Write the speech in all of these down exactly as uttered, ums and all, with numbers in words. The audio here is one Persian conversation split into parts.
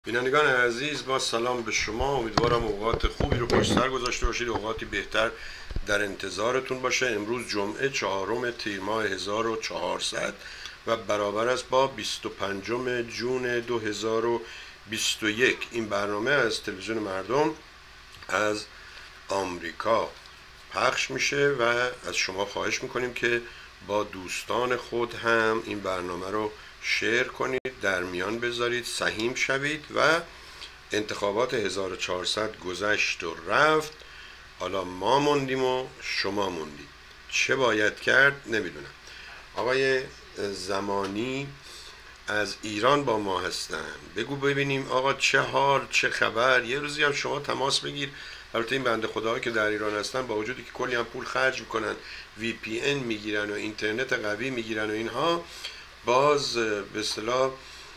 بینندگان عزیز، با سلام به شما. امیدوارم اوقات خوبی رو پشت سر گذاشته باشید، اوقاتی بهتر در انتظارتون باشه. امروز جمعه چهارم تیر ماه هزار و چهارصد و برابر است با بیست و پنجم جون دو هزار و بیست و یک. این برنامه از تلویزیون مردم از آمریکا پخش میشه و از شما خواهش میکنیم که با دوستان خود هم این برنامه رو شیر کنید، در میان بذارید، سهیم شوید. و انتخابات هزار و چهارصد گذشت و رفت، حالا ما موندیم و شما موندید. چه باید کرد نمیدونم. آقای زمانی از ایران با ما هستن. بگو ببینیم آقا چه حال، چه خبر. یه روزی هم شما تماس بگیر. البته این بنده خداها که در ایران هستن با وجودی که کلی هم پول خرج میکنن، وی پی ان میگیرن و اینترنت قوی میگیرن و اینها، باز به اصطلاح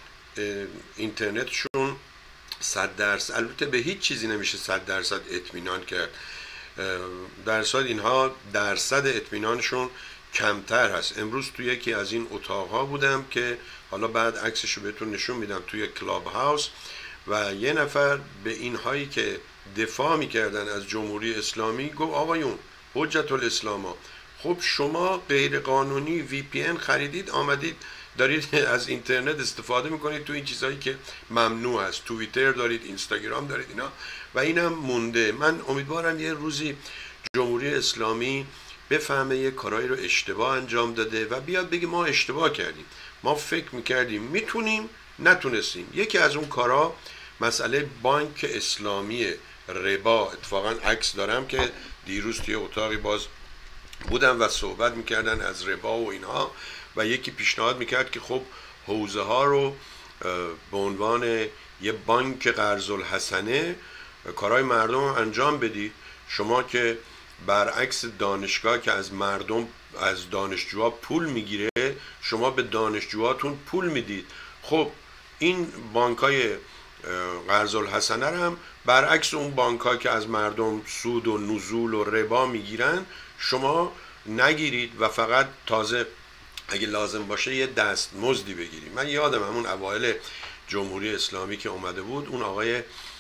اینترنتشون صد درصد، البته به هیچ چیزی نمیشه صد درصد اطمینان کرد. درصد اینها درصد اطمینانشون کمتر هست. امروز توی یکی از این اتاقها بودم که حالا بعد عکسشو بهتون نشون میدم، توی کلاب هاوس، و یه نفر به اینهایی که دفاع میکردن از جمهوری اسلامی گفت آقایون حجت الاسلام ها، خب شما غیر قانونی وی پی ان خریدید، آمدید دارید از اینترنت استفاده میکنید تو این چیزهایی که ممنوع است، توییتر دارید، اینستاگرام دارید، اینا و اینم مونده. من امیدوارم یه روزی جمهوری اسلامی بفهمه یه کارایی رو اشتباه انجام داده و بیاد بگه ما اشتباه کردیم، ما فکر میکردیم میتونیم نتونستیم. یکی از اون کارا مسئله بانک اسلامی ربا. اتفاقا عکس دارم که دیروز توی اتاقی باز بودم و صحبت میکردن از ربا و اینها، و یکی پیشنهاد میکرد که خب حوزه ها رو به عنوان یه بانک قرض الحسنه کارهای مردم انجام بدید. شما که برعکس دانشگاه که از مردم، از دانشجوها پول میگیره، شما به دانشجوهاتون پول میدید. خب این بانکای قرض الحسنه هم برعکس اون بانک‌ها که از مردم سود و نزول و ربا میگیرن شما نگیرید و فقط تازه اگه لازم باشه یه دست مزدی بگیرید. من یادم همون اوایل جمهوری اسلامی که اومده بود، اون آقای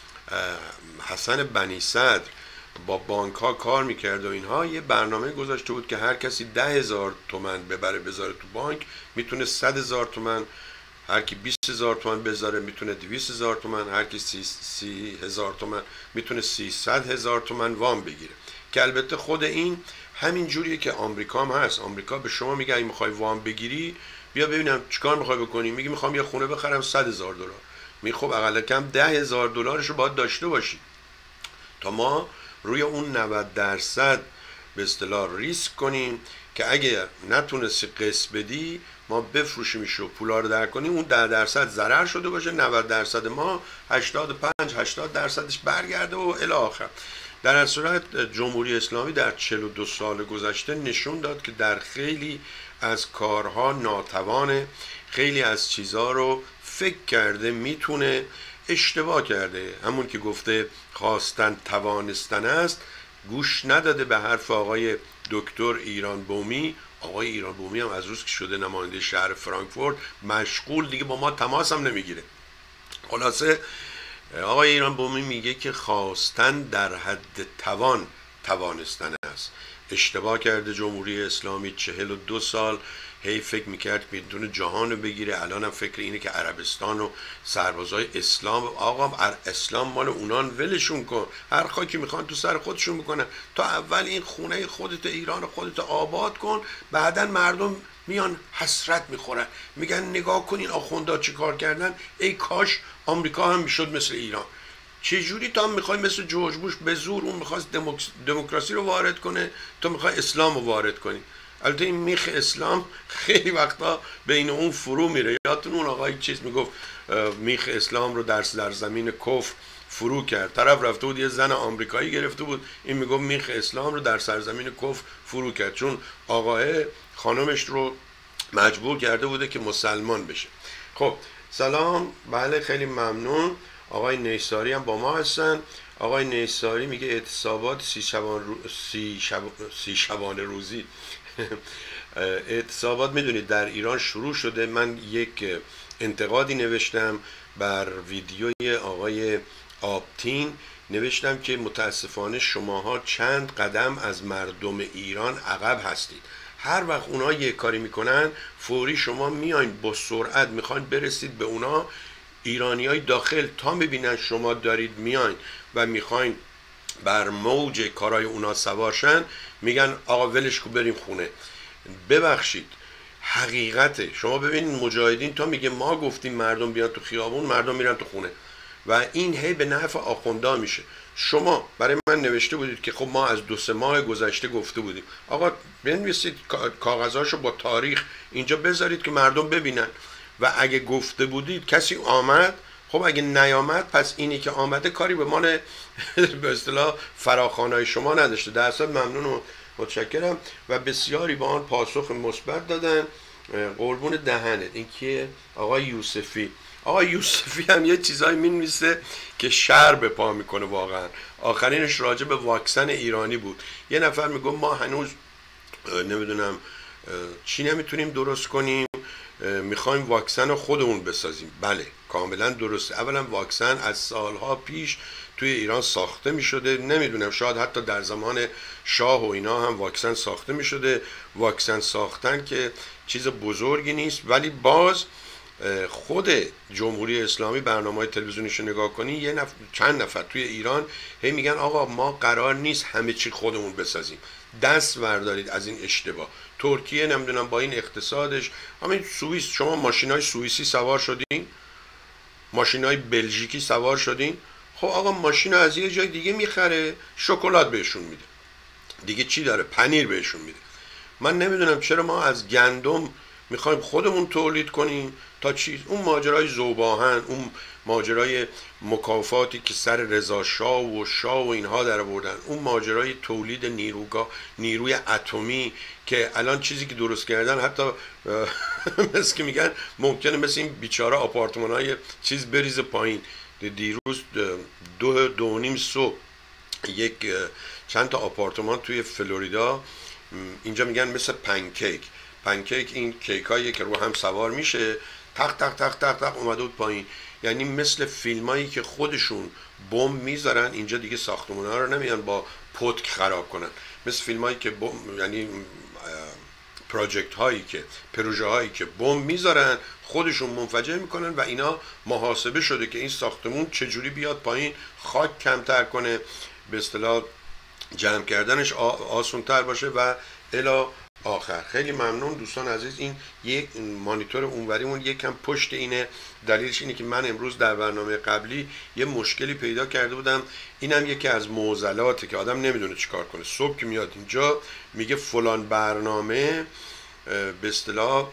حسن بنی صدر با بانک ها کار میکرد و اینها یه برنامه گذاشته بود که هر کسی ده هزار تومن ببره بذاره تو بانک میتونه صد هزار تومن، هر کی بیست هزار تومن بذاره میتونه دویست هزار تومن، هر کی سی, سی هزار تومن میتونه سیصد هزار تومن وام بگیره. که البته خود این همین جوریه که آمریکا هم هست. آمریکا به شما میگه اگه میخوای وام بگیری بیا ببینم چیکار میخوای بکنی. میگی میخوام یه خونه بخرم صد هزار دلار. میگه خب اقل کم ده هزار دلارش رو باید داشته باشی تا ما روی اون نود درصد به اصطلاح ریسک کنیم که اگه نتونستی قسط بدی ما بفروشیمش و پولا رو در کنیم، اون ده درصد ضرر شده باشه، نود درصد ما، هشتاد و پنج هشتاد درصدش برگرده و الی آخر. در این صورت جمهوری اسلامی در چهل و دو سال گذشته نشون داد که در خیلی از کارها ناتوانه، خیلی از چیزها رو فکر کرده میتونه، اشتباه کرده. همون که گفته خواستن توانستن است، گوش نداده به حرف آقای دکتر ایران بومی. آقای ایران بومی هم از روز که شده نماینده شهر فرانکفورت مشغول، دیگه با ما تماس هم نمیگیره. خلاصه آقای ایران بومی میگه که خواستن در حد توان توانستن است. اشتباه کرده جمهوری اسلامی. چهل و دو سال هی فکر میکرد میتونه جهان رو بگیره. الان هم فکر اینه که عربستان و سربازای اسلام، آقا اسلام مال اونان، ولشون کن، هر خاکی میخوان تو سر خودشون بکنن. تا اول این خونه خودت ایران خودت آباد کن، بعدن مردم میان حسرت میخورن، میگن نگاه کنین آخوندا چی کار کردن، ای کاش آمریکا هم میشد مثل ایران. چجوری تو هم میخوای مثل جورج بوش به زور، اون میخواست دموکراسی رو وارد کنه، تو میخوای اسلام رو وارد کنی. البته این میخ اسلام خیلی وقتا بین اون فرو میره. یادتون اون آقای چیز میگفت میخ اسلام رو در در زمین کفر فرو کرد. طرف رفته بود یه زن آمریکایی گرفته بود، این میگفت میخ اسلام رو در سرزمین کفر فرو کرد، چون آقای خانمش رو مجبور کرده بوده که مسلمان بشه. خب سلام، بله خیلی ممنون. آقای نیساری هم با ما هستن. آقای نیساری میگه اعتصابات سی شبان, رو... سی شب... سی شبان روزی اعتصابات میدونید در ایران شروع شده. من یک انتقادی نوشتم بر ویدیوی آقای آبتین نوشتم که متاسفانه شماها چند قدم از مردم ایران عقب هستید. هر وقت اونا یه کاری میکنن فوری شما میاین با سرعت میخواین برسید به اونا. ایرانی های داخل تا میبینن شما دارید میاین و میخواین بر موج کارای اونا سوارشن میگن آقا ولش کو بریم خونه. ببخشید حقیقته. شما ببینید مجاهدین تا میگه ما گفتیم مردم بیان تو خیابون، مردم میرن تو خونه و این هی به نفع آخوندا میشه. شما برای من نوشته بودید که خب ما از دو سه ماه گذشته گفته بودیم. آقا بنویسید کاغذاشو با تاریخ اینجا بذارید که مردم ببینن و اگه گفته بودید کسی آمد، خب اگه نیامد پس اینی که آمده کاری به مال به اصطلاح فراخوانای شما نداشته. در اصل ممنون و متشکرم و بسیاری با آن پاسخ مثبت دادن. قربون دهنت. این که آقای یوسفی، آقای یوسفی هم یه چیزایی مینویسه که شر به پا میکنه واقعا. آخرینش راجع به واکسن ایرانی بود. یه نفر میگه ما هنوز نمیدونم چی نمیتونیم درست کنیم، میخوایم واکسن خودمون بسازیم. بله کاملا درسته. اولا واکسن از سالها پیش توی ایران ساخته میشده، نمیدونم شاید حتی در زمان شاه و اینا هم واکسن ساخته میشده. واکسن ساختن که چیز بزرگی نیست، ولی باز خود جمهوری اسلامی برنامه‌های تلویزیونیشو نگاه کنی یه نف... چند نفر توی ایران هی میگن آقا ما قرار نیست همه چی خودمون بسازیم، دست بردارید از این اشتباه. ترکیه نمیدونم با این اقتصادش، همین سوئیس، شما ماشینای سوئیسی سوار شدین، ماشینای بلژیکی سوار شدین، خب آقا ماشین از یه جای دیگه میخره، شکلات بهشون میده، دیگه چی داره، پنیر بهشون میده. من نمیدونم چرا ما از گندم میخوایم خودمون تولید کنیم تا چیز. اون ماجرای ذوب‌آهن، اون ماجرای مکافاتی که سر رضا شاه و شاه و اینها در آوردن، اون ماجرای تولید نیروگاه نیروی اتمی که الان چیزی که درست کردن حتی مثل که میگن ممکنه مثل این بیچاره آپارتمان‌های چیز بریزه پایین. دیروز دو دو نیم صبح یک چند تا آپارتمان توی فلوریدا، اینجا میگن مثل پنکیک، پنکیک این کیک هایی که رو هم سوار میشه، تق تق تق تق تق اومده بود پایین. یعنی مثل فیلم هایی که خودشون بمب میذارن اینجا، دیگه ساختمون ها رو نمیان با پتک خراب کنن، مثل فیلم هایی که بمب، یعنی پروژکت هایی که پروژه هایی که بمب میذارن خودشون منفجر میکنن و اینا محاسبه شده که این ساختمون چجوری بیاد پایین، خاک کمتر کنه، به اصطلاح جمع کردنش آسان تر باشه و الی آخر. خیلی ممنون دوستان عزیز. این یک مانیتور اونوریمون یکم پشت اینه، دلیلش اینه که من امروز در برنامه قبلی یه مشکلی پیدا کرده بودم. اینم یکی از معضلاته که آدم نمیدونه چیکار کنه. صبح که میاد اینجا میگه فلان برنامه به اصطلاح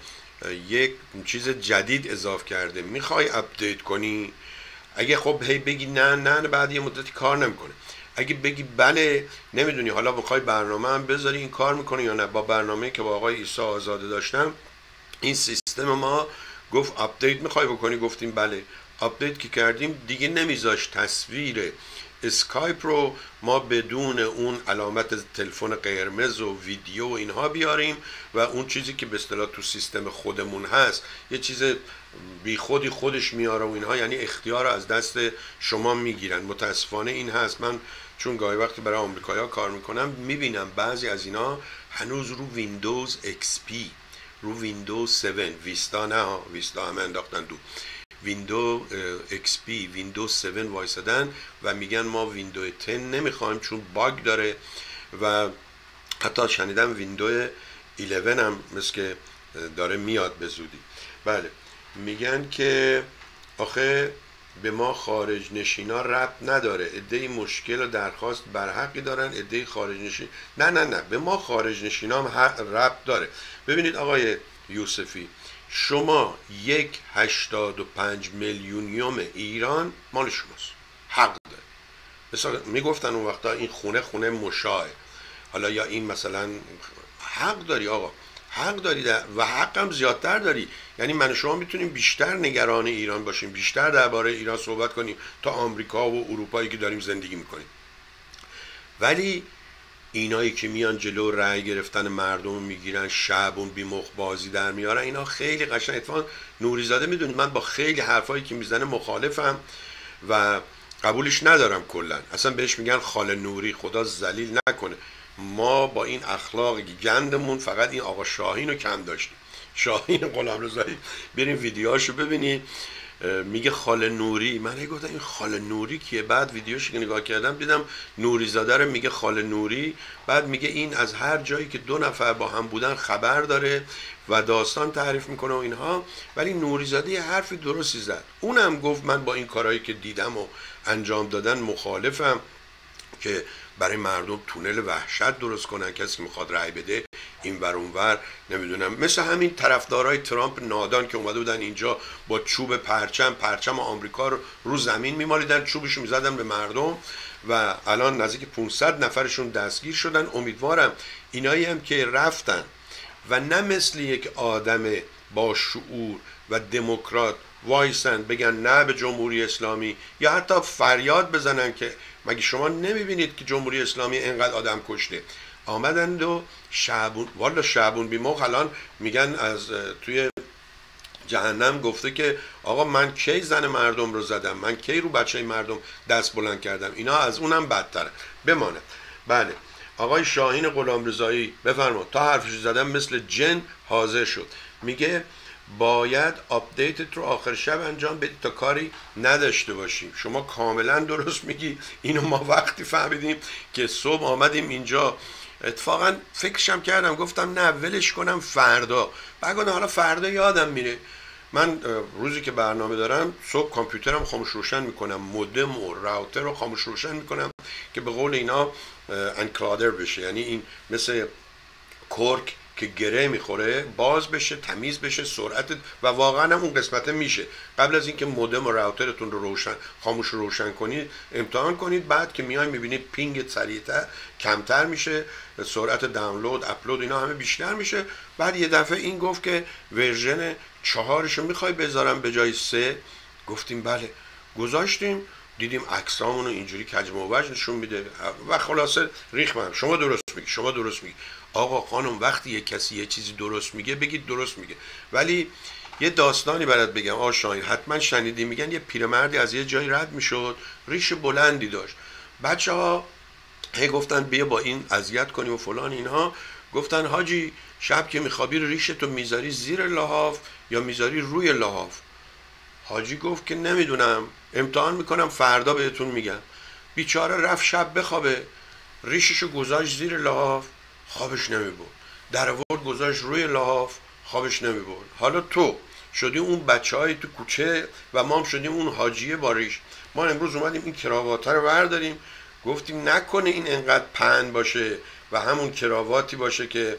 یک چیز جدید اضافه کرده، میخوای اپدیت کنی؟ اگه خب هی بگی نه نه بعد یه مدتی کار نمیکنه. اگه بگی بله نمیدونی حالا بخوای برنامه هم بذاری این کار میکنه یا نه. با برنامه که با آقای عیسی آزاده داشتم این سیستم ما گفت آپدیت میخوای بکنی، گفتیم بله. آپدیت که کردیم دیگه نمیذاش تصویر اسکایپ رو ما بدون اون علامت تلفن قرمز و ویدیو و اینها بیاریم و اون چیزی که به اصطلاح تو سیستم خودمون هست یه چیز بی خودی خودش میاره و اینها، یعنی اختیار رو از دست شما میگیرن. متاسفانه این هست. من چون گاهی وقتی برای آمریکایی‌ها کار میکنم میبینم بعضی از اینا هنوز رو ویندوز ایکس پی، رو ویندوز هفت، ویستا نه، ویستا هم انداختن دو، ویندو ایکس پی، ویندوز هفت وایسادن و میگن ما ویندو ده نمیخوایم چون باگ داره و حتی شنیدم ویندو یازده هم مثل که داره میاد به زودی. بله میگن که آخه به ما خارج نشینا ربط نداره، عده‌ای مشکل و درخواست برحقی دارن، عده‌ای خارج نشین نه نه نه به ما خارج نشینا هم ربط داره. ببینید آقای یوسفی، شما یک هشتاد و پنج میلیونیوم ایران مال شماست، حق داره. مثلا میگفتن اون وقتا این خونه خونه مشاه، حالا یا این مثلا حق داری آقا، حق داری و حقم زیادتر داری. یعنی من و شما میتونیم بیشتر نگران ایران باشیم، بیشتر درباره ایران صحبت کنیم تا آمریکا و اروپایی که داریم زندگی میکنیم. ولی اینایی که میان جلو رأی گرفتن مردم میگیرن، شعبون بیمخ بازی در میارن، اینا خیلی قشنگ. اتفاقا نوریزاده میدونید من با خیلی حرفایی که میزنه مخالفم و قبولش ندارم. کلا اصلا بهش میگن خاله نوری، خدا ذلیل نکنه. ما با این اخلاق گندمون فقط این آقا شاهین رو کم داشتیم. شاهین غلامرضایی، بریم ویدیوهاشو ببینید، میگه خاله نوری. من گفتم این خاله نوری کیه؟ بعد ویدیوش که نگاه کردم دیدم نوریزاده رو میگه خاله نوری. بعد میگه این از هر جایی که دو نفر با هم بودن خبر داره و داستان تعریف میکنه و اینها. ولی نوریزاده یه حرفی درستی زد، اونم گفت من با این کارهایی که دیدم و انجام دادن مخالفم، که برای مردم تونل وحشت درست کنن، کسی که میخواد رأی بده این ور اون ور، نمیدونم مثل همین طرفدارای ترامپ نادان که اومده بودن اینجا با چوب پرچم پرچم آمریکا رو رو زمین میمالیدن، چوبشو میزدن به مردم و الان نزدیک پانصد نفرشون دستگیر شدن. امیدوارم اینایی هم که رفتن و نه مثل یک آدم با شعور و دموکرات وایسن بگن نه به جمهوری اسلامی، یا حتی فریاد بزنن که مگه شما نمیبینید که جمهوری اسلامی اینقدر آدم کشته. آمدند و شعبون، والا شعبون بیمخ الان میگن از توی جهنم گفته که آقا من کی زن مردم رو زدم، من کی رو بچه مردم دست بلند کردم. اینا از اونم بدتره. بمانه. بله آقای شاهین غلامرضایی بفرما. تا حرفش زدم مثل جن حاضر شد. میگه باید آپدیتت رو آخر شب انجام بدی تا کاری نداشته باشیم. شما کاملا درست میگی. اینو ما وقتی فهمیدیم که صبح آمدیم اینجا، اتفاقا فکرشم کردم، گفتم نه ولش کنم فردا. بعد گفتم حالا فردا یادم میره. من روزی که برنامه دارم صبح کامپیوترم خاموش روشن میکنم، مودم و راوتر رو خاموش روشن میکنم که به قول اینا انکلادر بشه، یعنی این مثل کرک که گره میخوره باز بشه، تمیز بشه، سرعت و واقعا هم اون قسمت میشه. قبل از اینکه مودم و راوترتون رو روشن خاموش روشن کنید امتحان کنید، بعد که میای میبینید پینگ سریعتر کمتر میشه، سرعت دانلود اپلود اینا همه بیشتر میشه. بعد یه دفعه این گفت که ورژن چهارشو میخوای بذارم به جای سه؟ گفتیم بله. گذاشتیم، دیدیم عکسامونو اینجوری کج موج نشون میده و خلاصه ریختم. شما درست میگی، شما درست میگی. آقا خانم وقتی یه کسی یه چیزی درست میگه بگید درست میگه. ولی یه داستانی برات بگم آقا شاهین، حتما شنیدی، میگن یه پیرمردی از یه جایی رد میشد، ریش بلندی داشت. بچه ها هی گفتن بیا با این اذیت کنیم و فلان اینها. گفتن حاجی شب که میخوابی ریشتو میذاری زیر لحاف یا میذاری روی لحاف؟ حاجی گفت که نمیدونم، امتحان میکنم فردا بهتون میگم. بیچاره رفت شب بخوابه، ریششو گذاشت زیر لحاف، خوابش نمیبرد. در آورد گذاشت روی لحاف، خوابش نمیبرد. حالا تو شدی اون بچه های تو کوچه و ما هم شدیم اون حاجیه با ریش. ما امروز اومدیم این کراواته رو برداریم، گفتیم نکنه این انقدر پهن باشه و همون کراواتی باشه که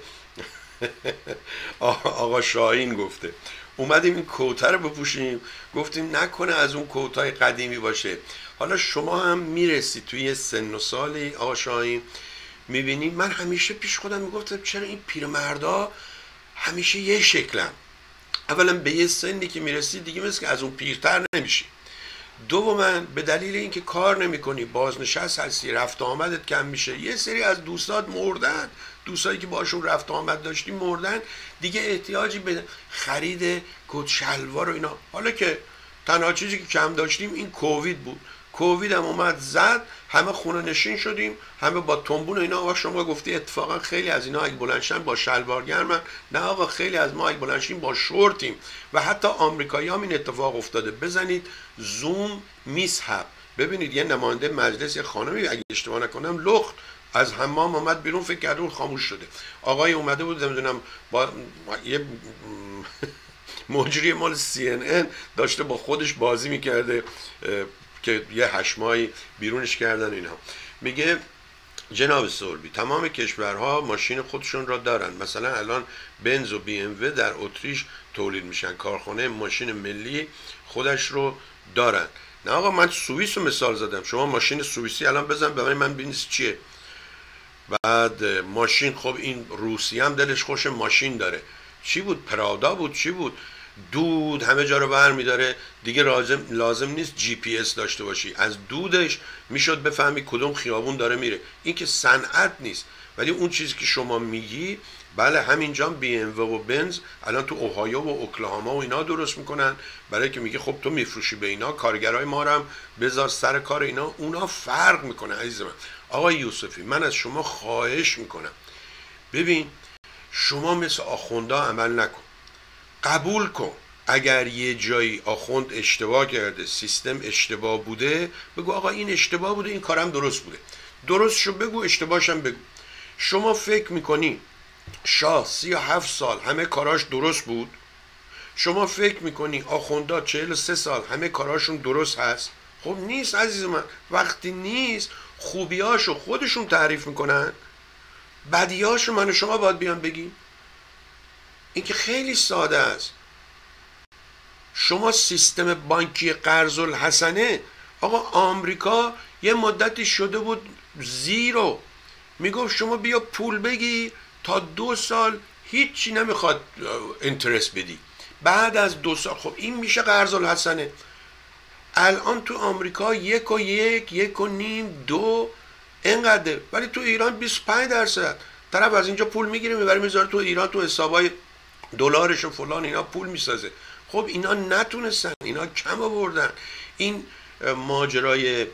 آقا شاهین گفته. اومدیم این کوته رو بپوشیم، گفتیم نکنه از اون کوتای قدیمی باشه. حالا شما هم میرسی توی سن و سالی آقا شاهین، میبینی من همیشه پیش خودم میگفتم چرا این پیرمردا همیشه یه شکلن. اولا به یه سنی که میرسی دیگه مثل که از اون پیرتر نمیشی. دوما به دلیل اینکه کار نمیکنی، بازنشست هستی، رفت آمدت کم میشه. یه سری از دوستات مردن، دوستایی که باشون رفت آمد داشتی مردن، دیگه احتیاجی به خرید کت شلوار و اینا. حالا که تنها چیزی که کم داشتیم این کووید بود. کووید هم اومد زد، همه خونه نشین شدیم، همه با تنبون و اینا. آقا شما گفتی اتفاقا خیلی از اینا اگه بلندشن با شلوار گرمن. نه آقا، خیلی از ما اگه بلندشیم با شورتیم و حتی آمریکایی هم این اتفاق افتاده. بزنید زوم میسحب ببینید، یه نماینده مجلس، یه خانمی اگه اشتباه نکنم لخت از حمام اومد بیرون، فکر کرد اون خاموش شده. آقای اومده بود نمیدونم با یه مجری مال سی ان ان داشته با خودش بازی میکرده که یه هشمایی بیرونش کردن اینا. میگه جناب سوربی تمام کشورها ماشین خودشون را دارن. مثلا الان بنز و بی ام و در اتریش تولید میشن، کارخانه ماشین ملی خودش رو دارن. نه آقا من سوئیس رو مثال زدم، شما ماشین سوئیسی الان بزن به من من ببینید چیه. بعد ماشین، خب این روسی هم دلش خوش ماشین داره. چی بود؟ پرادا بود، چی بود؟ دود همه جا رو برمیداره، دیگه لازم لازم نیست جی پی اس داشته باشی، از دودش میشد بفهمی کدوم خیابون داره میره. این که صنعت نیست. ولی اون چیزی که شما میگی، بله همینجا بی ام و بنز الان تو اوهایو و اوکلاهاما و اینا درست میکنن، برای که میگه خب تو میفروشی به اینا، کارگرای ما رو هم بذار سر کار اینا. اونا فرق میکنه عزیز من. آقای یوسفی من از شما خواهش میکنم، ببین شما مثل آخوندا عمل نکن، قبول کن اگر یه جایی آخوند اشتباه کرده، سیستم اشتباه بوده، بگو آقا این اشتباه بوده، این کارم درست بوده، درستشو بگو، اشتباهشم بگو. شما فکر میکنی شاه سی و هفت سال همه کاراش درست بود؟ شما فکر میکنی آخوندا چهل و سه سال همه کاراشون درست هست؟ خب نیست عزیز من. وقتی نیست خوبیاشو خودشون تعریف میکنن، بدیاشو من و شما باید بیان بگیم. این که خیلی ساده است. شما سیستم بانکی قرض الحسنه، آقا آمریکا یه مدتی شده بود زیرو، میگفت شما بیا پول بگی تا دو سال هیچی نمیخواد اینترست بدی، بعد از دو سال خب این میشه قرض الحسنه. الان تو آمریکا یک و یک یک و نیم دو اینقدر، ولی تو ایران بیست و پنج درصد. طرف از اینجا پول میگیره میبره میذاره تو ایران، تو حسابای دلارش و فلان اینا پول میسازه. خب اینا نتونستن، اینا کم آوردن. این ماجرای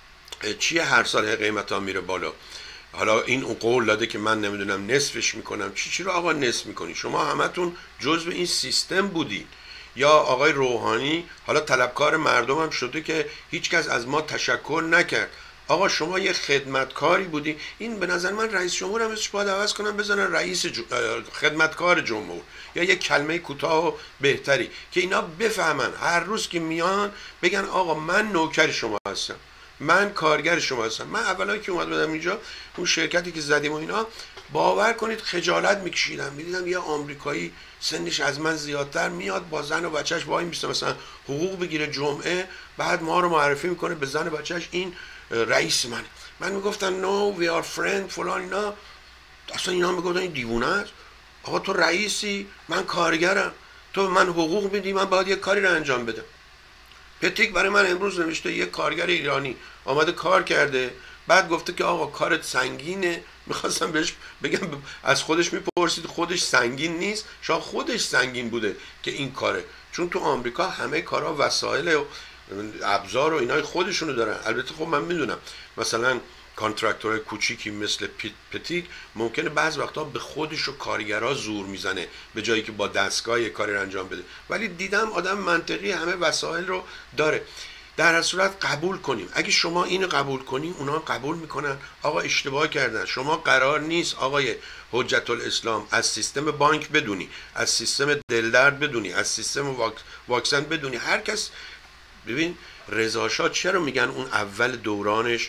چیه هر سال قیمت ها میره بالا؟ حالا این اون قول داده که من نمیدونم نصفش میکنم. چی چی رو آقا نصف میکنی؟ شما همتون جزء این سیستم بودین. یا آقای روحانی حالا طلبکار مردم هم شده که هیچکس از ما تشکر نکرد. آقا شما یه خدمتکاری بودی. این به نظر من رئیس جمهور هم اسمش باید عوض کنم بزنن رئیس جو... خدمتکار جمهور، یا یه کلمه کوتاه و بهتری که اینا بفهمن هر روز که میان بگن آقا من نوکر شما هستم، من کارگر شما هستم. من اولا که اومد بودم اینجا اون شرکتی که زدیم و اینا، باور کنید خجالت میکشیدم، میدیدم یه آمریکایی سنش از من زیادتر میاد با زن و بچهش وای میسته مثلا حقوق بگیره جمعه، بعد ما رو معرفی میکنه به زن و بچهش این رئیس من. من میگفتم نو وی آر فرند فلان اینا. اصلا اینا میگفتن این دیوونه است. آقا تو رئیسی، من کارگرم، تو من حقوق میدی، من باید یه کاری رو انجام بدم. پتیک برای من امروز نوشته یه کارگر ایرانی آمده کار کرده، بعد گفته که آقا کارت سنگینه. میخواستم بهش بگم از خودش میپرسید خودش سنگین نیست؟ شاید خودش سنگین بوده که این کاره، چون تو آمریکا همه کارا وسایل و ابزار و اینای خودشونو دارن. البته خب من میدونم مثلا کانترکتورهای کوچیکی مثل پتیک ممکنه بعض وقتا به خودش و کارگرها زور میزنه به جایی که با دستگاه یه کاری رو انجام بده، ولی دیدم آدم منطقی همه وسایل رو داره. در هر صورت قبول کنیم. اگه شما اینو قبول کنی اونا قبول میکنن آقا اشتباه کردن. شما قرار نیست آقای حجت الاسلام از سیستم بانک بدونی، از سیستم دلدرد بدونی، از سیستم واک... واکسن بدونی. هر کس ببین رضا شاه چرا میگن اون اول دورانش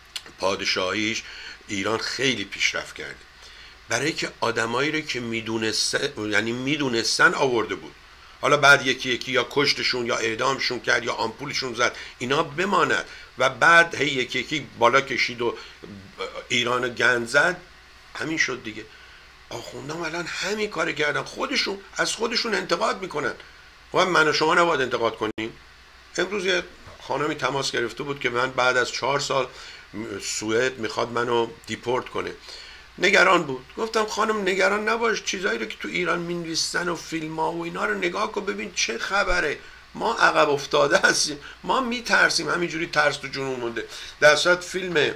پادشاهیش ایران خیلی پیشرفت کرده؟ برای که آدمایی رو که میدونستن، یعنی میدونستن آورده بود. حالا بعد یکی یکی یا کشتشون یا اعدامشون کرد یا آمپولشون زد، اینا بماند و بعد هی یکی یکی بالا کشید و ایران گند زد. همین شد دیگه. آخوندان الان همین کار کردن، خودشون از خودشون انتقاد میکنن. و من و شما نباید انتقاد کنیم. امروز یه خانمی تماس گرفته بود که من بعد از چهار سال سوئد میخواد منو دیپورت کنه. نگران بود. گفتم خانم نگران نباش، چیزایی رو که تو ایران مینویسن و فیلم ها و اینا رو نگاه کن ببین چه خبره. ما عقب افتاده هستیم، ما میترسیم، همینجوری ترس تو جنون مونده. در صورت فیلم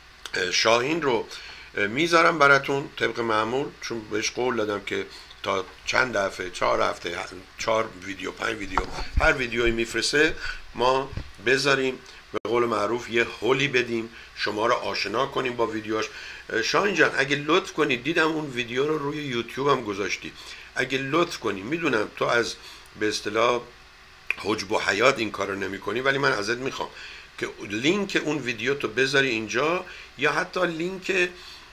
شاهین رو میذارم براتون طبق معمول، چون بهش قول دادم که تا چند دفعه، چهار هفته، چهار ویدیو، پنج ویدیو، هر ویدیویی میفرسته ما بذاریم، به قول معروف یه هولی بدیم، شما رو آشنا کنیم با ویدیوهاش. شاهین جان اگه لطف کنی، دیدم اون ویدیو رو روی یوتیوب هم گذاشتی، اگه لطف کنی، میدونم تو از به اصطلاح حجب و حیات این کار رو نمی کنی، ولی من ازت میخوام که لینک اون ویدیو تو بذاری اینجا، یا حتی لینک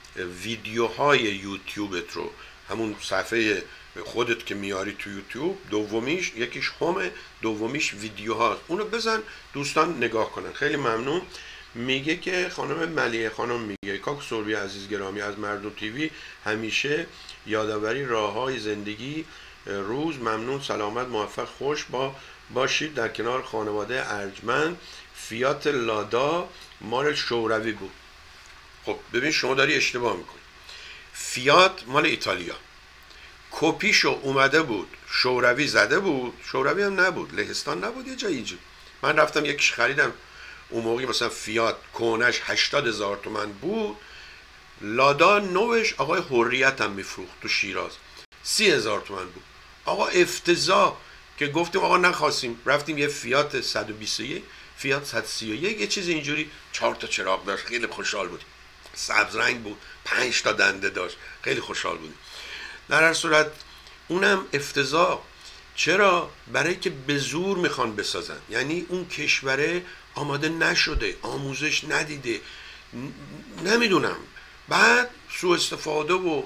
ویدیوهای یوتیوبت رو، همون صفحه خودت که میاری تو یوتیوب، دومیش یکیش همه، دومیش ویدیو هاست، اونو بزن دوستان نگاه کنن. خیلی ممنون. میگه که خانم ملیه خانم میگه کاک سروی عزیز گرامی از مردم تیوی همیشه یادآوری راه های زندگی روز. ممنون، سلامت، موفق، خوش با باشید در کنار خانواده ارجمند. فیات لادا مال شوروی بود. خب ببین شما داری اشتباه میکنی. فیات مال ایتالیا، کپیشو اومده بود شوروی زده بود، شوروی هم نبود، لهستان نبود، یه جایی اینجا. من رفتم یکیش خریدم، اون موقعی مثلا فیات کونش هشتاد هزار تومن بود، لادا نوش آقای حریت هم میفروخت تو شیراز، سی هزار تومن بود. آقا افتضاح که گفتیم آقا نخواستیم، رفتیم یه فیات صد و بیست و یک، فیات صد و سی و یک، یه چیز اینجوری، چهار تا چراغ داشت، خیلی خوشحال بودیم، سبز رنگ بود، پنج تا دنده داشت، خیلی خوشحال بودیم. در هر صورت اونم افتضاح. چرا؟ برای که به زور میخوان بسازن، یعنی اون کشوره آماده نشده، آموزش ندیده، نمیدونم، بعد سوء استفاده و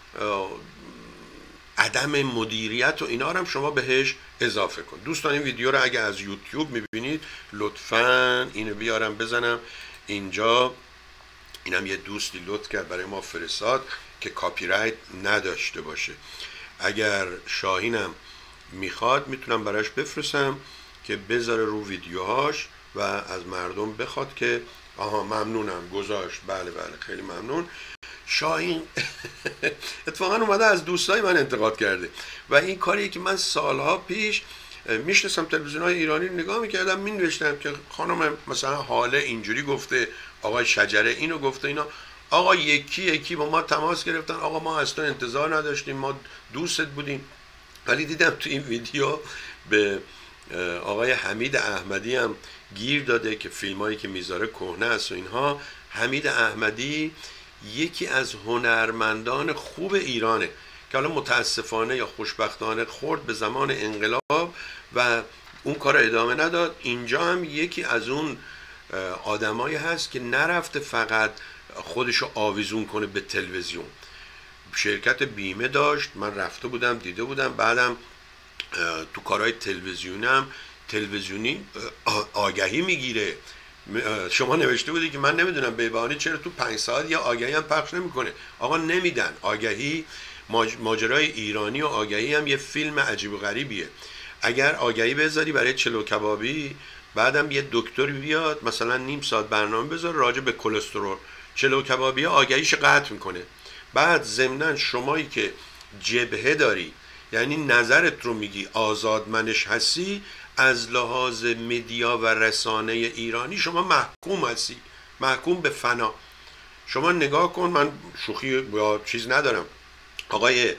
عدم مدیریت و اینا رو هم شما بهش اضافه کن. دوستان این ویدیو رو اگه از یوتیوب میبینید لطفاً اینو بیارم بزنم اینجا. اینم یه دوستی لطف کرد برای ما فرستاد که کاپی رایت نداشته باشه. اگر شاهینم میخواد میتونم براش بفرستم که بذاره رو ویدیوهاش و از مردم بخواد که آها ممنونم گذاشت، بله بله خیلی ممنون. شاهین اتفاقا اومده از دوستای من انتقاد کرده و این کاریه که من سالها پیش میشناسم، تلویزیون‌های ایرانی رو نگاه میکردم، مینوشتم که خانم مثلا حاله اینجوری گفته، آقای شجره اینو گفته، اینا آقا یکی یکی با ما تماس گرفتن، آقا ما از تو انتظار نداشتیم، ما دوستت بودیم. ولی دیدم تو این ویدیو به آقای حمید احمدی هم گیر داده که فیلمایی که میذاره کهنه است و اینها. حمید احمدی یکی از هنرمندان خوب ایرانه که حالا متاسفانه یا خوشبختانه خورد به زمان انقلاب و اون کار ادامه نداد. اینجا هم یکی از اون آدمایی هست که نرفته فقط خودشو آویزون کنه به تلویزیون، شرکت بیمه داشت، من رفته بودم دیده بودم، بعدم تو کارهای تلویزیونم تلویزیونی آگهی میگیره. شما نوشته بودی که من نمیدونم بیبانی چرا تو پنج ساعت یا آگهی هم پخش نمیکنه. آقا نمیدن آگهی. ماجرای ایرانی و آگهی هم یه فیلم عجیب و غریبیه. اگر آگهی بذاری برای چلو کبابی، بعدم یه دکتری بیاد مثلا نیم ساعت برنامه بذار راجع به کلسترول، چلو کبابی آگهیش قطع میکنه. بعد ضمناً شمایی که جبهه داری، یعنی نظرت رو میگی، آزادمنش هستی، از لحاظ مدیا و رسانه ایرانی شما محکوم هستی، محکوم به فنا. شما نگاه کن، من شوخی یا چیز ندارم، آقای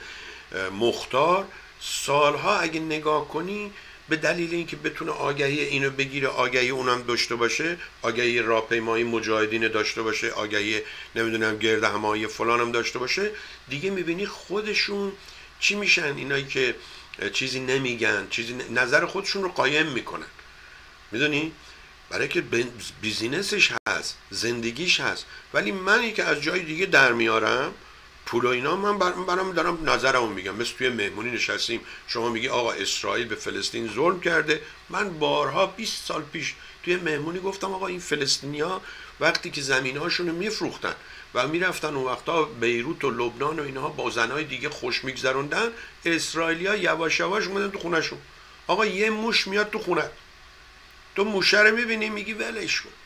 مختار سالها اگه نگاه کنی به دلیل اینکه بتونه آگهی اینو بگیره، آگهی اونم داشته باشه، آگهی راهپیمایی مجاهدین داشته باشه، آگهی نمیدونم گرد همایی فلانم داشته باشه، دیگه میبینی خودشون چی میشن، اینایی که چیزی نمیگن، چیزی نظر خودشون رو قایم میکنن. میدونی؟ برای که بیزینسش هست، زندگیش هست. ولی منی که از جای دیگه در میارم پول و اینا، من برام دارم نظرمو میگم. مثل توی مهمونی نشستیم، شما میگی آقا اسرائیل به فلسطین ظلم کرده، من بارها بیست سال پیش توی مهمونی گفتم آقا این فلسطینیا وقتی که زمینهاشونو میفروختن و میرفتن اون وقتا بیروت و لبنان و اینها با زنای دیگه خوش میگذروندن، اسرائیلیا یواش یواش اومدن تو خونهشون. آقا یه موش میاد تو خونه، تو موشه رو میبینی میگی ولش کن.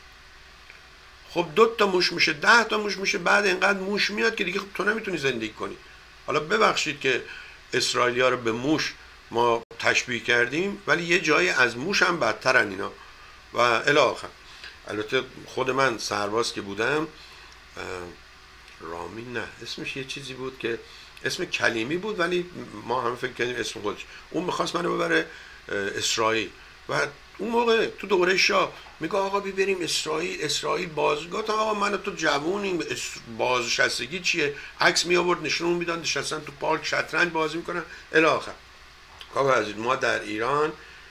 خب دو تا موش میشه، ده تا موش میشه، بعد اینقدر موش میاد که دیگه تو نمیتونی زندگی کنی. حالا ببخشید که اسرائیلیا رو به موش ما تشبیه کردیم، ولی یه جایی از موش هم بدترن اینا و الی آخر. البته خود من سرباز که بودم، رامین نه اسمش یه چیزی بود که اسم کلیمی بود، ولی ما هم فکر کردیم اسم خودش. اون میخواست منو ببره اسرائیل و اون موقع تو دوره شاه میگه آقا بریم اسرائیل، اسرائیل باز. گفتم آقا من تو جوونیم، بازنشستگی چیه؟ عکس می آورد نشون میداد نشستن تو پارک شطرنج بازی میکنن الی آخر. کاوه عزیز، ما در ایران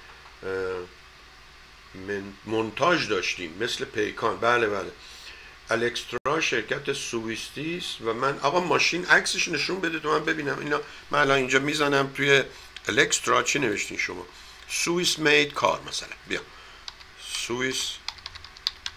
مونتاژ داشتیم مثل پیکان، بله بله، الکسترا شرکت سوئیسیس و من. آقا ماشین عکسش نشون بده تو من ببینم. اینا من الان اینجا میزنم توی الکسترا، چی نوشتین شما؟ سوئیس مید کار مثلا، بیا سوئیس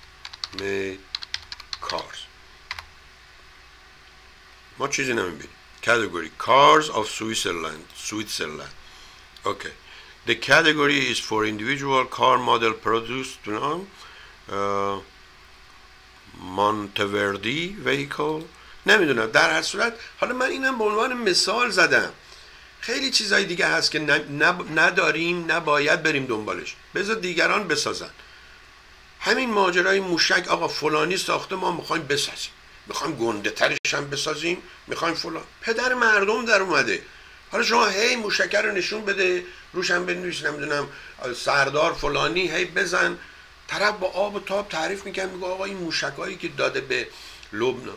مید کارز، ما چیزی نمیبینیم. category cars of Switzerland. Switzerland. Okay. The category is for individual car model produced on uh, Monteverdi vehicle. نمیدونم، در هر صورت حالا من اینم به عنوان مثال زدم. خیلی چیزای دیگه هست که نداریم، نباید بریم دنبالش، بذار دیگران بسازن. همین ماجرای موشک، آقا فلانی ساخته ما میخوایم بسازیم، میخوایم گنده ترش هم بسازیم، میخوایم فلان. پدر مردم در اومده، حالا شما هی موشک رو نشون بده، روش هم بنویس نمیدونم سردار فلانی، هی بزن. طرف با آب و تاب تعریف میکنه، میگه آقا این موشکایی که داده به لبنان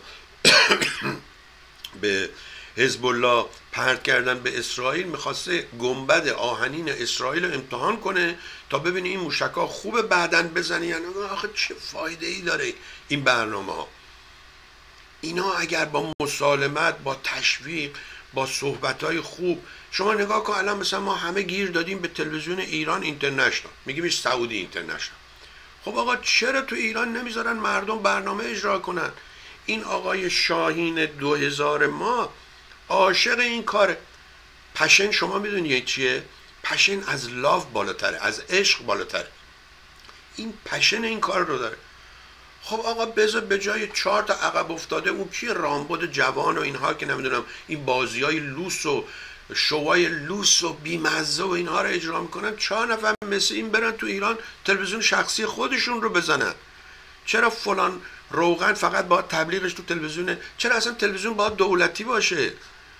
به حزب الله پرت کردن به اسرائیل، میخواسته گنبد آهنین اسرائیل رو امتحان کنه تا ببینه این موشکا خوبه بعدن بزنه. یعنی آخه چه فایده ای داره این برنامه ها؟ اینا اگر با مسالمت، با تشویق، با صحبت های خوب، شما نگاه کن الان مثلا ما همه گیر دادیم به تلویزیون ایران اینترنشنال، میگیم سعودی اینترنشنال. خب آقا چرا تو ایران نمیذارن مردم برنامه اجرا کنن؟ این آقای شاهین دو هزار ما عاشق این کاره. پشن شما میدونید چیه؟ پشن از لاف بالاتره، از عشق بالاتره. این پشن این کار رو داره. خب آقا بذار به جای چهار تا عقب افتاده اون کی رامبد جوان و اینها که نمیدونم این بازی های لوس و شوهای لوس و بیمزه و اینها رو اجرا میکنن، چهار نفر مثل این برن تو ایران تلویزیون شخصی خودشون رو بزنن. چرا فلان روغن فقط باید تبلیغش تو تلویزیونه؟ چرا اصلا تلویزیون باید دولتی باشه؟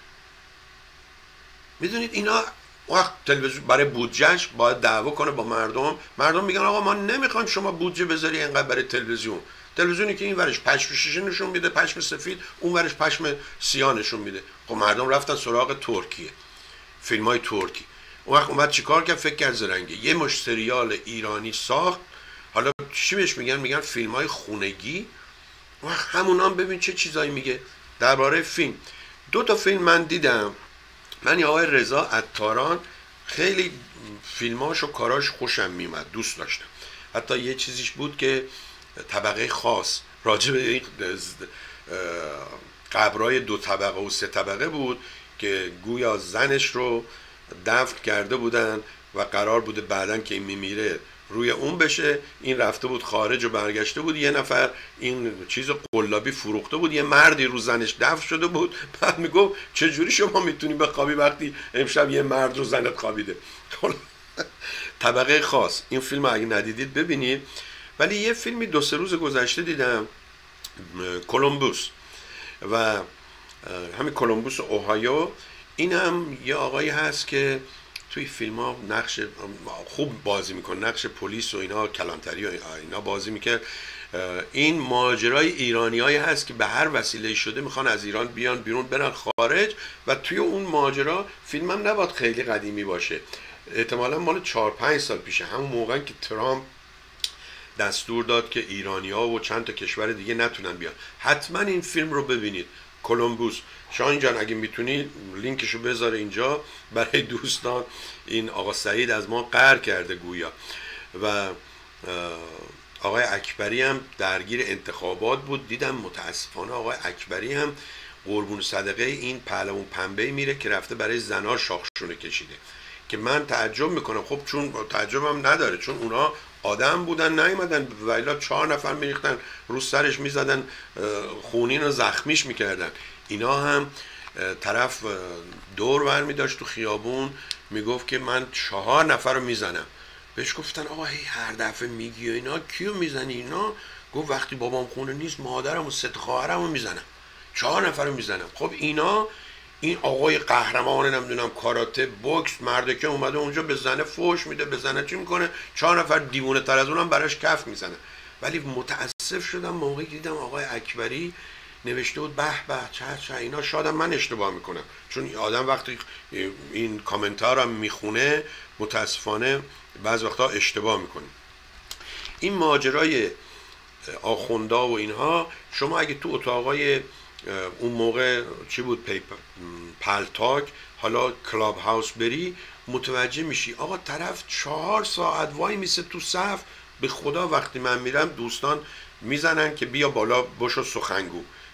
میدونید اینا وقت تلویزیون برای بودجهش باید دعوا کنه با مردم. مردم میگن آقا ما نمیخوایم شما بودجه بذاری اینقدر برای تلویزیون. تلویزیونی که این ورش پشم شیشه نشون میده، پشم سفید، اون ورش پشم سیاه نشون میده. خب مردم رفتن سراغ ترکیه، فیلم های ترکی. اون وقت اومد چیکار کرد؟ فکر کرد زرنگه، یه مش سریال ایرانی ساخت. حالا چی بهش میگن؟ میگن فیلم های خونگی. اون وقت همونا هم ببین چه چیزایی میگه درباره فیلم. دو تا فیلم من دیدم. من یا آقای رضا عطاران خیلی فیلماش و کاراش خوشم میومد، دوست داشتم. حتی یه چیزیش بود که طبقه خاص، راجع به قبرای دو طبقه و سه طبقه بود که گویا زنش رو دفن کرده بودن و قرار بوده بعدن که این میمیره روی اون بشه. این رفته بود خارج و برگشته بود، یه نفر این چیز قلابی فروخته بود، یه مردی رو زنش دفن شده بود. بعد میگفت چجوری شما میتونی بخوابی وقتی امشب یه مرد رو زنت خوابیده؟ طبقه خاص. این فیلم اگه ندیدید ببینید. ولی یه فیلمی دو سه روز گذشته دیدم، کولومبوس، و همین کولومبوس اوهایو. این هم یه آقایی هست که توی فیلم ها نقش خوب بازی میکنه، نقش پلیس و اینا، کلانتری و اینا بازی میکنه. این ماجرای ایرانی هایی هست که به هر وسیله شده میخوان از ایران بیان بیرون برن خارج، و توی اون ماجرا فیلم هم نباید خیلی قدیمی باشه، احتمالا مال چهار پنج سال پیشه، همون موقع که ترامپ دستور داد که ایرانی‌ها و چند تا کشور دیگه نتونن بیان. حتما این فیلم رو ببینید، کولومبوس. شاهین جان اگه میتونی لینکشو بذاره اینجا برای دوستان. این آقا سعید از ما قهر کرده گویا. و آقای اکبری هم درگیر انتخابات بود. دیدم متاسفانه آقای اکبری هم قربون صدقه این پهلوان پنبه میره که رفته برای زنا شاخشونه کشیده، که من تعجب میکنم. خب چون تعجبم نداره، چون اونا آدم بودن نیومدن ولی چهار نفر میریختن رو سرش میزدن، خونین و زخمیش میکردن. اینا هم طرف دور برمی داشت تو خیابون میگفت که من چهار نفر رو میزنم. بهش گفتن آقا هی هر دفعه میگی و اینا، کیو میزنی؟ اینا گفت وقتی بابام خونه نیست مادرم و سه خواهرم رو میزنم، چهار نفر رو میزنم. خب اینا، این آقای قهرمان نمیدونم کاراته بوکس مرده که اومده اونجا به زنه فوش میده، به زنه چی میکنه، چهار نفر دیوونه تر از اونم براش کف میزنه. ولی متاسف شدم موقعی دیدم آقای اکبری نوشته بود به به چه چه اینا. شادم من اشتباه میکنم، چون آدم وقتی این کامنتار هم میخونه متاسفانه بعض وقتا اشتباه میکنه. این ماجرای آخوندا و اینها، شما اگه تو اتاقای اون موقع چی بود، پیپر پلتاک، حالا کلاب هاوس بری، متوجه میشی آقا طرف چهار ساعت وای میسه تو صف. به خدا وقتی من میرم دوستان میزنن که بیا بالا بشو سخنگو،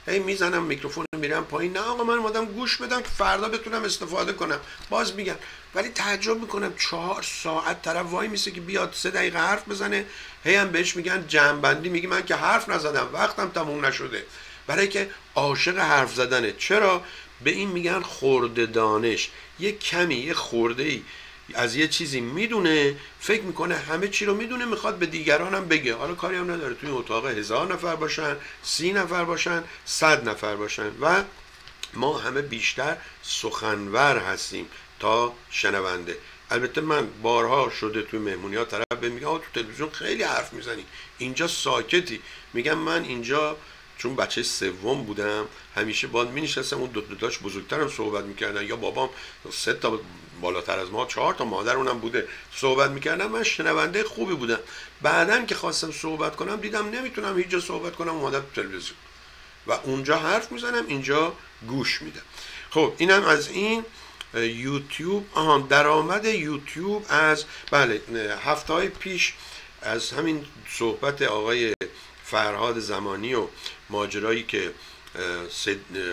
هی میزنم میکروفون میرم پایین. نه آقا، من اومدم گوش بدم که فردا بتونم استفاده کنم. باز میگن، ولی تعجب میکنم چهار ساعت طرف وای میسه که بیاد سه دقیقه حرف بزنه، هی هم بهش میگن جمع‌بندی، میگه من که حرف نزدم، وقتم تموم نشده. برای که عاشق حرف زدنه. چرا؟ به این میگن خورده دانش. یه کمی، یه خورده ای از یه چیزی میدونه، فکر میکنه همه چی رو میدونه، میخواد به دیگران هم بگه. حالا کاری هم نداره توی اتاق هزار نفر باشن، سی نفر باشن، صد نفر باشن، و ما همه بیشتر سخنور هستیم تا شنونده. البته من بارها شده توی مهمونی ها طرف به میگه آقا تو تلویزیون خیلی حرف میزنی، اینجا ساکتی. میگم من اینجا چون بچه سوم بودم همیشه باید می نشستم، اون دو دوتاش بزرگترم صحبت میکردن، یا بابام سه تا بالاتر از ما، چهار تا مادر اونم بوده صحبت میکردن، من شنونده خوبی بودم. بعدن که خواستم صحبت کنم دیدم نمیتونم هیچ جا صحبت کنم، اومدم تو تلویزیون و اونجا حرف میزنم، اینجا گوش میدم. خب اینم از این یوتیوب. آها، درآمد یوتیوب از بله هفته های پیش از همین صحبت آقای فرهاد زمانی و ماجرایی که سد...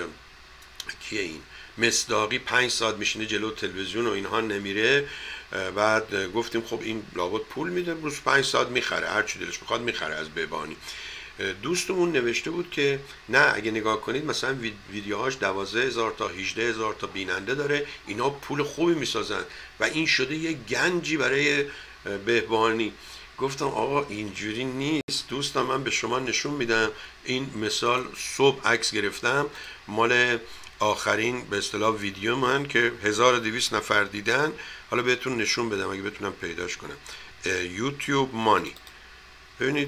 کیه این مصداقی پنج ساعت میشینه جلو تلویزیون و اینها نمیره، بعد گفتیم خب این لابد پول میده، روز پنج ساعت میخره، هر چی دلش میخواد میخره از بهبانی. دوستمون نوشته بود که نه، اگه نگاه کنید مثلا ویدیوهاش دوازده هزار تا هجده هزار تا بیننده داره، اینا پول خوبی میسازن و این شده یه گنجی برای بهبانی. گفتم آقا اینجوری نیست دوستان، من به شما نشون میدم. این مثال صبح عکس گرفتم مال آخرین به اصطلاح ویدیو من که هزار و دویست نفر دیدن. حالا بهتون نشون بدم اگه بتونم پیداش کنم. یوتیوب مانی، ببینید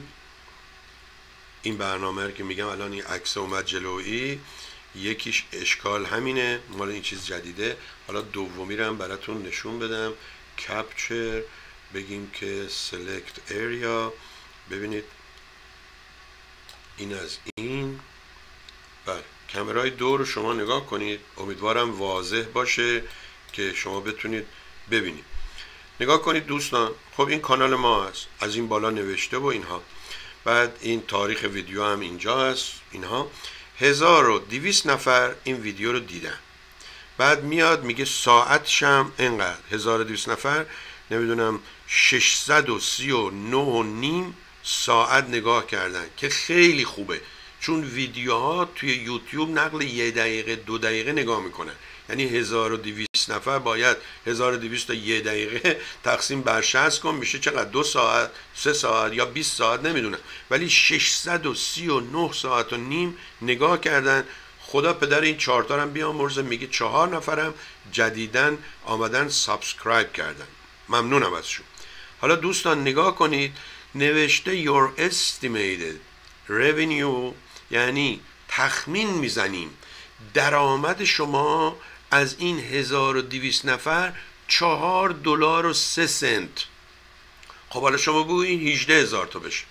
این برنامه رو که میگم الان این عکس اومد جلویی، یکیش اشکال همینه، مال این چیز جدیده. حالا دومی رو هم براتون نشون بدم. کپچر، بگیم که select area، ببینید این از این. بله، کامرای دو رو شما نگاه کنید، امیدوارم واضح باشه که شما بتونید ببینید. نگاه کنید دوستان، خب این کانال ما هست، از این بالا نوشته و اینها، بعد این تاریخ ویدیو هم اینجا هست، اینها هزار و دویست نفر این ویدیو رو دیدن. بعد میاد میگه ساعتش هم اینقدر، هزار و دویست نفر نمیدونم ششصد و سی و نه و نیم ساعت نگاه کردن که خیلی خوبه، چون ویدیوها توی یوتیوب نقل یه دقیقه دو دقیقه نگاه میکنن. یعنی هزار و دویست نفر باید هزار و دویست تا یه دقیقه تقسیم بر شصت کن، میشه چقدر؟ دو ساعت، سه ساعت یا بیست ساعت نمیدونم، ولی ششصد و سی و نه ساعت و نیم نگاه کردن. خدا پدر این چهارتا هم بیامرزه، میگه چهار نفرم جدیدن آمدن سابسکرایب کردن، ممنونم ازشون. حالا دوستان نگاه کنید، نوشته your estimated revenue، یعنی تخمین میزنیم درآمد شما از این هزار و دویست نفر چهار دلار و سه سنت. خب حالا شما بگو این هجده هزار تا بشه،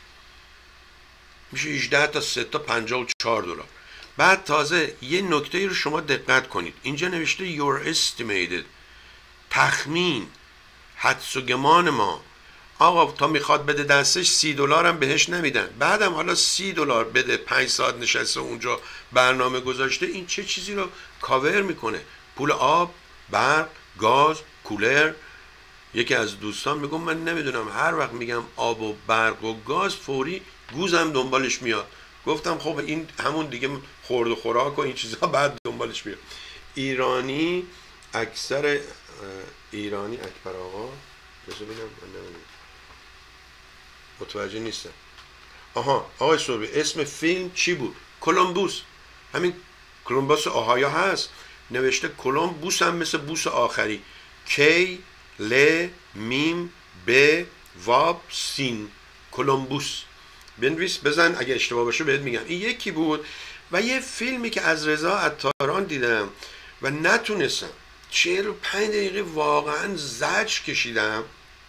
میشه هجده تا سه تا پنجاه و چهار دلار. بعد تازه یه نکته رو شما دقت کنید، اینجا نوشته your estimated، تخمین، حدس و گمان ما. آقا تا میخواد بده دستش سی دلار هم بهش نمیدن، بعدم حالا سی دلار بده، پنج ساعت نشسته اونجا برنامه گذاشته، این چه چیزی رو کاور میکنه؟ پول آب، برق، گاز، کولر. یکی از دوستان میگم من نمیدونم، هر وقت میگم آب و برق و گاز فوری گوزم دنبالش میاد. گفتم خب این همون دیگه خورد و خوراک و این چیزا بعد دنبالش میاد. ایرانی اکثر ایرانی اکبر آقا، بذار ببینم من نمیدونم، متوجه نیستم. آها آقای صبحی، اسم فیلم چی بود؟ کولومبوس. همین کولومبوس آهایا هست، نوشته کولومبوس هم مثل بوس آخری، کی ل میم ب واب سین، کولومبوس بنویس، بزن اگه اشتباه باشه بهت میگم. این یکی بود. و یه فیلمی که از رضا عطاران دیدم و نتونستم، چهل و پنج دقیقه واقعا زجر کشیدم.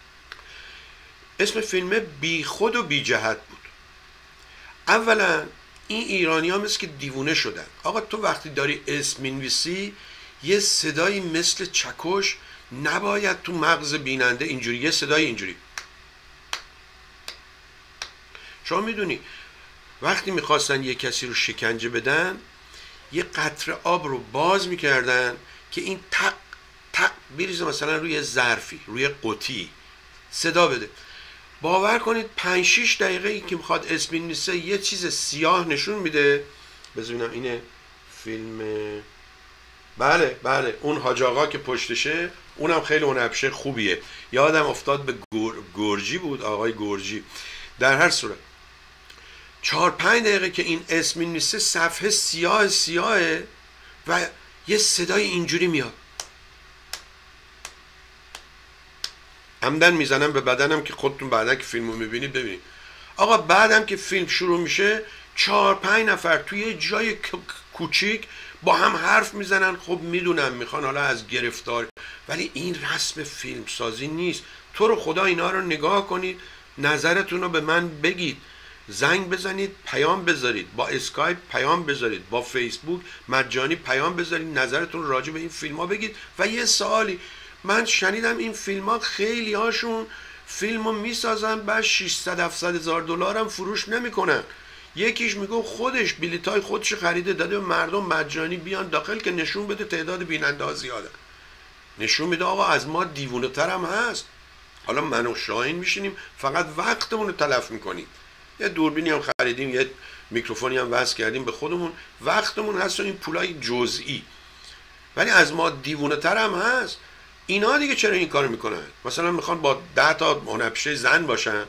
اسم فیلم بی خود و بی جهت بود. اولا این ایرانی ها مثل که دیوونه شدن. آقا تو وقتی داری اسم مینویسی یه صدایی مثل چکش نباید تو مغز بیننده اینجوری، یه صدای اینجوری. شما میدونی وقتی میخواستن یه کسی رو شکنجه بدن یه قطره آب رو باز میکردن که این تق تق بریزه مثلا روی ظرفی، روی قوطی، صدا بده. باور کنید پنج شیش دقیقه ای که میخواد اسپین نیسته یه چیز سیاه نشون میده. بذارینم اینه فیلم، بله بله اون حاج آقا که پشتشه اونم خیلی هنرپیشه خوبیه. یادم افتاد به گور، گرجی بود، آقای گرجی. در هر صورت چهار پنج دقیقه که این اسم نیسته صفحه سیاه سیاهه و یه صدای اینجوری میاد. عمدن میزنم به بدنم که خودتون بعدا که فیلمو میبینید ببینید. آقا بعدم که فیلم شروع میشه چهار پنج نفر توی یه جای کوچیک با هم حرف میزنن. خب میدونم میخوان حالا از گرفتار، ولی این رسم فیلم سازی نیست. تو رو خدا اینا رو نگاه کنید، نظرتون رو به من بگید، زنگ بزنید، پیام بذارید، با اسکایپ پیام بذارید، با فیسبوک مجانی پیام بذارید، نظرتون راجع به این فیلم ها بگید. و یه سوالی، من شنیدم این فیلم ها خیلی هاشون فیلم رو میسازن بعد ششصد هفتصد هزار دلار هم فروش نمیکنن. یکیش میگه خودش بلیطای خودش خریده داده به مردم مجانی بیان داخل که نشون بده تعداد بیننده ها زیاده. نشون میده آقا از ما دیوونه تر هم هست. حالا من و شاهین میشینیم فقط وقتمون رو تلف میکنیم. یه دوربینی هم خریدیم، یه میکروفونی هم وصل کردیم به خودمون، وقتمون هست و این پولای جزئی. ولی از ما دیوونه تر هم هست. اینا دیگه چرا این کارو میکنن؟ مثلا میخوان با ده تا هنرپیشه زن باشن،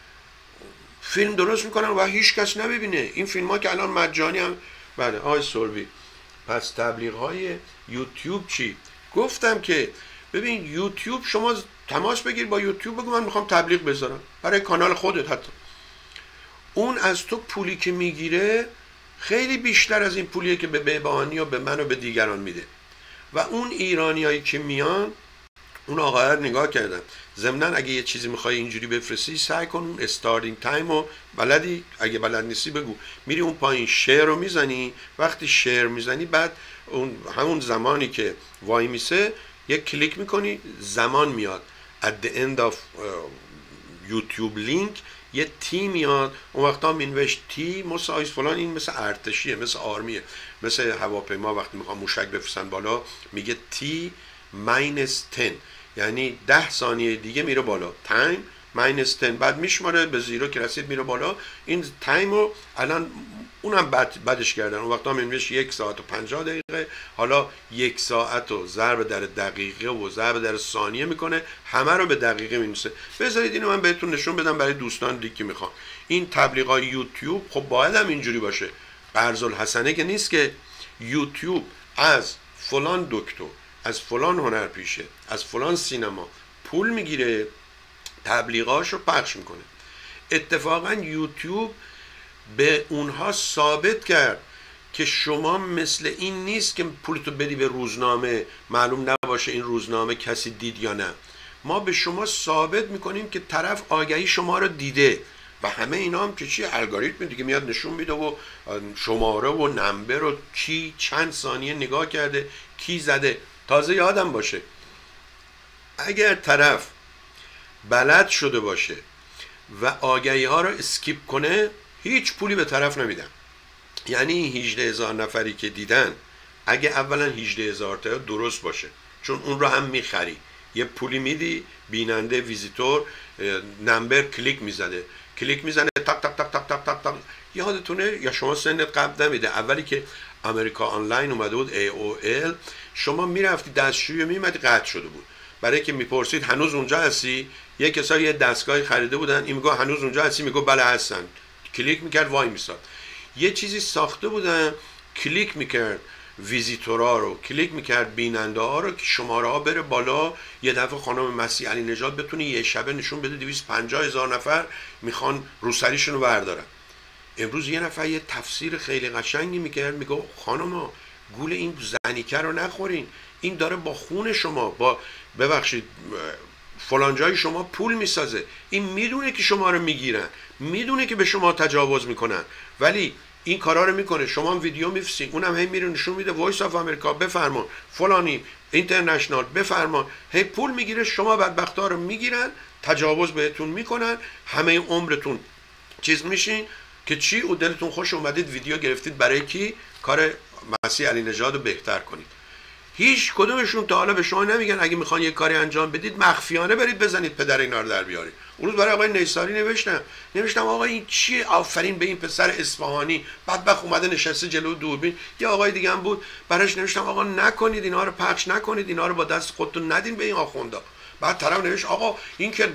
فیلم درست میکنن و هیچ کس نببینه. این فیلم ها که الان مجانی هم، بله آقای سوربی. پس تبلیغ های یوتیوب چی؟ گفتم که ببین یوتیوب شما تماس بگیر با یوتیوب، بگو من میخوام تبلیغ بذارم برای کانال خودت. حتی اون از تو پولی که میگیره خیلی بیشتر از این پولیه که به بیبانی و به من و به دیگران میده. و اون ایرانیایی که میان اون آقا رو نگاه کردن. ضمناً اگه یه چیزی میخوای اینجوری بفرستی سعی کن اون استارتینگ تایم رو بلدی، اگه بلد نیستی بگو. میری اون پایین شیر رو میزنی، وقتی شیر میزنی بعد اون همون زمانی که وای میسه یک کلیک میکنی، زمان میاد at the end of یوتیوب لینک یه تی میاد. اون وقتا مینوشت تی مساویس فلان. این مثل ارتشیه، مثل آرمیه، مثل هواپیما وقتی میخوان موشک بفرستن بالا میگه تی ماینس ده، یعنی ده ثانیه دیگه میره بالا. تایم ماینس ده، بعد میشماره به زیرو که رسید میره بالا. این تایم رو الان اونم بد بدش کردن. اون وقتا مینوشت یک ساعت و پنجاه دقیقه، حالا یک ساعت و ضرب در دقیقه و ضرب در ثانیه میکنه، همه رو به دقیقه مینویسه. بذارید اینو من بهتون نشون بدم برای دوستان دیگه که میخوان. این تبلیغات یوتیوب خب باید هم اینجوری باشه. قرض الحسنه که نیست که یوتیوب از فلان دکتر، از فلان هنرپیشه، از فلان سینما پول میگیره، تبلیغاشو پخش میکنه. اتفاقا یوتیوب به اونها ثابت کرد که شما مثل این نیست که پولتو بدی به روزنامه معلوم نباشه این روزنامه کسی دید یا نه. ما به شما ثابت میکنیم که طرف آگهی شما رو دیده و همه اینا هم که چی الگوریتم دیگه میاد نشون میده و شماره و نمبر و کی چند ثانیه نگاه کرده، کی زده. تازه یادم باشه اگر طرف بلد شده باشه و آگهی ها رو اسکیپ کنه هیچ پولی به طرف نمیدن. یعنی هجده هزار نفری که دیدن اگه اولا هجده هزار تا درست باشه، چون اون رو هم میخری، یه پولی میدی، بیننده ویزیتور نمبر کلیک میزنه، کلیک میزنه تاک تاک تاک تاک تاک تاک تاک. یادتونه یا شما سنت قبل نمیده اولی که امریکا آنلاین اومده بود ای او ال، شما میرفتی دستشویی میمدی قطع شده بود. برای که میپرسید هنوز اونجا هستی، یه کسایی یه دستگاهی خریده بودن، این میگه هنوز اونجا هستی، میگه بله هستن، کلیک میکرد وای میساد. یه چیزی ساخته بودن کلیک میکرد ویزیتورا رو، کلیک میکرد بیننده ها رو که شماره ها بره بالا. یه دفعه خانم مسیح علی نژاد بتونه یه شبه نشون بده دویست و پنجاه هزار نفر میخوان روسریشون رو بردارن. امروز یه نفر یه تفسیر خیلی قشنگی میکرد، میگه خانم گول این زنیکه رو نخورین، این داره با خون شما، با ببخشید فلان جای شما پول میسازه. این میدونه که شما رو میگیرن، میدونه که به شما تجاوز میکنن، ولی این کارا رو میکنه. شما هم ویدیو میفرستین، اونم هی میره نشون میده وایس آف امریکا بفرمان، فلانی اینترنشنال بفرمان، هی پول میگیره. شما بدبختا رو میگیرن، تجاوز بهتون میکنن، همه عمرتون چیز میشین که چی؟ او دلتون خوش اومدید ویدیو گرفتید برای کی؟ کار مسیح علی نژاد رو بهتر کنید. هیچ کدومشون تا حالا به شما نمیگن اگه میخوان یه کاری انجام بدید مخفیانه برید بزنید پدر اینا رو در بیارید. اون روز برای آقای نیساری نوشتم نوشتم آقا این چیه؟ آفرین به این پسر اصفهانی بدبخت اومده نشسته جلو دوربین. یه آقای دیگه هم بود براش نوشتم آقا نکنید اینا رو پخش نکنید، اینا رو با دست خودتون ندین به این آخوندا. بعد طرف نوشت آقا این که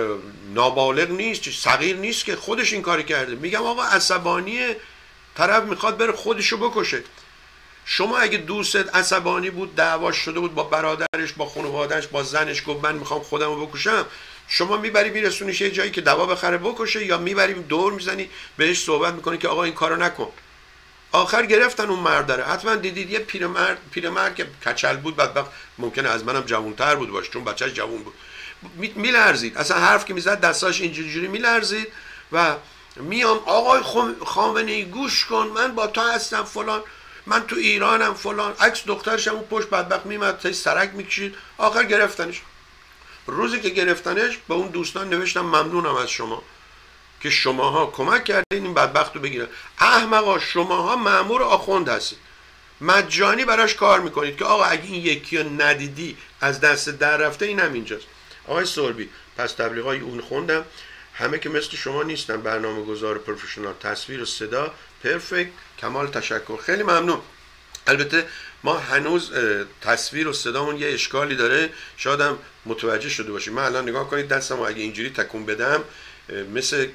نابالغ نیست، صغیر نیست که خودش این کاری کرده. میگم آقا عصبانیه، طرف میخواد بره خودشو بکشه. شما اگه دوستت عصبانی بود، دعواش شده بود با برادرش، با خانواده‌اش، با زنش، گفت من میخوام خودمو بکشم، شما میبری میرسونیش یه جایی که دوا بخره بکشه، یا میبری دور میزنی بهش صحبت میکنی که آقا این کارو نکن؟ آخر گرفتن اون مرد داره. حتما دیدید یه پیرمرد پیرمرد که کچل بود، بدبخت ممکنه از منم جوان‌تر بود باشه چون بچه‌ش جوان بود، میلرزید اصلا حرف که میزد دستاش اینجوری میلرزید و میام آقای خامنه‌ای گوش کن من با تو هستم فلان، من تو ایرانم فلان. عکس دخترش هم اون پشت بدبخت میمد تا سرک میکشید. آخر گرفتنش. روزی که گرفتنش به اون دوستان نوشتم ممنونم از شما که شماها کمک کردین این بدبخت رو بگیرن. احمقا شماها مأمور آخوند هستید، مجانی براش کار میکنید که آقا اگه این یکی رو ندیدی از دست در رفته، اینم اینجاست. آقای سوربی پس تبلیغای اون خوندم. همه که مثل شما نیستن، برنامه گذار پروفشنال، تصویر و صدا پرفکت. کمال تشکر، خیلی ممنون. البته ما هنوز تصویر و صدامون یه اشکالی داره، شاید هم متوجه شده باشید. من الان نگاه کنید دستمو اگه اینجوری تکون بدم مثل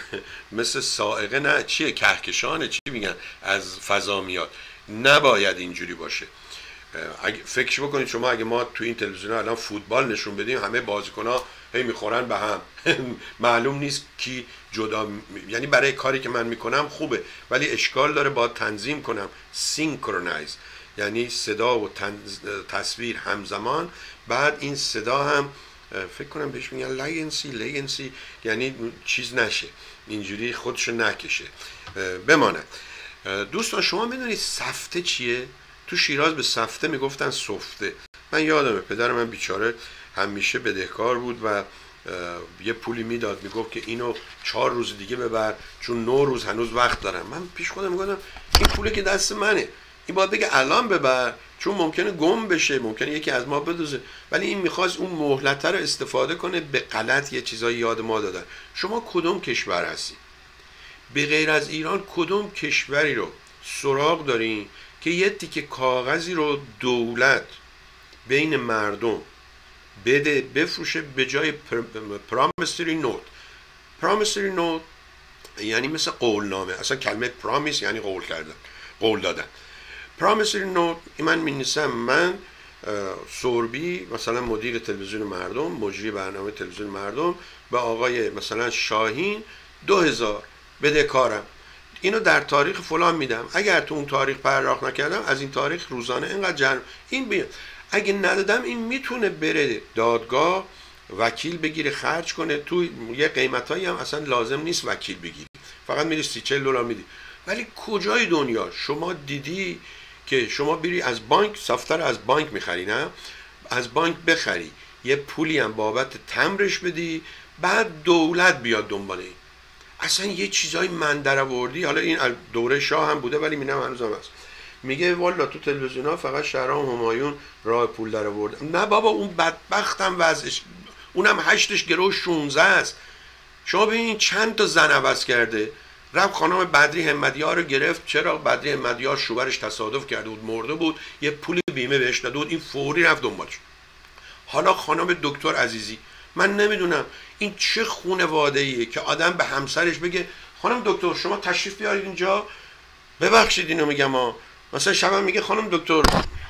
مثل سائقه نه چیه کهکشانه چی میگن از فضا میاد. نباید اینجوری باشه. اگه فکر بکنید شما اگه ما تو این تلویزیون الان فوتبال نشون بدیم، همه بازیکن‌ها هی میخورن به هم معلوم نیست کی جدا، یعنی برای کاری که من میکنم خوبه ولی اشکال داره باید تنظیم کنم، سینکرونایز، یعنی صدا و تصویر همزمان. بعد این صدا هم فکر کنم بهش میگن لگنسی لگنسی، یعنی چیز نشه اینجوری خودشو نکشه بمانه. دوستان شما میدونید سفته چیه؟ تو شیراز به سفته میگفتن سفته. من یادمه پدر من بیچاره همیشه بدهکار بود و یه پولی میداد میگفت که اینو چهار روز دیگه ببر چون نه روز هنوز وقت دارم. من پیش خودم میگفتم این پولی که دست منه، این باید بگه الان ببر چون ممکنه گم بشه، ممکنه یکی از ما بدوزه، ولی این میخواست اون مهلت رو استفاده کنه به غلط یه چیزایی یاد ما دادن. شما کدوم کشور هستی؟ به غیر از ایران کدوم کشوری رو سراغ دارین که یه تیکه کاغذی رو دولت بین مردم بده بفروشه به جای پرامسری نوت؟ پرامسری نوت یعنی مثل قولنامه، اصلا کلمه پرامیس یعنی قول کردن، قول دادن. پرامسری نوت من می نویسم من سوربی مثلا مدیر تلویزیون مردم، مجری برنامه تلویزیون مردم، به آقای مثلا شاهین دو هزار بدهکارم، اینو در تاریخ فلان میدم، اگر تو اون تاریخ پرداخت نکردم از این تاریخ روزانه اینقدر جرم این بیاد. اگه ندادم این میتونه بره دادگاه وکیل بگیره خرج کنه. تو یه قیمتایی هم اصلا لازم نیست وکیل بگیری، فقط میری سی چهل دلار میدی. ولی کجای دنیا شما دیدی که شما بری از بانک سافتر از بانک میخری؟ نه، از بانک بخری یه پولی هم بابت تمرش بدی بعد دولت بیاد دنبال این. اصلا یه چیزای من درآوردی. حالا این دوره شاه هم بوده ولی مینم هنوز هم هست. میگه والا تو تلویزیون ها فقط شهرام همایون راه پول در آورد. نه بابا اون بدبختم وضعش، اونم هشتش گرو شونزده است. شما ببینید چند تا زن عوض کرده. رفت خانم بدری همتیار رو گرفت. چرا؟ بدری همتیار شوهرش تصادف کرده بود مرده بود، یه پول بیمه بهش داده بود، این فوری رفت دنبالش. حالا خانم دکتر عزیزی، من نمیدونم این چه خانواده ایه که آدم به همسرش بگه خانم دکتر شما تشریف بیارید اینجا، ببخشید اینو میگم ها، مثلا شبم میگه خانم دکتر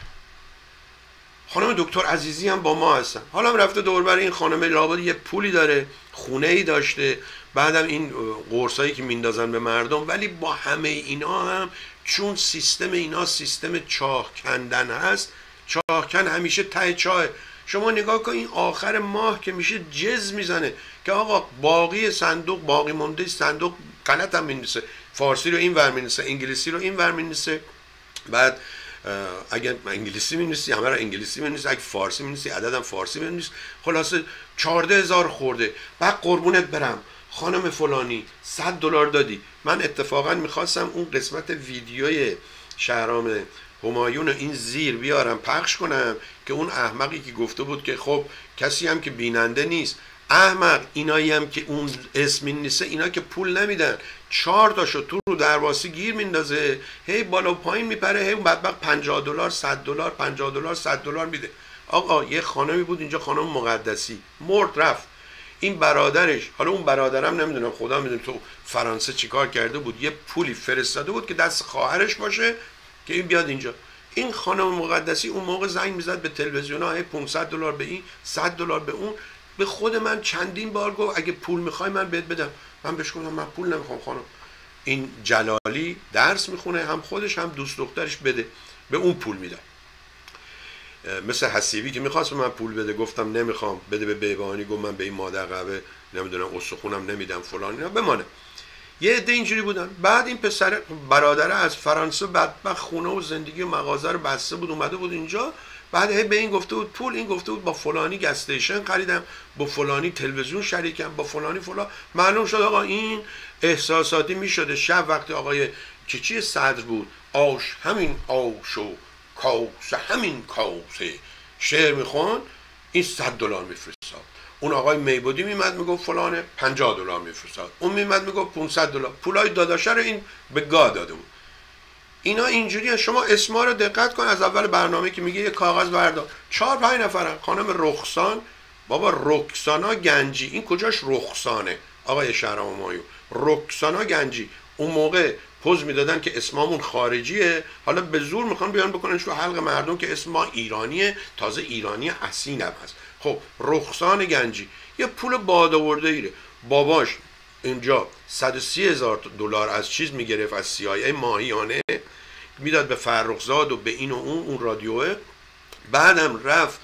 خانم دکتر عزیزی هم با ما هستن. حالا هم رفته دور بر این خانم لابد یه پولی داره، خونه ای داشته، بعدم این قرصایی که میندازن به مردم. ولی با همه اینا هم چون سیستم اینا سیستم چاه کندن هست، چاه کن همیشه ته چاه. شما نگاه کن این آخر ماه که میشه جز میزنه که آقا باقی صندوق باقی مونده صندوق غلط هم مینویسه، فارسی رو این ور مینویسه، انگلیسی رو این ور مینویسه. بعد اگر انگلیسی مینویسی همه رو انگلیسی مینویسه، اگه فارسی مینویسی عددم فارسی مینویسه. خلاصه چهارده هزار خورده. بعد قربونت برم خانم فلانی صد دلار دادی. من اتفاقا میخواستم اون قسمت ویدیوی شهرام همایون این زیر بیارم پخش کنم که اون احمقی که گفته بود که خب کسی هم که بیننده نیست، احمق اینایی هم که اون اسمی نیسته اینا که پول نمیدن، چهار تاشو تو رو درواسی گیر میندازه، هی بالا و پایین میپره، هی بدبخت پنجاه دلار صد دلار پنجاه دلار صد دلار میده. آقا یه خانمی بود اینجا، خانم مقدسی، مرد رفت. این برادرش، حالا اون برادرم نمیدونم خدا میدونه تو فرانسه چیکار کرده بود، یه پولی فرستاده بود که دست خواهرش باشه که این بیاد اینجا. این خانم مقدسی اون موقع زنگ میزد به تلویزیون ها، پانصد دلار به این، صد دلار به اون. به خود من چندین بار گفت اگه پول میخوای من بهت بدم. من بهش گفتم من پول نمیخوام خانم. این جلالی درس میخونه، هم خودش هم دوست دخترش، بده، به اون پول میدم. مثل حسیبی که میخواست به من پول بده، گفتم نمیخوام، بده به بیبانی، گفت من به این مادر قهوه نمیدونم استخونم نمیدم فلان، اینا بمانه. یه عده اینجوری بودن. بعد این پسر برادره از فرانسه بدبخت خونه و زندگی و مغازه رو بسته بود اومده بود اینجا. بعد هی به این گفته بود پول، این گفته بود با فلانی گستیشن خریدم، با فلانی تلویزیون شریکم، با فلانی فلان. معلوم شد آقا این احساساتی میشده. شب وقتی آقای چیچی صدر بود، آش همین آش و کاسه همین کاسه شعر میخوان، این صد دلار میفرستاد. اون آقای میبودی میمد میگفت فلانه، پنجاه دلار میفرستاد. اون میمد میگفت پانصد دلار. پولای داداشه رو این به گا داده بود. اینا اینجوریه. شما اسما رو دقت کن از اول برنامه که میگه یه کاغذ بردار، چهار پنج نفرن. خانم رخسان، بابا رکسانا گنجی، این کجاش رخسانه آقای شهرام همایون؟ رکسانا گنجی. اون موقع پوز میدادن که اسممون خارجیه، حالا به زور میخوان بیان بکنن تو حلق مردم که اسم ما ایرانیه، تازه ایرانی اصیل هم هست. خب رخسان گنجی یه پول باد آورده ایره. باباش اینجا صد و سی هزار دلار از چیز میگرفت، از سی آی ای ماهیانه میداد به فرخزاد و به این و اون اون رادیوه. بعدم رفت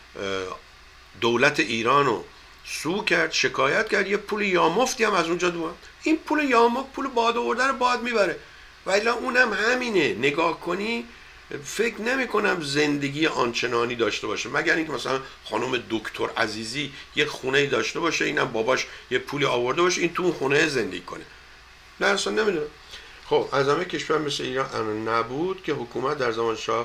دولت ایرانو سو کرد، شکایت کرد، یه پول یامفتی هم از اونجا دوام. این پول یامفت پول باد آورده رو باد میبره. ولی اونم همینه. نگاه کنی فکر نمی کنم زندگی آنچنانی داشته باشه، مگر اینکه مثلا خانم دکتر عزیزی یه خونه داشته باشه، اینم باباش یه پولی آورده باشه، این تو اون خونه زندگی کنه. نه اصلا نمیدونم. خب از همه کشور مثل ایران نبود که حکومت در زمان شاه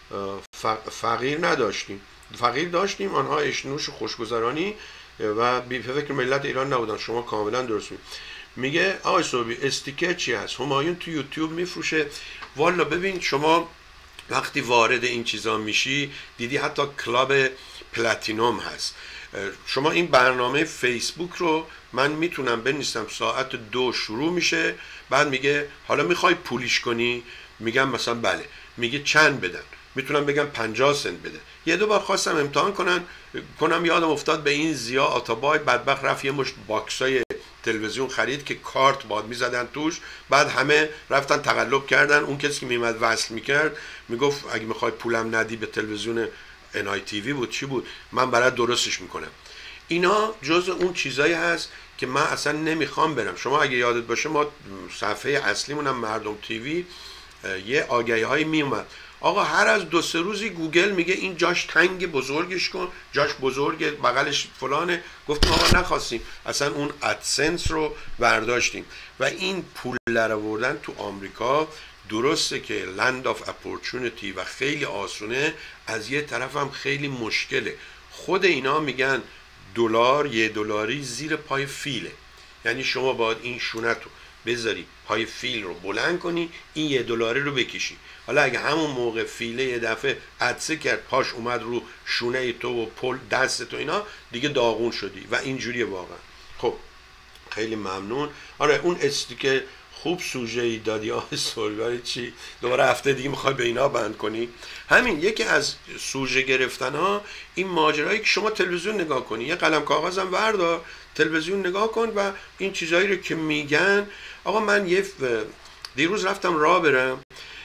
فقیر نداشتیم. فقیر داشتیم، آنها اشنوش و خوشگذرانی و بی فکر ملت ایران نبودن. شما کاملا درست میگید. میگه آقای صوبی استیکر چی هست؟ همایون تو یوتیوب میفروشه. والا ببین شما وقتی وارد این چیزا میشی دیدی حتی کلاب پلاتینوم هست. شما این برنامه فیسبوک رو من میتونم بنویسم ساعت دو شروع میشه، بعد میگه حالا میخوای پولیش کنی؟ میگم مثلا بله. میگه چند بدن؟ میتونم بگم پنجاه سنت بده. یه دو بار خواستم امتحان کنن کنم یادم افتاد به این زیا آتابای بدبخت رفت یه مشت باکسای تلویزیون خرید که کارت باد میزدن توش، بعد همه رفتن تقلب کردن. اون کسی که میمد وصل میکرد میگفت اگه میخوای پولم ندی به تلویزیون ان آی تی وی بود چی بود، من برات درستش میکنم. اینا جز اون چیزایی هست که من اصلا نمیخوام برم. شما اگه یادت باشه ما صفحه اصلیمون هم مردم تیوی یه آگهی های میومد، آقا هر از دو سه روزی گوگل میگه این جاش تنگ بزرگش کن، جاش بزرگه بغلش فلانه. گفتیم آقا نخواستیم، اصلا اون ادسنس رو برداشتیم. و این پول در آوردن تو آمریکا درسته که لند آف اپورتونیتی و خیلی آسونه، از یه طرف هم خیلی مشکله. خود اینا میگن دلار یه دلاری زیر پای فیله، یعنی شما باید این شونت رو بذاری پای فیل رو بلند کنی، این یه دلاری رو بکشی. حالا اگه همون موقع فیله یه دفعه عدسه کرد پاش اومد رو شونه تو و پل دست تو، اینا دیگه داغون شدی. و اینجوریه واقعا. خب خیلی ممنون. آره اون استیکر خوب سوژه ای دادی آقای سولگاری. چی دوباره هفته دیگه میخوای به اینا بند کنی؟ همین یکی از سوژه گرفتن ها این ماجرایی که شما تلویزیون نگاه کنی، یه قلم کاغذم وردار تلویزیون نگاه کن و این چیزایی رو که میگن. آقا من یه دیروز رفتم راه برم،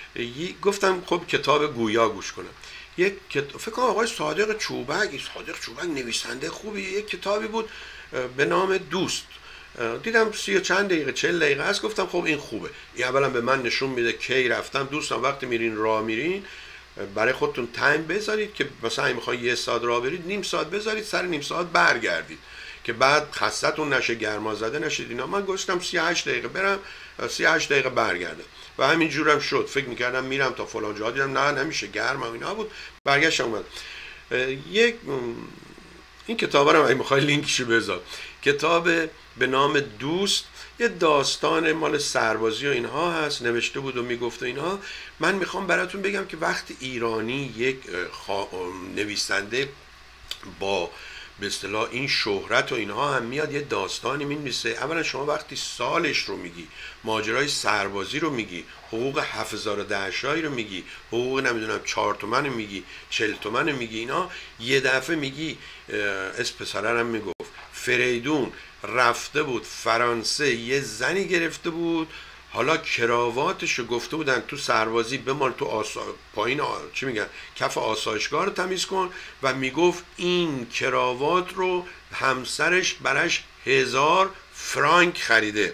گفتم خب کتاب گویا گوش کنم. یک کتاب فکر کنم آقای صادق چوبک، صادق چوبک نویسنده خوبیه، یک کتابی بود به نام دوست. دیدم سی و چند دقیقه چهل دقیقه است، گفتم خب این خوبه. این اولا به من نشون میده کی رفتم. دوستان وقتی میرین راه میرین برای خودتون تایم بذارید که مثلا اگه میخواین یه ساعت راه برید نیم ساعت بذارید، سر نیم ساعت برگردید که بعد خستتون نشه، گرما زده نشید اینا. من گفتم سی و هشت دقیقه برم، سی هشت دقیقه برگرده. و همین جورم شد. فکر میکردم میرم تا فلان جا، دیدم نه نمیشه، گرم و اینا بود. برگشتم اومد. یک این کتاب رو اگه میخوای لینکشو بذار، کتاب به نام دوست، یه داستان مال سربازی و اینها هست، نوشته بود و میگفت و اینها. من میخوام براتون بگم که وقتی ایرانی یک خوا... نویسنده با به اصطلاح این شهرت و اینها هم میاد یه داستانی مینویسه، اولا شما وقتی سالش رو میگی، ماجرای سربازی رو میگی، حقوق هفت هزار و ده شایی رو میگی، حقوق نمیدونم چهار تومن میگی، چهل تومن میگی، اینا یه دفعه میگی. اسم پسرم میگفت فریدون رفته بود فرانسه، یه زنی گرفته بود، حالا کراواتشو گفته بودن تو سربازی بمال تو آسا... پایین آ... چی میگن کف آسایشگاه رو تمیز کن، و میگفت این کراوات رو همسرش برش هزار فرانک خریده.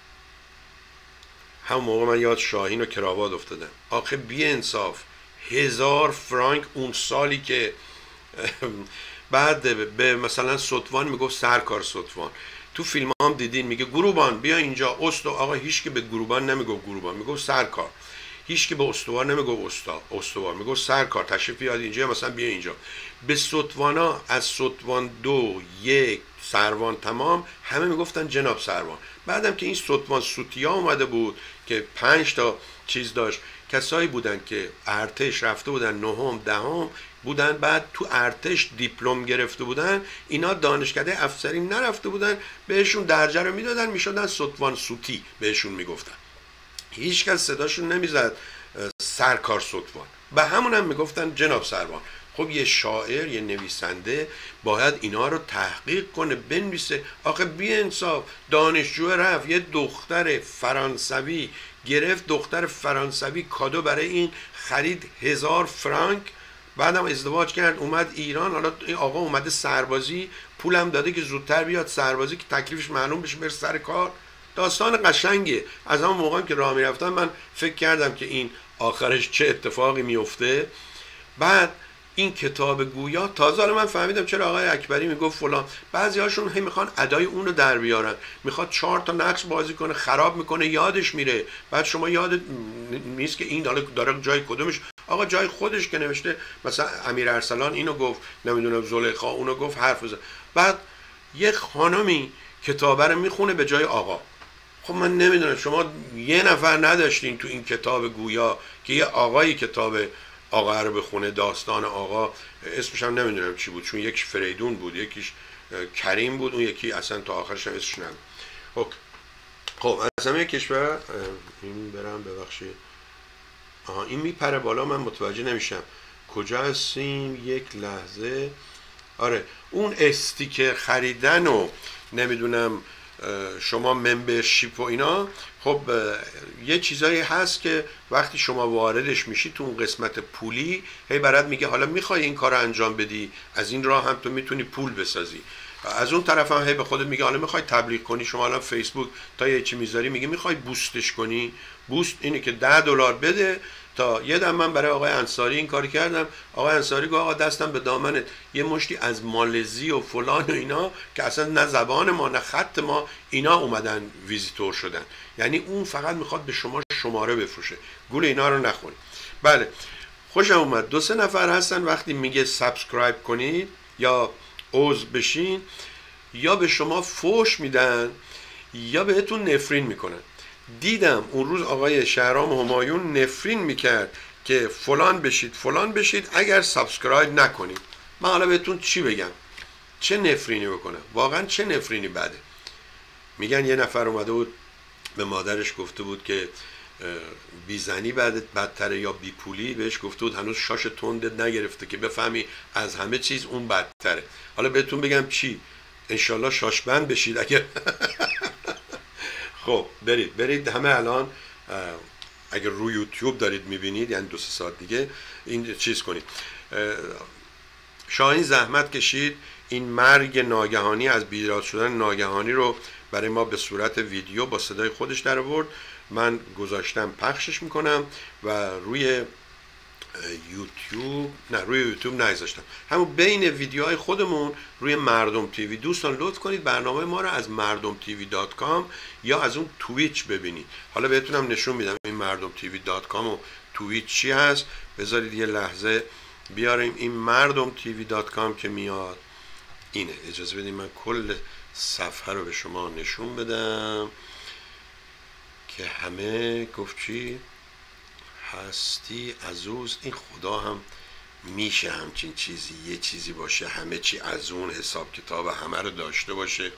همون موقع من یاد شاهین و کراوات افتادم. آخه بی انصاف، هزار فرانک اون سالی که بعد به مثلا ستوان میگفت سرکار ستوان. تو فیلم هم دیدین میگه گروبان بیا اینجا، استو آقا هیچ که به گروبان نمیگفت گروبان، میگفت سرکار. هیچ که به استوار نمیگفت استا استوار، میگفت سرکار تشریف بیاد اینجا، مثلا بیا اینجا. به ستوانا از ستوان دو یک سروان تمام همه میگفتن جناب سروان. بعدم که این ستوان سوتیا اومده بود که پنج تا چیز داشت، کسایی بودن که ارتش رفته بودن نهم دهم بودن، بعد تو ارتش دیپلم گرفته بودن، اینا دانشکده افسری نرفته بودن، بهشون درجه رو میدادن، میشدن ستوان سوتی بهشون میگفتن. هیچ کس صداشون نمیزد سرکار ستوان، به همون هم میگفتن جناب سروان. خب یه شاعر، یه نویسنده باید اینا رو تحقیق کنه، بنویسه. آخه بی انصاف، دانشجو رفت یه دختر فرانسوی گرفت، دختر فرانسوی کادو برای این خرید هزار فرانک، بعدم ازدواج کرد اومد ایران. حالا این آقا اومده سربازی، پولم داده که زودتر بیاد سربازی که تکلیفش معلوم بشه بره سر کار. داستان قشنگه. از همون موقعی که راه میرفتم من فکر کردم که این آخرش چه اتفاقی میفته. بعد این کتاب گویا تازه من فهمیدم چرا آقای اکبری میگفت فلان. بعضی هاشون هی میخوان ادای اون رو در بیارن، میخواد چهار تا نقش بازی کنه، خراب میکنه، یادش میره. بعد شما یادت نیست که این داره جای کدومش. آقا جای خودش که نوشته، مثلا امیر ارسلان اینو گفت، نمیدونم زلیخا اونو گفت، حرف بزن. بعد یک خانمی کتابه رو میخونه به جای آقا. خب من نمیدونم شما یه نفر نداشتین تو این کتاب گویا که یه آقایی کتاب آقا رو بخونه، داستان آقا، اسمش هم نمیدونم چی بود، چون یکیش فریدون بود، یکیش کریم بود، اون یکی اصلا تا آخرش هم اسمش نمیدونم. خب خب از همه کشور این برم ببخشید. آها این میپره بالا، من متوجه نمیشم کجا هستیم. یک لحظه. آره اون استیکر خریدن و نمیدونم شما ممبرشیپ و اینا، خب یه چیزایی هست که وقتی شما واردش میشی تو اون قسمت پولی، هی برات میگه حالا میخوای این کار رو انجام بدی، از این راه هم تو میتونی پول بسازی. از اون طرف هم هی به خودت میگه حالا میخوای تبلیغ کنی، شما الان فیسبوک تا یه چی میذاری میگه میخوای بوستش کنی. بوست اینه که ده دلار بده. تا یه دم من برای آقای انصاری این کاری کردم، آقای انصاری گفت آقا دستم به دامنت، یه مشتی از مالزی و فلان و اینا که اصلا نه زبان ما نه خط ما، اینا اومدن ویزیتور شدن. یعنی اون فقط میخواد به شما شماره بفروشه. گول اینا رو نخونید. بله خوشم اومد. دو سه نفر هستن وقتی میگه سابسکرایب کنید یا عضو بشین، یا به شما فوش میدن یا بهتون نفرین میکنن. دیدم اون روز آقای شهرام همایون نفرین میکرد که فلان بشید فلان بشید اگر سابسکرایب نکنید. من حالا بهتون چی بگم؟ چه نفرینی بکنم؟ واقعا چه نفرینی بده؟ میگن یه نفر اومده بود به مادرش گفته بود که بیزنی بعد بدتره یا بی پولی، بهش گفته بود هنوز شاش تندت نگرفته که بفهمی از همه چیز اون بدتره. حالا بهتون بگم چی؟ انشالله شاشبند بشید اگر خب برید برید همه الان اگر روی یوتیوب دارید میبینید، یعنی دو سه ساعت دیگه این چیز کنید. شاهین زحمت کشید این مرگ ناگهانی، از بیدار شدن ناگهانی رو برای ما به صورت ویدیو با صدای خودش در آورد. من گذاشتم پخشش میکنم و روی یوتیوب، نه روی یوتیوب نگذاشتم، همون بین ویدیوهای خودمون روی مردم تیوی. دوستان لطف کنید برنامه ما رو از مردم تیوی دات کام یا از اون تویچ ببینید. حالا بهتونم نشون میدم این مردم تیوی دات کام و تویچ چی هست. بذارید یه لحظه بیاریم این مردم تیوی دات کام که میاد اینه. اجازه بدید من کل صفحه رو به شما نشون بدم که همه گفت چی هستی عزوز. این خدا هم میشه همچین چیزی، یه چیزی باشه همه چی از اون، حساب کتاب همه رو داشته باشه.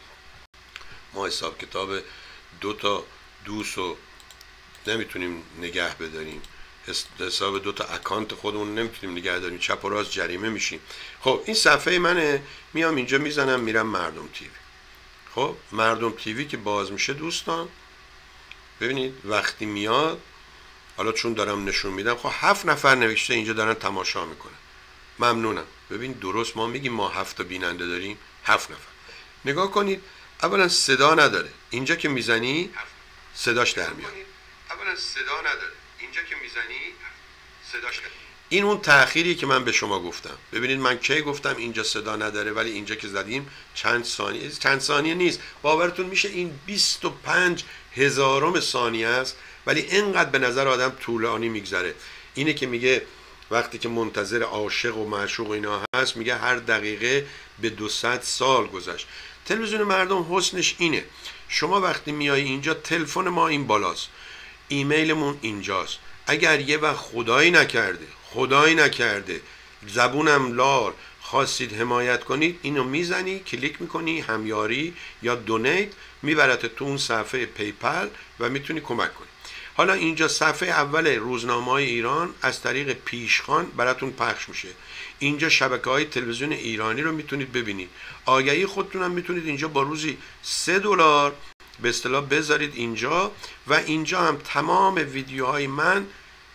ما حساب کتاب دو تا دوست رو نمیتونیم نگه بداریم، حساب دو تا اکانت خودمون نمیتونیم نگه داریم، چپ و راست جریمه میشیم. خب این صفحه منه، میام اینجا میزنم میرم مردم تیوی. خب مردم تیوی که باز میشه دوستان ببینید وقتی میاد، حالا چون دارم نشون میدم، خب هفت نفر نوشته اینجا دارن تماشا میکنن. ممنونم. ببین درست ما میگیم ما هفت تا بیننده داریم، هفت نفر. نگاه کنید اولا صدا نداره، اینجا که میزنی صداش در میاد. اولا صدا نداره، اینجا که میزنی صداش در میاد. این اون تأخیری که من به شما گفتم. ببینید من کی گفتم اینجا صدا نداره، ولی اینجا که زدیم چند ثانیه، چند ثانیه نیست، باورتون میشه این بیست و پنج هزارم ثانیه است، ولی اینقدر به نظر آدم طولانی میگذره. اینه که میگه وقتی که منتظر عاشق و معشوق اینا هست، میگه هر دقیقه به دوصد سال گذشت. تلویزیون مردم حسنش اینه، شما وقتی میای اینجا تلفن ما این بالاست، ایمیلمون اینجاست. اگر یه وقت خدایی نکرده خدایی نکرده زبونم لال خواستید حمایت کنید، اینو میزنی کلیک میکنی همیاری یا دونیت، میبرت تو اون صفحه پیپل و میتونی کمک کنی. حالا اینجا صفحه اول روزنامه‌های ایران از طریق پیشخوان براتون پخش میشه. اینجا شبکه‌های تلویزیون ایرانی رو میتونید ببینید. آگهی خودتون هم میتونید اینجا با روزی سه دلار به اصطلاح بذارید اینجا و اینجا هم تمام ویدیوهای من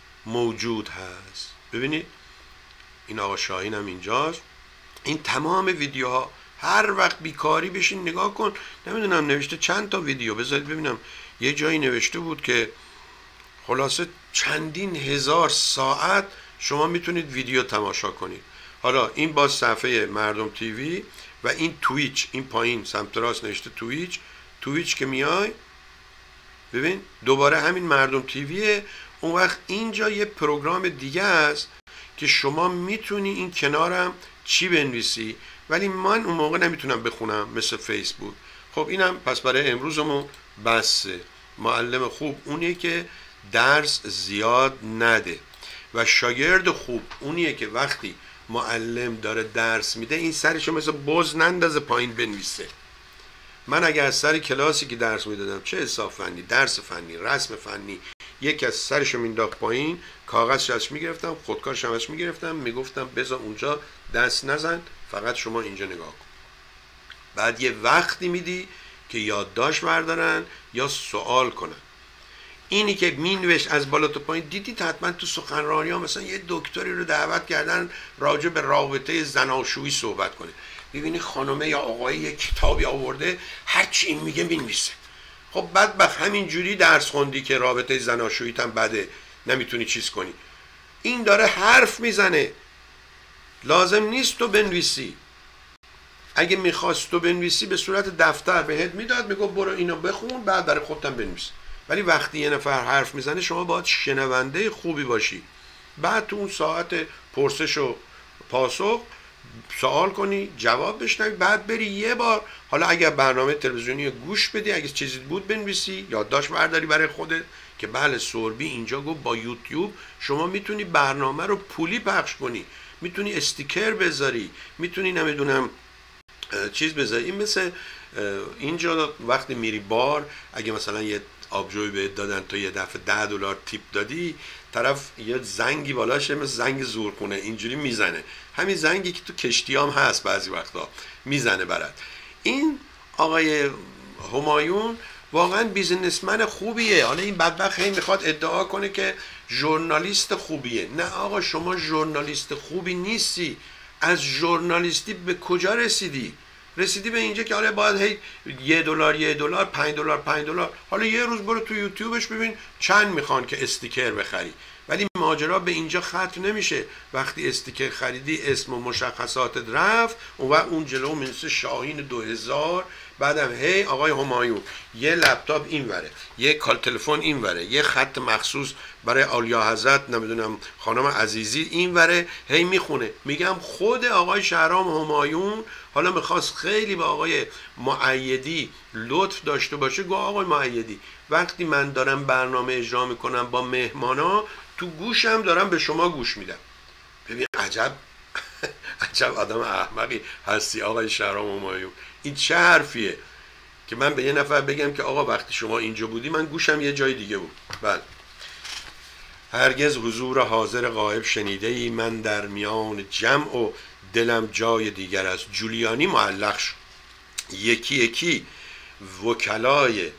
موجود هست. ببینید این آقا شاهین هم اینجاست. این تمام ویدیوها هر وقت بیکاری بشین نگاه کن. نمیدونم نوشته چند تا ویدیو، بذارید ببینم. یه جایی نوشته بود که خلاصه چندین هزار ساعت شما میتونید ویدیو تماشا کنید. حالا این با صفحه مردم تیوی و این تویچ، این پایین سمت راست نوشته تویچ. تویچ که میای ببین دوباره همین مردم تیویه. اون وقت اینجا یه پروگرام دیگه است که شما میتونی این کنارم چی بنویسی، ولی من اون موقع نمیتونم بخونم مثل فیسبوک. خب اینم پس برای امروزمون بسه. معلم خوب اونیه که درس زیاد نده و شاگرد خوب اونیه که وقتی معلم داره درس میده این سرشو مثل بز نندازه پایین بنویسه. من اگر از سر کلاسی که درس میدادم، چه حساب فنی، درس فنی، رسم فنی، یکی از سرشو مینداخت پایین، کاغذش ازش میگرفتم، خودکارش ازش میگرفتم، میگفتم بذار اونجا دست نزن، فقط شما اینجا نگاه کن. بعد یه وقتی میدی که یادداشت بردارن یا سوال کنن. اینی که مینوشت از بالا تا پایین، دیدید حتما تو سخنرانی ها مثلا یه دکتری رو دعوت کردن راجع به رابطه زناشویی صحبت کنه، ببینی خانمه یا آقایی یه کتابی آورده هرچی این میگه مینویسه. خب بدبخت همین جوری درس خوندی که رابطه زناشوییت هم بده، نمیتونی چیز کنی. این داره حرف میزنه، لازم نیست تو بنویسی. اگه میخواست تو بنویسی به صورت دفتر بهت میداد، میگفت برو اینو بخون بعد برای خودت بنویس. ولی وقتی یه نفر حرف میزنه شما باید شنونده خوبی باشی. بعد تو اون ساعت پرسش و پاسخ سوال کنی، جواب بشنوی، بعد بری یه بار، حالا اگر برنامه تلویزیونی گوش بدی، اگه چیزی بود بنویسی، یادداشت برداری برای خودت که بله سوربی اینجا گفت با یوتیوب شما میتونی برنامه رو پولی پخش کنی، میتونی استیکر بذاری، میتونی نمیدونم چیز بذاری. این مثل اینجا وقتی میری بار، اگه مثلا یه آبجوی بهت دادن تو یه دفعه ده دلار تیپ دادی، طرف یه زنگی بالاشه مثل زنگ زورخونه اینجوری میزنه، همین زنگی که تو کشتی هم هست بعضی وقتا میزنه برات. این آقای همایون واقعا بیزنسمن خوبیه. حالا این بدبخت هی میخواد ادعا کنه که ژورنالیست خوبیه. نه آقا، شما ژورنالیست خوبی نیستی. از ژورنالیستی به کجا رسیدی؟ رسیدی به اینجا که حالا باید هی یه دلار یه دلار پنج دلار پنج دلار، حالا یه روز برو تو یوتیوبش ببین چند میخوان که استیکر بخری. ولی ماجرا به اینجا ختم نمیشه. وقتی استیکر خریدی اسم و مشخصاتت رفت، اون وقت اون جلو مثل شاهین دو هزار، بعدم هی آقای همایون یه لپتاپ این وره، یه کال تلفن این وره، یه خط مخصوص برای اولیا حضرت نمیدونم خانم عزیزی این وره، هی میخونه. میگم خود آقای شهرام همایون حالا میخواست خیلی به آقای مؤیدی لطف داشته باشه، گفت آقای مؤیدی وقتی من دارم برنامه اجرا میکنم با مهمانا، تو گوشم دارم به شما گوش میدم. ببین عجب عجب آدم احمقی هستی آقای شهرام همایون. این چه حرفیه که من به یه نفر بگم که آقا وقتی شما اینجا بودی من گوشم یه جای دیگه بود. بله. هرگز حضور حاضر غایب شنیده ای، من در میان جمع و دلم جای دیگر است. جولیانی معلق شد. یکی یکی وکلای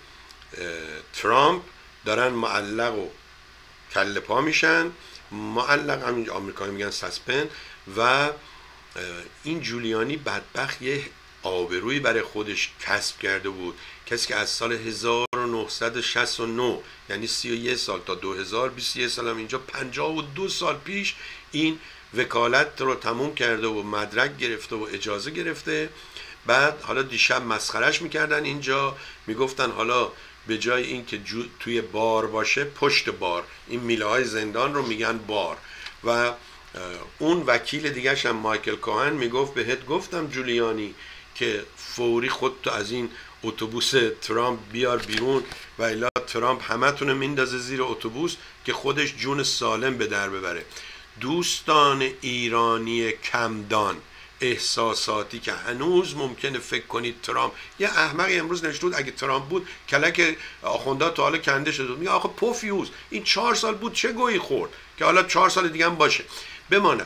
ترامپ دارن معلق و کله پا میشن. معلق همین آمریکایی میگن سسپند. و این جولیانی بدبخت یه آبرویی برای خودش کسب کرده بود، کسی که از سال هزار و نهصد و شصت و نه یعنی سی و یک سال تا دو هزار بیست و یک سال هم اینجا، پنجاه و دو سال پیش این وکالت رو تموم کرده و مدرک گرفته و اجازه گرفته. بعد حالا دیشب مسخرش میکردن اینجا، میگفتن حالا به جای این که توی بار باشه پشت بار، این میله های زندان رو میگن بار. و اون وکیل دیگرش هم مایکل کوهن میگفت بهت گفتم جولیانی که فوری خودتو از این اتوبوس ترامپ بیار بیرون و الا ترامپ همتون میندازه زیر اتوبوس که خودش جون سالم به در ببره. دوستان ایرانی کمدان احساساتی که هنوز ممکنه فکر کنید ترامپ یه احمقی، امروز نوشته بود اگه ترامپ بود کلک آخوندا تا حالا کنده شده بود. میگه آخه پوفیوز این چهار سال بود چه گویی خورد که حالا چهار سال دیگه هم باشه. بمانه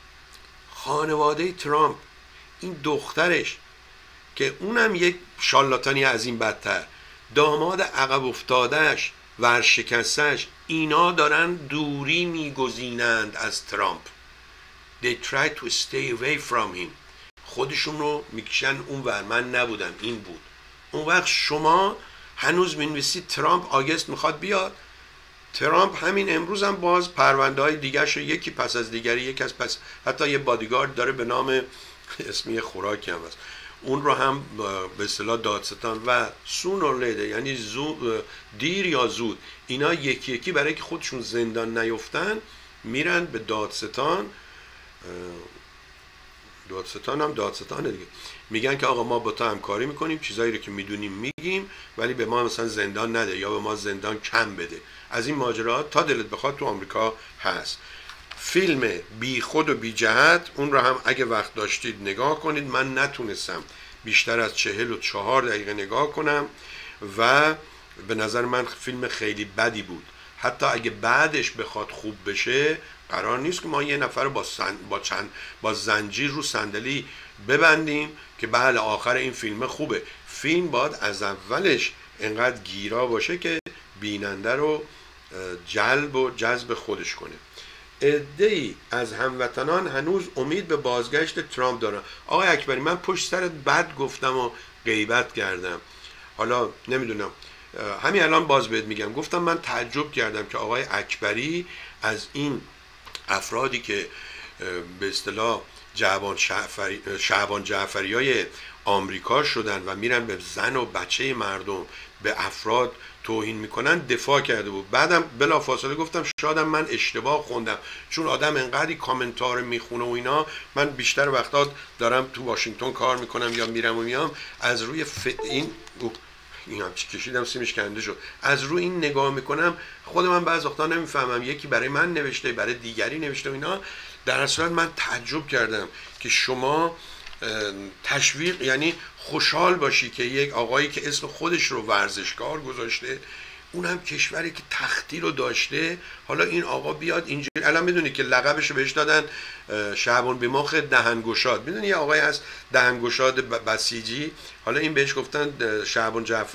خانواده ترامپ، این دخترش که اونم یک شالاتانی از این بدتر، داماد عقب افتادهش، ورشکستش، اینا دارن دوری میگزینند از ترامپ. They try to stay away from him. خودشون رو میکشن اون ور. من نبودم این بود. اون وقت شما هنوز مینویسید ترامپ آگست میخواد بیاد. ترامپ همین امروز هم باز پرونده های دیگرش رو یکی پس از دیگری، یک از پس، حتی یه بادیگارد داره به نام اسمی خوراکی هم هست، اون رو هم به اصطلاح دادستان و سونر لیده، یعنی زود دیر یا زود اینا یکی یکی برای که خودشون زندان نیفتن میرن به دادستان. دادستان هم دادستانه دیگه، میگن که آقا ما با تو همکاری میکنیم، چیزایی رو که میدونیم میگیم، ولی به ما مثلا زندان نده یا به ما زندان کم بده. از این ماجراها تا دلت بخواد تو آمریکا هست. فیلم بی خود و بی جهت، اون رو هم اگه وقت داشتید نگاه کنید. من نتونستم بیشتر از چهل و چهار دقیقه نگاه کنم و به نظر من فیلم خیلی بدی بود. حتی اگه بعدش بخواد خوب بشه، قرار نیست که ما یه نفر رو با, سن... با, چند... با زنجیر رو صندلی ببندیم که بله آخر این فیلم خوبه. فیلم باید از اولش انقدر گیرا باشه که بیننده رو جلب و جذب خودش کنه. عده‌ای از هموطنان هنوز امید به بازگشت ترامپ دارن. آقای اکبری من پشت سرت بد گفتم و غیبت کردم، حالا نمیدونم، همین الان باز بهت میگم، گفتم من تعجب کردم که آقای اکبری از این افرادی که به اصطلاح جعبان جعفری شعبان جعفری های آمریکا شدن و میرن به زن و بچه مردم، به افراد توهین میکنن، دفاع کرده بود. بعدم بلافاصله گفتم شایدم من اشتباه خوندم، چون آدم انقدری کامنتار میخونه و اینا، من بیشتر وقتا دارم تو واشنگتن کار میکنم یا میرم و میام، از روی ف... این این هم چی کشیدم سیمش کنده شد، از روی این نگاه میکنم خود من بعض وقتا نمیفهمم یکی برای من نوشته برای دیگری نوشته و اینا. در اصل من تعجب کردم که شما تشویق، یعنی خوشحال باشی که یک آقایی که اسم خودش رو ورزشکار گذاشته، اونم کشوری که تختی رو داشته، حالا این آقا بیاد اینجا. الان میدونی که لقبش رو بهش دادن شعبان بیمخ دهنگشاد. میدونی یه آقای هست دهنگشاد بسیجی، حالا این بهش گفتن شعبان جف...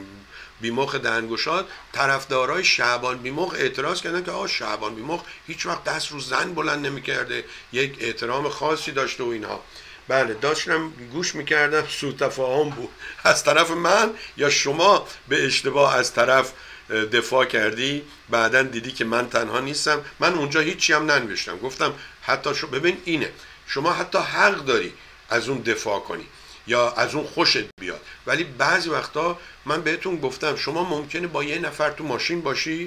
بیمخ دهنگشاد. طرفدارای شعبان بیمخ اعتراض کردن که آقا شعبان بیمخ هیچ وقت دست رو زن بلند نمیکرده، یک احترام خاصی داشته و اینها. بله داشتم گوش میکردم، سوء تفاهم بود از طرف من یا شما به اشتباه از طرف دفاع کردی، بعدن دیدی که من تنها نیستم. من اونجا هیچی هم ننوشتم، گفتم حتی شو ببین اینه، شما حتی حق داری از اون دفاع کنی یا از اون خوشت بیاد، ولی بعضی وقتا من بهتون گفتم شما ممکنه با یه نفر تو ماشین باشی،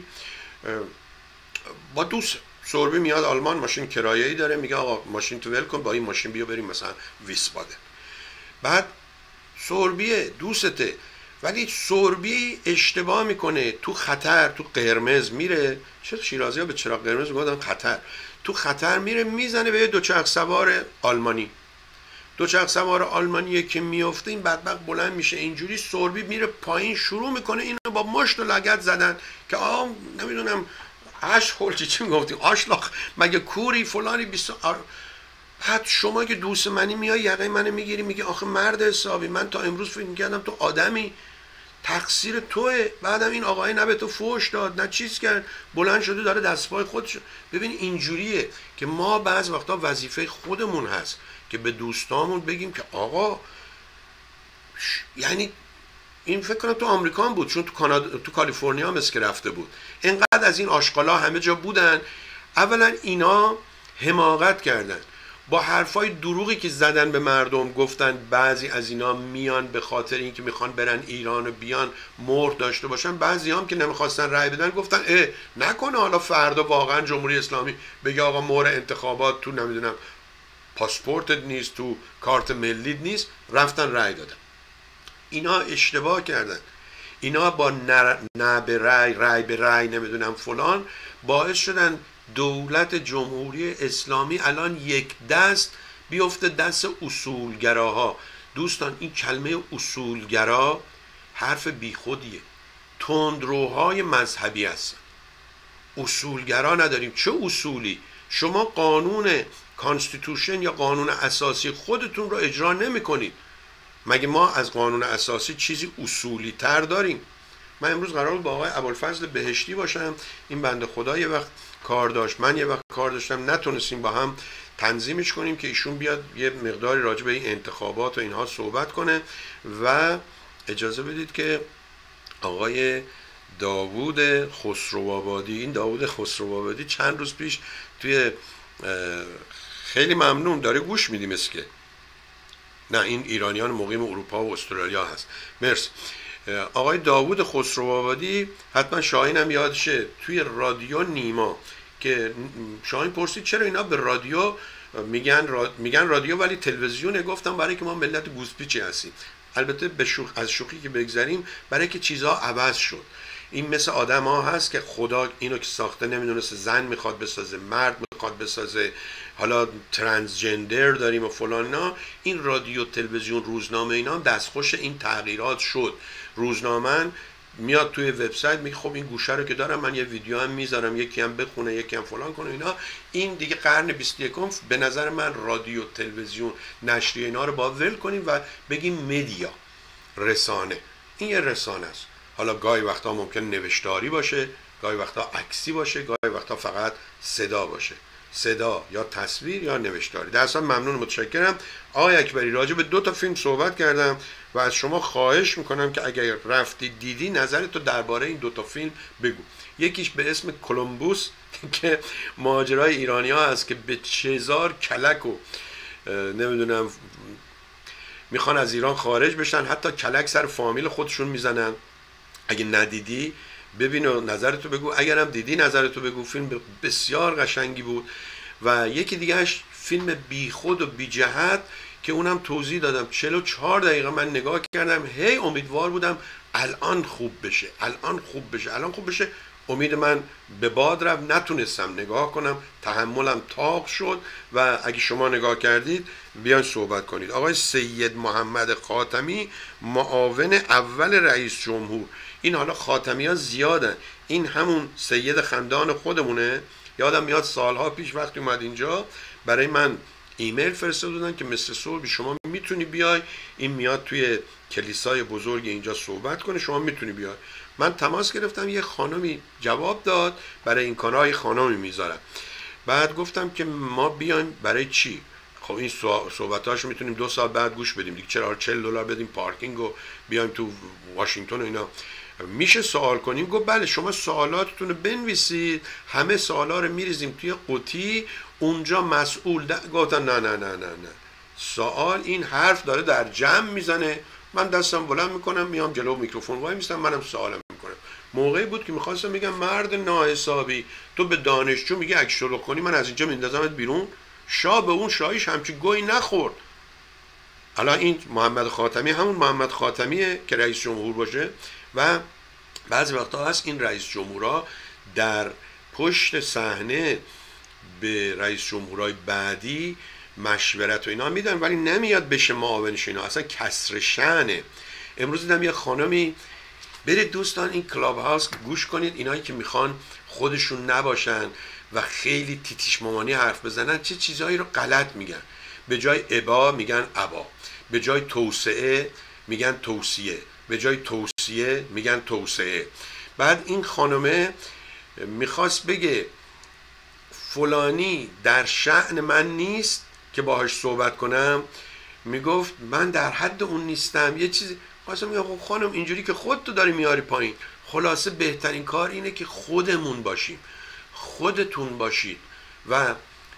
با دوست سوربی میاد آلمان، ماشین کرایه‌ای داره، میگه آقا ماشین تو ول کن، با این ماشین بیا بریم مثلا ویسبادن. بعد سوربیه دوسته، ولی سوربی اشتباه میکنه، تو خطر، تو قرمز میره، چرا شیرازی ها به چراغ قرمز میگن خطر، تو خطر میره میزنه به دوچرخ سوار آلمانی. دوچرخ سوار آلمانیه که میفته، این بدبخت بلند میشه اینجوری، سوربی میره پایین شروع میکنه اینو با مشت و لگد زدن که آه نمیدونم اش خورچی چی میگفتی آشلاخ مگه کوری فلانی بیست. بعد شما که دوست منی میای یقه منو میگیری میگی آخه مرد حسابی، من تا امروز فکر میکردم تو آدمی، تقصیر توه. بعدم این آقای نه به تو فوش داد نه چیز کرد، بلند شده داره دست پای خودش. ببین اینجوریه که ما بعض وقتا وظیفه خودمون هست که به دوستامون بگیم که آقا ش... یعنی این فکر کنم تو آمریکا هم بود، چون تو کانادا تو کالیفرنیا هم اسکه رفته بود، اینقدر از این آشغالا همه جا بودن. اولا اینا حماقت کردن با حرفای دروغی که زدن به مردم، گفتن بعضی از اینا میان به خاطر اینکه میخوان برن ایران و بیان مهر داشته باشن، بعضی هم که نمیخواستن رأی بدن گفتن اه نکنه حالا فردا واقعا جمهوری اسلامی بگه آقا مهر انتخابات تو نمیدونم پاسپورتت نیست، تو کارت ملیت نیست، رفتن رأی دادن. اینا اشتباه کردن، اینا با نه به رأی، رأی به رأی نمیدونم فلان، باعث شدن دولت جمهوری اسلامی الان یک دست بیفته دست اصولگراها. دوستان این کلمه اصولگرا حرف بیخودیه، تندروهای مذهبی هستن. اصولگرا نداریم. چه اصولی؟ شما قانون کانستیتوشن یا قانون اساسی خودتون رو اجرا نمی کنید. مگه ما از قانون اساسی چیزی اصولی تر داریم؟ من امروز قرار بود با آقای ابوالفضل بهشتی باشم، این بنده خدا یه وقت کار داشت، من یه وقت کار داشتم، نتونستیم با هم تنظیمش کنیم که ایشون بیاد یه مقداری راجع به این انتخابات و اینها صحبت کنه. و اجازه بدید که آقای داوود خسروآبادی، این داوود خسروآبادی چند روز پیش توی خیلی ممنون داره گوش میدیم اسکه، نه این ایرانیان مقیم اروپا و استرالیا هست، مرسی. آقای داوود خسروآبادی حتما شاهین هم یادشه، توی رادیو نیما که شاهین پرسید چرا اینا به رادیو میگن را... میگن رادیو ولی تلویزیونه، گفتم برای که ما ملت گوزپیچی هستیم. البته به شوخ... از شوخی که بگذریم، برای که چیزها عوض شد. این مثل آدم ها هست که خدا اینو که ساخته نمیدونسته زن میخواد بسازه، مرد میخواد بسازه، حالا ترانسجندر داریم و فلانا. این رادیو، تلویزیون، روزنامه اینا دستخوش این تغییرات شد. روزنامه میاد توی وبسایت میگه خب این گوشه رو که دارم من یه ویدیو هم میذارم، یکی هم بخونه یکی هم فلان کنه اینا. این دیگه قرن بیست و یکم به نظر من رادیو، تلویزیون، نشریه اینا رو با ول کنیم و بگیم مدیا، رسانه. این یه رسانه است. حالا گاهی وقتا ممکن نوشتاری باشه، گاهی وقتا عکسی باشه، گاهی وقتا فقط صدا باشه، صدا یا تصویر یا نوشتاری. در اصل ممنون، متشکرم. آقای اکبری راجع به دو تا فیلم صحبت کردم و از شما خواهش میکنم که اگر رفتی دیدی نظرتو درباره این دو تا فیلم بگو. یکیش به اسم کولومبوس که ماجرای ایرانی ها هست که به چهزار کلک و نمیدونم میخوان از ایران خارج بشن، حتی کلک سر فامیل خودشون میزنن. اگه ندیدی ببین و نظرتو بگو، اگرم دیدی نظرتو بگو. فیلم بسیار قشنگی بود. و یکی دیگهش فیلم بی خود و بی جهت که اونم توضیح دادم، چهل و چهار دقیقه من نگاه کردم، هی امیدوار بودم الان خوب بشه، الان خوب بشه، الان خوب بشه. امید من به باد رفت، نتونستم نگاه کنم، تحملم تاق شد. و اگه شما نگاه کردید بیان صحبت کنید. آقای سید محمد خاتمی، معاون اول رئیس جمهور. این حالا خاتمی ها زیادن، این همون سید خندان خودمونه. یادم میاد سالها پیش وقتی اومد اینجا برای من ایمیل فرستادن که مستر صلبی شما میتونی بیای، این میاد توی کلیسای بزرگ اینجا صحبت کنه، شما میتونی بیای. من تماس گرفتم، یه خانمی جواب داد، برای این کارهای خانمی میذارم. بعد گفتم که ما بیایم برای چی؟ خب این صحبتاشو میتونیم دو ساعت بعد گوش بدیم دیگه، چرا چهل دلار بدیم پارکینگ و بیایم تو واشنگتن و اینا. میشه سوال کنیم؟ گفت بله شما سوالاتتون رو بنویسید، همه سوالا رو میریزیم توی قوطی، اونجا مسئول د... گفتن نه نه نه نه نه سوال این حرف داره در جمع میزنه، من دستم بلند میکنم میام جلو میکروفون وای میستم منم سوالم میکنم. موقعی بود که میخواستم بگم مرد ناحسابی تو به دانشجو میگه اگه شلوغ کنی من از اینجا میندازمت بیرون، شاه به اون شاهیش همچی گوی نخورد. الان این محمد خاتمی همون محمد خاتمیه که رئیس جمهور باشه و بعضی وقتا هست این رئیس جمهورها در پشت صحنه به رئیس جمهورهای بعدی مشورت و اینا میدن ولی نمیاد بشه معاونش اینا، اصلا کسر شأنه. امروز دیدم یه خانمی، برید دوستان این کلاب هاوس گوش کنید، اینایی که میخوان خودشون نباشن و خیلی تیتیش مامانی حرف بزنن چه چیزهایی رو غلط میگن. به جای ابا میگن ابا، به جای توسعه میگن توصیه، به جای توصیه میگن توسعه. بعد این خانمه میخواست بگه فلانی در شأن من نیست که باهاش صحبت کنم، میگفت من در حد اون نیستم. یه چیزی خواستم میگم خب خانم اینجوری که خودتو داری میاری پایین. خلاصه بهترین کار اینه که خودمون باشیم، خودتون باشید. و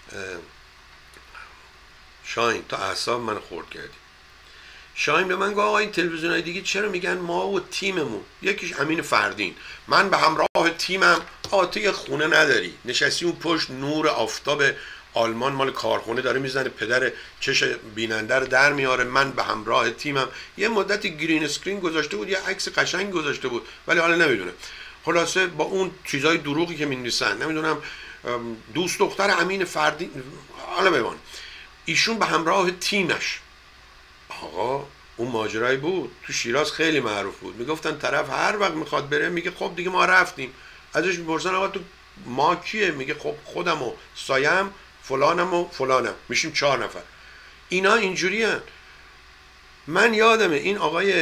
شاین تا اعصاب من خورد کردی. شاین به من گفت آقا این تلویزیونای دیگه چرا میگن ما و تیممون؟ یکیش امین فردین، من به همراه تیمم. آتی خونه نداری، نشستی اون پشت نور آفتاب آلمان مال کارخونه داره میزنه، پدر چش بیننده رو در میاره، من به همراه تیمم. یه مدتی گرین اسکرین گذاشته بود، یه عکس قشنگ گذاشته بود ولی حالا نمیدونه. خلاصه با اون چیزای دروغی که می‌نویسن، نمیدونم دوست دختر امین فردین، حالا ببین ایشون به همراه تیمش. آقا اون ماجرایی بود تو شیراز خیلی معروف بود، میگفتن طرف هر وقت میخواد بره میگه خب دیگه ما رفتیم. ازش میپرسن آقا تو ما کیه؟ میگه خب خودم و سایم فلانم و فلانم، میشیم چهار نفر. اینا اینجوری هن. من یادمه این آقای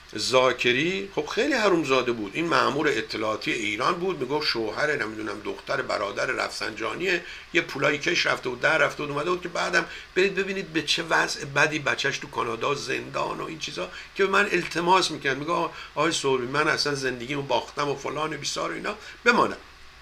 زاکری خب خیلی حرومزاده بود، این مأمور اطلاعاتی ایران بود، میگفت شوهر نمیدونم دختر برادر رفسنجانیه، یه پولایی کش رفته بود در رفته بود اومده بود که بعدم برید ببینید به چه وضع بدی بچهش تو کانادا زندان و این چیزا، که به من التماس میکرد میگه آقای صبحی من اصلا زندگیمو باختم و فلان و بیسار و اینا بمانم.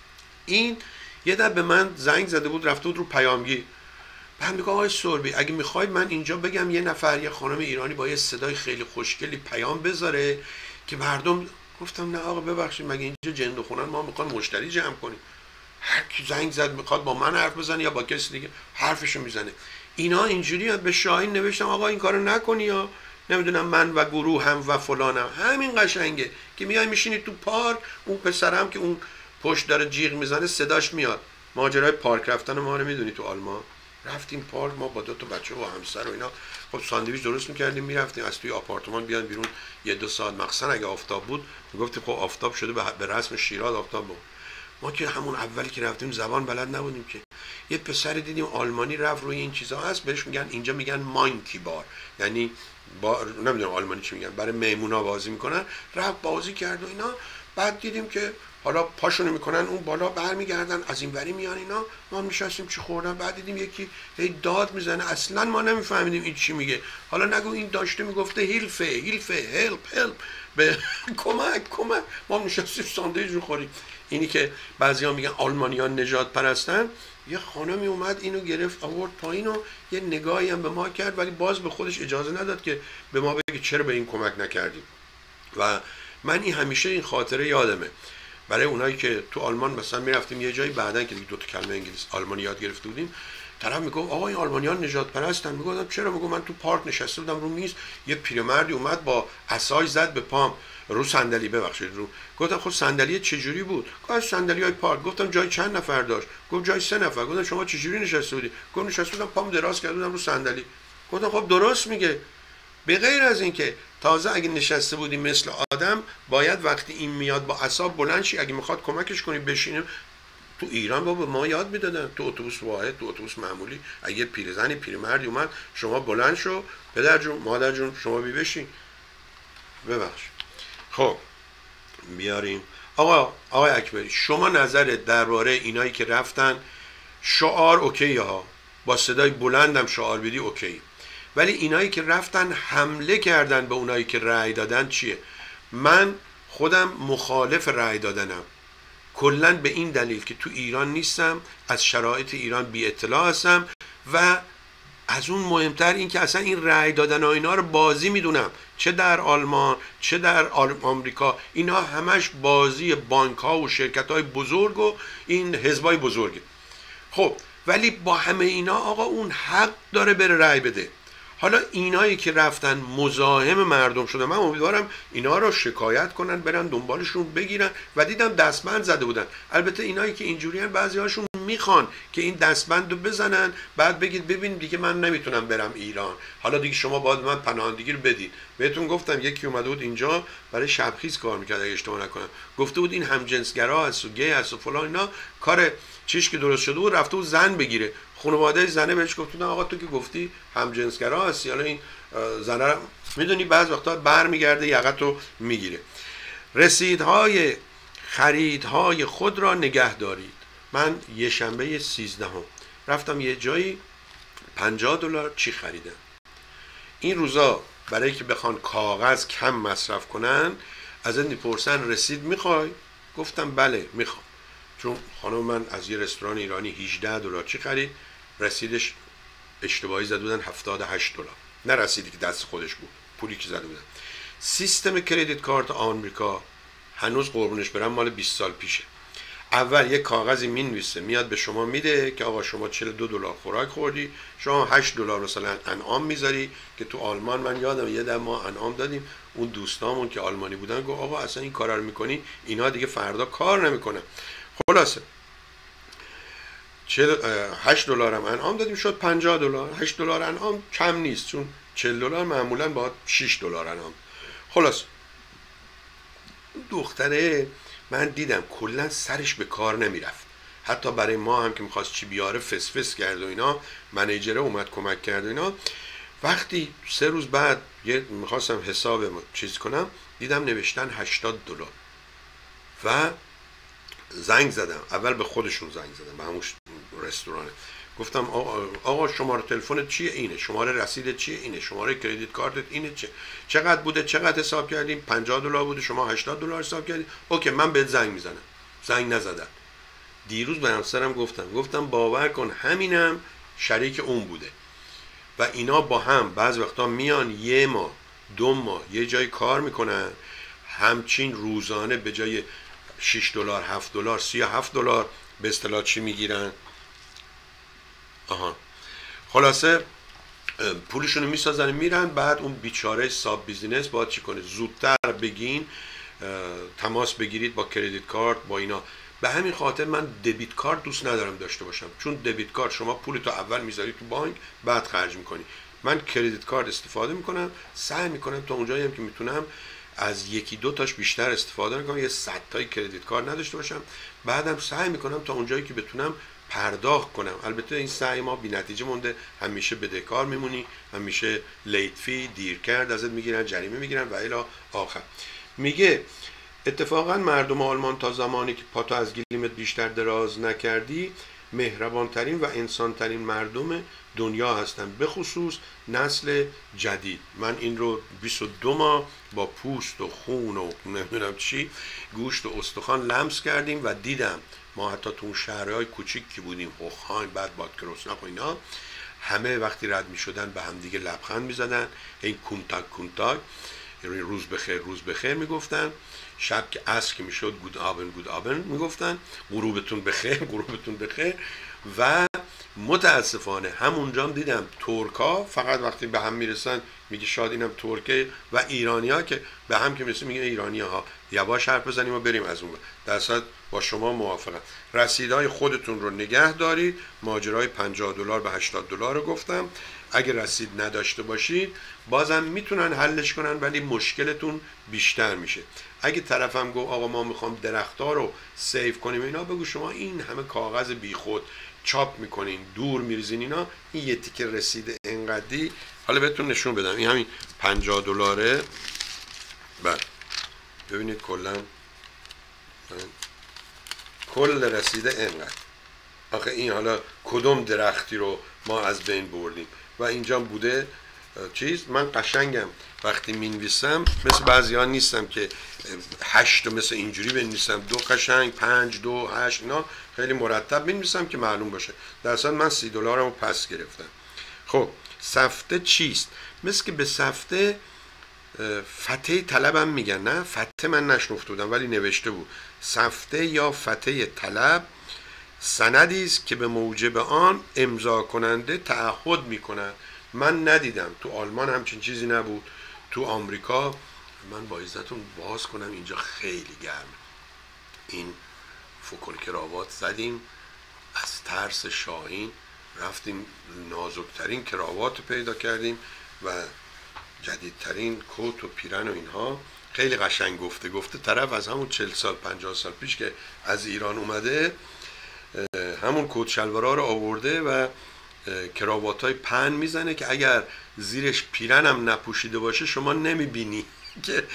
این یه دفعه به من زنگ زده بود رفته بود رو پیامگیر، بعد میگه آقای سربی اگه میخواید من اینجا بگم یه نفر یه خانم ایرانی با یه صدای خیلی خوشگلی پیام بذاره که مردم. گفتم نه آقا ببخشید مگه اینجا جند خونن، ما میخوایم مشتری جمع کنیم، هر کی زنگ زد میخواد با من حرف بزنه یا با کسی دیگه حرفشو میزنه. اینا اینجوری. به شاهین نوشتم آقا این کارو نکنی یا نمیدونم من و گروه هم و فلانم. همین قشنگه که میای میشینی تو پارک، اون پسرم که اون پشت داره جیغ میزنه صداش میاد. ماجرای پارک رفتن ما رو میدونی تو آلمان، رفتیم پارک ما با دو تا بچه و همسر و اینا، خب ساندویچ درست میکردیم میرفتیم از توی آپارتمان بیان بیرون یه دو ساعت، مخصوصا اگه آفتاب بود میگفتیم خب آفتاب شده به رسم شیراز آفتاب بود. ما که همون اولی که رفتیم زبان بلد نبودیم که. یه پسر دیدیم آلمانی رفت روی این چیزا هست بهش میگن اینجا میگن مانکی بار، یعنی با نمیدونم آلمانی چی میگن، برای میمونا بازی میکنن. رفت بازی کرد و اینا. بعد دیدیم که حالا پاشونو میکنن اون بالا برمیگردن از این وری میان اینا، ما میشستیم چی خوردن. بعد دیدیم یکی هی داد میزنه، اصلا ما نمیفهمیدیم این چی میگه. حالا نگو این داشته میگفته هیلفه هیلفه هلپ هلپ به کمک کمک. ما میشستیم ساندویچ میخوریم. اینی که بعضیا میگن آلمانیان نجات پرستن، یه خانمی اومد اینو گرفت آورد پایین و یه نگاهی هم به ما کرد ولی باز به خودش اجازه نداد که به ما بگه چرا به این کمک نکردیم. و من این همیشه این خاطره یادمه. برای اونایی که تو آلمان مثلا میرفتیم یه جایی بعدن که دو تا کلمه انگلیسی آلمانی یاد گرفته بودیم، طرف میگفت آقا این آلمانیان نجات پرستن. میگفتم چرا؟ میگم من تو پارک نشسته بودم رو میز، یه پیرمردی اومد با عصای زد به پام رو صندلی، ببخشید رو. گفتم خب صندلی چجوری بود؟ گفت صندلیای پارک. گفتم جای چند نفر داشت؟ گفت جای سه نفر. گفتم شما چجوری نشسته بودی؟ گفت نشسته بودم پام دراز کرده بودم رو صندلی. گفتم خب درست میگه. به غیر از این که تازه اگه نشسته بودی مثل آدم باید وقتی این میاد با اعصاب بلند شی، اگه میخواد کمکش کنی بشینه. تو ایران بابا ما یاد میدادن تو اتوبوس واحد، تو اتوبوس معمولی اگه پیرزنی پیرمردی اومد شما بلند شو، پدر جون مادر جون شما بی بشین. ببخش. خب بیاریم آقا آقای اکبری، شما نظرت درباره اینایی که رفتن شعار اوکی ها؟ با صدای بلندم شعار بدی اوکی. ولی اینایی که رفتن حمله کردن به اونایی که رأی دادن چیه؟ من خودم مخالف رأی دادنم، کلن به این دلیل که تو ایران نیستم، از شرایط ایران بی اطلاع هستم و از اون مهمتر این که اصلا این رأی دادن و اینا رو بازی میدونم، چه در آلمان چه در آمریکا، اینا همش بازی بانک ها و شرکت های بزرگ و این حزبای بزرگه. خب ولی با همه اینا آقا اون حق داره بره رأی بده. حالا اینایی که رفتن مزاحم مردم شدن، من امیدوارم اینا رو شکایت کنن، برن دنبالشون بگیرن. و دیدم دستبند زده بودن. البته اینایی که اینجوریان بعضی هاشون میخوان که این دستبند رو بزنن، بعد بگید ببین دیگه من نمیتونم برم ایران، حالا دیگه شما باید من پناهندگی رو بدید. بهتون گفتم یکی اومده بود اینجا برای شبخیز کار میکرد اگه اشتباه نکنم، گفته بود این همجنسگرا هست و گی هست و فلان اینا، کار چیش که درست شده بود رفته بود زن بگیره. خانواده زنه بهش گفتن آقا تو که گفتی همجنسگرا هستی، حالا این زنه رو میدونی بعض وقتا برمیگرده یقتو میگیره. رسیدهای خریدهای خود را نگه دارید. من یه شنبه سیزدهم رفتم یه جایی پنجاه دلار چی خریدم. این روزا برای که بخوان کاغذ کم مصرف کنن ازت میپرسن رسید میخوای؟ گفتم بله میخوام، چون خانم من از یه رستوران ایرانی هجده دلار چی خرید، رسیدش اشتباهی زده بودن هفتاد و هشت دلار، نه رسیدی که دست خودش بود، پولی که زده بودن. سیستم کردیت کارت آمریکا هنوز قربونش برم مال بیست سال پیشه. اول یک کاغذی مینویسه میاد به شما میده که آقا شما چهل و دو دلار خوراک خوردی، شما هشت دلار مثلا انعام میذاری، که تو آلمان من یادم یه دفعه ما انعام دادیم، اون دوستامون که آلمانی بودن گفت آقا اصلا این کارا رو میکنی اینا دیگه فردا کار نمیکنن. خلاصه هشت دلار هم انعام دادیم شد پنجاه دلار. هشت دلار انعام کم نیست، چون چهل دلار معمولا باید شش دلار انعام. خلاص دختره من دیدم کلا سرش به کار نمیرفت، حتی برای ما هم که میخواست چی بیاره فس فس کرد و اینا، منیجره اومد کمک کرد و اینا. وقتی سه روز بعد یه میخواستم حساب چیز کنم دیدم نوشتن هشتاد دلار و زنگ زدم. اول به خودشون زنگ زدم، به همون رستورانه، گفتم آقا, آقا شماره تلفنت چیه؟ اینه. شماره رسیدت چیه؟ اینه. شماره کردیت کارتت اینه. چه چقدر بوده؟ چقدر حساب کردیم؟ پنجاه دلار بوده، شما هشتاد دلار حساب کردید. اوکی من بهت زنگ میزنم. زنگ نزدن. دیروز به همسرم گفتم گفتم باور کن همینم شریک اون بوده و اینا با هم بعض وقتا میان یه ماه دو ماه یه جای کار میکنن، همچین روزانه به جای شش دلار هفت دلار سی و هفت دلار به اصطلاح چی میگیرن؟ آها خلاصه پولشونو میسازن میرن. بعد اون بیچاره ساب بیزینس باید چی کنه؟ زودتر بگین تماس بگیرید با کردیت کارت با اینا. به همین خاطر من دبیت کارت دوست ندارم داشته باشم، چون دبیت کارت شما پولتو اول میذاری تو بانک بعد خرج میکنی. من کردیت کارت استفاده میکنم، سعی میکنم تا اونجایی هم که میتونم از یکی دو تاش بیشتر استفاده نکنم، یه صد تای کردیت کارت نداشته باشم. بعدم سعی میکنم تا اونجایی که بتونم پرداخت کنم. البته این سعی ما بی نتیجه مونده، همیشه بدهکار میمونی، همیشه لیت فی دیر کرد ازت میگیرن، جریمه میگیرن و الی آخر. میگه اتفاقا مردم آلمان تا زمانی که پاتو از گلیمت بیشتر دراز نکردی مهربانترین و انسانترین مردم دنیا هستن، به خصوص نسل جدید. من این رو بیست و دو ماه با پوست و خون و نمیدونم چی گوشت و استخوان لمس کردیم و دیدم ما حتی تو اون شهرهای کوچیک که بودیم هوخاین بعد باد کروسناک و اینا، همه وقتی رد می شدن به هم دیگه لبخند می زدن، این کونتاک کونتاک روز بخیر روز بخیر می گفتن. شب که عصر که می شد گود آبن گود آبن می گفتن، غروبتون بخیر غروبتون بخیر. و متاسفانه همونجا دیدم ترکا فقط وقتی به هم میرسن میگه شاید اینم ترکه، و ایرانی ها که به هم که میرسن میگه ایرانی ها یواش حرف بزنیم و بریم از اون. در اصل با شما موافقم. رسیدهای خودتون رو نگه دارید. ماجرای پنجاه دلار به هشتاد دلار رو گفتم. اگه رسید نداشته باشید بازم میتونن حلش کنن، ولی مشکلتون بیشتر میشه. اگه طرفم گفت آقا ما میخوام درخت‌ها رو سیو کنیم اینا، بگو شما این همه کاغذ بیخود چاپ میکنین دور میریزین اینا، این یه تیکه رسیده انقدی. حالا بهتون نشون بدم این همین پنجاه دلاره. بله ببینید کلا کل رسیده انقدر. آخه این حالا کدوم درختی رو ما از بین بردیم و اینجا بوده چیز. من قشنگم وقتی مینویسم مثل بعضی ها نیستم که هشت مثل اینجوری بنویسم، دو قشنگ، پنج، دو، هشت، اینا خیلی مرتب بنویسم که معلوم باشه. در اصل من سی دلارمو پس گرفتم. خب سفته چیست؟ مثل که به سفته فته طلبم میگن، نه فته من نشنفته بودم ولی نوشته بود سفته یا فته طلب سندی است که به موجب آن امضا کننده تعهد میکنند. من ندیدم، تو آلمان همچین چیزی نبود، تو آمریکا. من با عزتون باز کنم اینجا خیلی گرم. این فکل کراوات زدیم، از ترس شاهین رفتیم نازکترین کراوات پیدا کردیم و جدیدترین کوت و پیرن و اینها. خیلی قشنگ گفته گفته طرف از همون چهل سال پنجاه سال پیش که از ایران اومده همون کت شلوارا رو آورده و کراوات های پن میزنه که اگر زیرش پیرن هم نپوشیده باشه شما نمیبینی که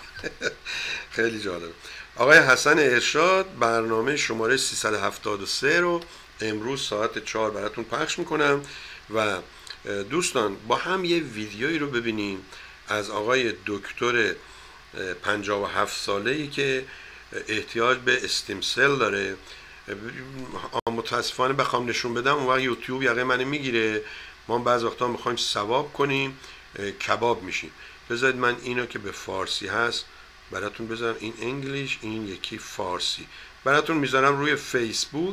خیلی جالب. آقای حسن ارشاد برنامه شماره سیصد و هفتاد و سه رو امروز ساعت چهار براتون پخش میکنم و دوستان با هم یه ویدیویی رو ببینیم از آقای دکتر پنجاه و هفت ساله‌ای که احتیاج به استیم سل داره. متاسفانه بخوام نشون بدم اون وقت یوتیوب یقه منو میگیره، ما بعض وقتا میخوایم ثواب کنیم کباب میشیم. بذارید من اینو که به فارسی هست براتون بذارم، این انگلیش، این یکی فارسی براتون میذارم روی فیسبوک،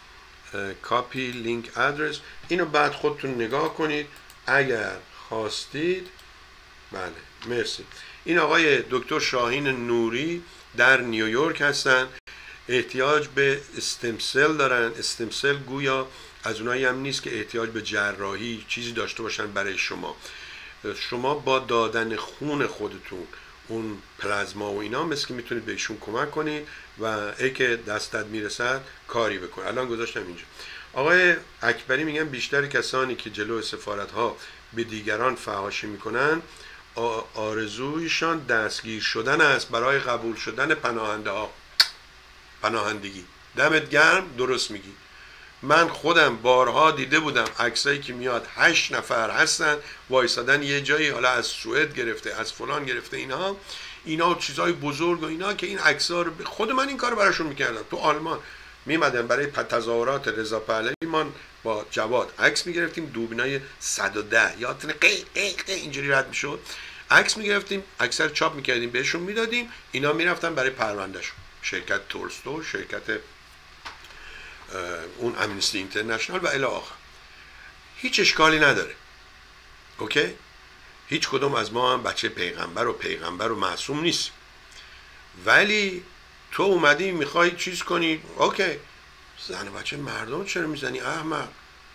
کاپی لینک ادرس. اینو بعد خودتون نگاه کنید اگر خواستید. بله مرسی. این آقای دکتر شاهین نوری در نیویورک هستن، احتیاج به استم سل دارن. استم سل گویا از اونایی هم نیست که احتیاج به جراحی چیزی داشته باشن برای شما. شما با دادن خون خودتون اون پلازما و اینا مثل که میتونید بهشون کمک کنید و ای که دستت میرسد کاری بکن. الان گذاشتم اینجا. آقای اکبری میگن بیشتر کسانی که جلو سفارت ها به دیگران فحاشی میکنن آرزویشان دستگیر شدن است برای قبول شدن پناهنده ها. پناهندگی. دمت گرم، درست میگی. من خودم بارها دیده بودم عکسایی که میاد هشت نفر هستن وایسادن یه جایی، حالا از سوئد گرفته از فلان گرفته اینها اینا چیزای بزرگ و اینا که این عکس‌ها رو خود من این کارو براشون میکردم. تو آلمان میمدن برای تظاهرات رضا پهلوی ما با جواد عکس میگرفتیم، دوربینای صد و ده یادتونه قی قی قی اینجوری رد میشد، عکس میگرفتیم، اکثر چاپ میکردیم بهشون میدادیم، اینا میرفتن برای پروندهشون. شرکت تولستو، شرکت اون امنیستی اینترنشنال و الی آخر. هیچ اشکالی نداره. اوکی؟ هیچ کدوم از ما هم بچه پیغمبر و پیغمبر و معصوم نیست. ولی تو اومدی میخوای چیز کنی، اوکی، زن و بچه مردم چرا میزنی احمق؟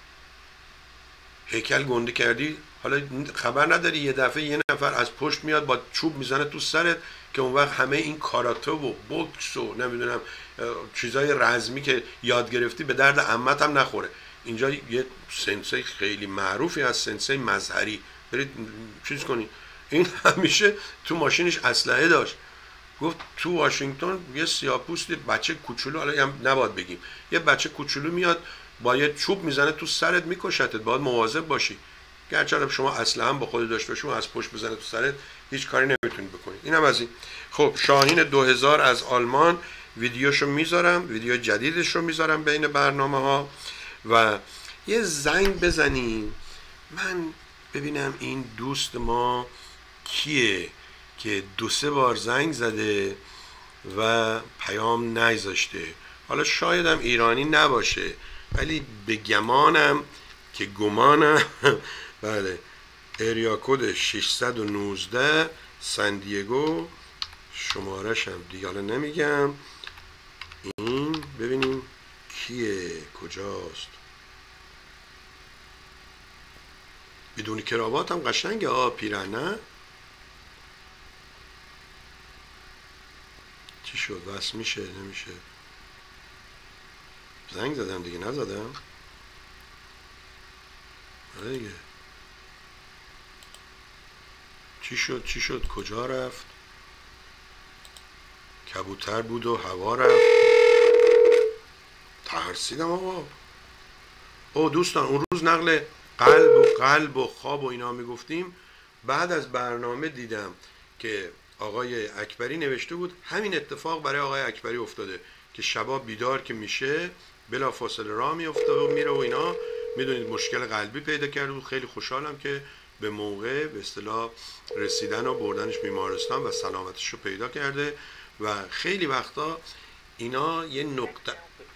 هیکل گنده کردی، حالا خبر نداری یه دفعه یه نفر از پشت میاد با چوب میزنه تو سرت که اون وقت همه این کاراته و بوکس و نمیدونم چیزای رزمی که یاد گرفتی به درد عمت هم نخوره. اینجا یه سنسei خیلی معروفی از سنسei مظهری، برید چیز کنی. این همیشه تو ماشینش اسلحه داشت. گفت تو واشنگتن یه سیاه‌پوست بچه کوچولو، حالا هم نباید بگیم، یه بچه کوچولو میاد با یه چوب میزنه تو سرت میکشتت، باید مواظب باشی. گرچه شما اسلحه هم با خود داشته باشی و از پشت بزنه تو سرت هیچ کاری نمیتونید بکنید. اینم از این. خب شاهین دو هزار از آلمان ویدیوشو میذارم، ویدیو جدیدش رو میذارم بین برنامه ها و یه زنگ بزنیم من ببینم این دوست ما کیه که دو سه بار زنگ زده و پیام نگذاشته. حالا شایدم ایرانی نباشه ولی به گمانم که گمانم بله اریا کد ششصد و نوزده سندیگو، شمارش هم دیگه حالا نمیگم. این ببینیم کیه، کجاست. بدون کراوات هم قشنگه ها پیرن، نه؟ چی شد؟ وصل میشه نمیشه؟ زنگ زدم دیگه، نزدم؟ آره دیگه. چی شد چی شد کجا رفت؟ کبوتر بود و هوا رفت. ترسیدم آقا. او دوستان اون روز نقل قلب و قلب و خواب و اینا میگفتیم، بعد از برنامه دیدم که آقای اکبری نوشته بود همین اتفاق برای آقای اکبری افتاده که شبا بیدار که میشه بلا فاصله راه میفته و میره و اینا. میدونید مشکل قلبی پیدا کرده بود. خیلی خوشحالم که به موقع به اصطلاح رسیدن و بردنش بیمارستان و سلامتش رو پیدا کرده و خیلی وقتا اینا یه نقطه.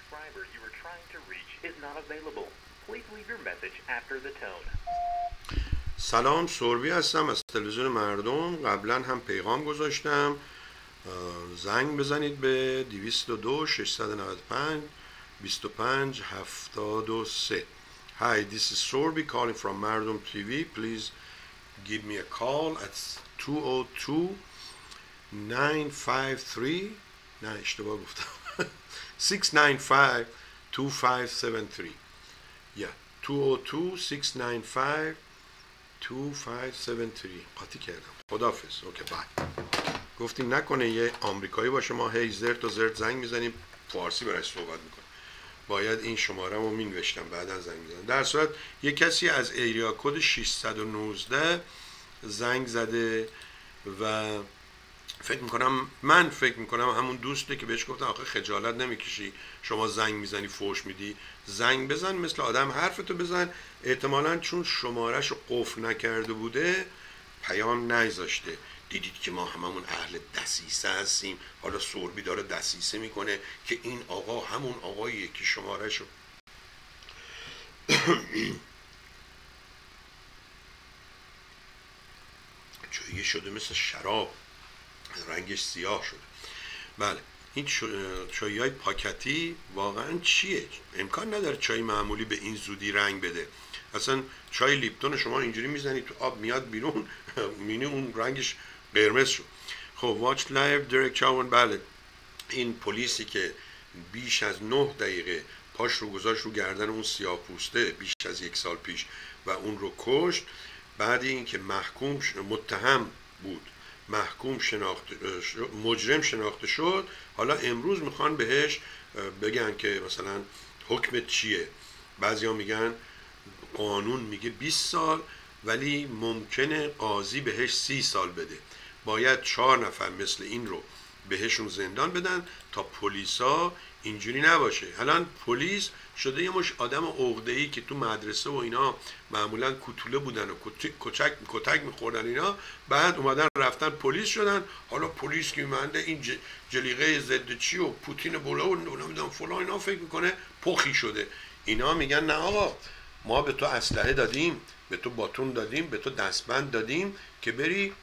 سلام، سوربی هستم از تلویزیون مردم. قبلا هم پیغام گذاشتم، زنگ بزنید به دویست و دو ششصد و نود و پنج بیست و پنج هفتاد و سه. Hi, this is Sorby calling from Mardom تی وی. Please give me a call at two oh two nine five three نه اشتباه گفتم six nine five two five seven three. Yeah, two oh two six nine five two five seven three. قاطی کردم. خداحافظ. اوکی بای. گفتیم نکنه یه آمریکایی باشه ما هی زرت و زرت زنگ میزنیم فارسی برای صحبت میکنیم. باید این شماره رو می نوشتم بعدا زنگ میزنم. در صورت یک کسی از ایریا کد ششصد و نوزده زنگ زده و فکر میکنم من فکر میکنم همون دوسته که بهش گفتم آخه خجالت نمیکشی شما زنگ میزنی فوش میدی، زنگ بزن مثل آدم حرفتو بزن. احتمالاً چون شمارهش رو قفل نکرده بوده پیام نگذاشته. دیدید که ما هممون اهل دسیسه هستیم. حالا سوربی داره دسیسه میکنه که این آقا همون آقاییه که شمارهش رو چایه شده مثل شراب، رنگش سیاه شده. بله این چای های پاکتی واقعا چیه؟ امکان نداره چای معمولی به این زودی رنگ بده. اصلا چای لیپتون شما اینجوری میزنی تو آب میاد بیرون مینی اون رنگش قرمز شد. خب واچ لایو درک چاون. بله این پلیسی که بیش از نه دقیقه پاش رو گذاشت رو گردن اون سیاه پوسته بیش از یک سال پیش و اون رو کشت، بعد اینکه محکوم متهم بود محکوم شناخته مجرم شناخته شد، حالا امروز میخوان بهش بگن که مثلا حکمت چیه. بعضیا میگن قانون میگه بیست سال ولی ممکنه قاضی بهش سی سال بده. باید چهار نفر مثل این رو بهشون زندان بدن تا پلیسا اینجوری نباشه. الان پلیس شده یه مش آدم عقده‌ای که تو مدرسه و اینا معمولا کوتوله بودن و کتک کتک میخوردن اینا، بعد اومدن رفتن پلیس شدن. حالا پلیس که میمنده این جلیقه ضد چی و پوتین بالا و نمیدونم فلان اینا فکر میکنه پخی شده. اینا میگن نه آقا ما به تو اسلحه دادیم، به تو باتون دادیم، به تو دستبند دادیم که بری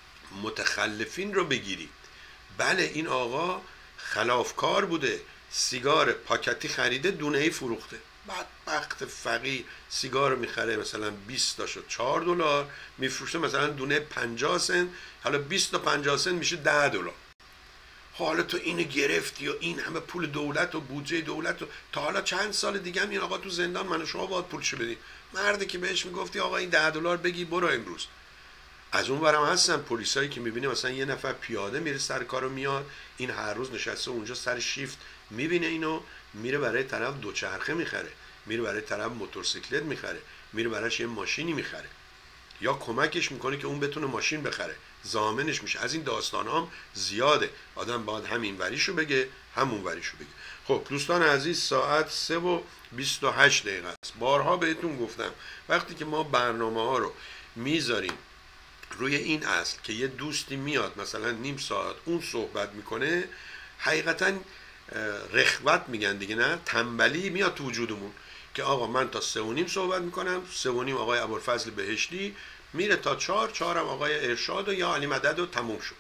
متخلفین رو بگیری. بله این آقا خلافکار بوده، سیگار پاکتی خریده دونه ای فروخته. بدبخت فقیر سیگار میخره مثلا بیست تا شد چهار دلار، میفروشه مثلا دونه پنجاه سنت، حالا بیست تا پنجاه سنت میشه ده دلار. حالا تو اینو گرفتی و این همه پول دولت و بودجه دولت و تا حالا چند سال دیگه هم این آقا تو زندان، من و شما باید پولشو بدیم. مردی که بهش میگفتی آقا این ده دلار بگی برو امروز. از اون ورم هستن پلیسایی که میبینه مثلا یه نفر پیاده میره سر کارو میاد، این هر روز نشسته اونجا سر شیفت میبینه اینو، میره برای طرف دوچرخه میخره، میره برای طرف موتورسیکلت میخره، میره براش یه ماشینی میخره یا کمکش میکنه که اون بتونه ماشین بخره، ضامنش میشه. از این داستان هم زیاده. آدم باید همین وریشو بگه همون وریشو بگه. خب دوستان عزیز ساعت سه و بیست و هشت دقیقه است. بارها بهتون گفتم وقتی که ما برنامه ها رو میذاریم روی این اصل که یه دوستی میاد مثلا نیم ساعت اون صحبت میکنه، حقیقتا رخوت میگن دیگه، نه تنبلی میاد تو وجودمون که آقا من تا سه و نیم صحبت میکنم، سه و نیم آقای ابوالفضل بهشتی میره تا چهار، چهارم آقای ارشاد و یا علی مدد و تموم شد.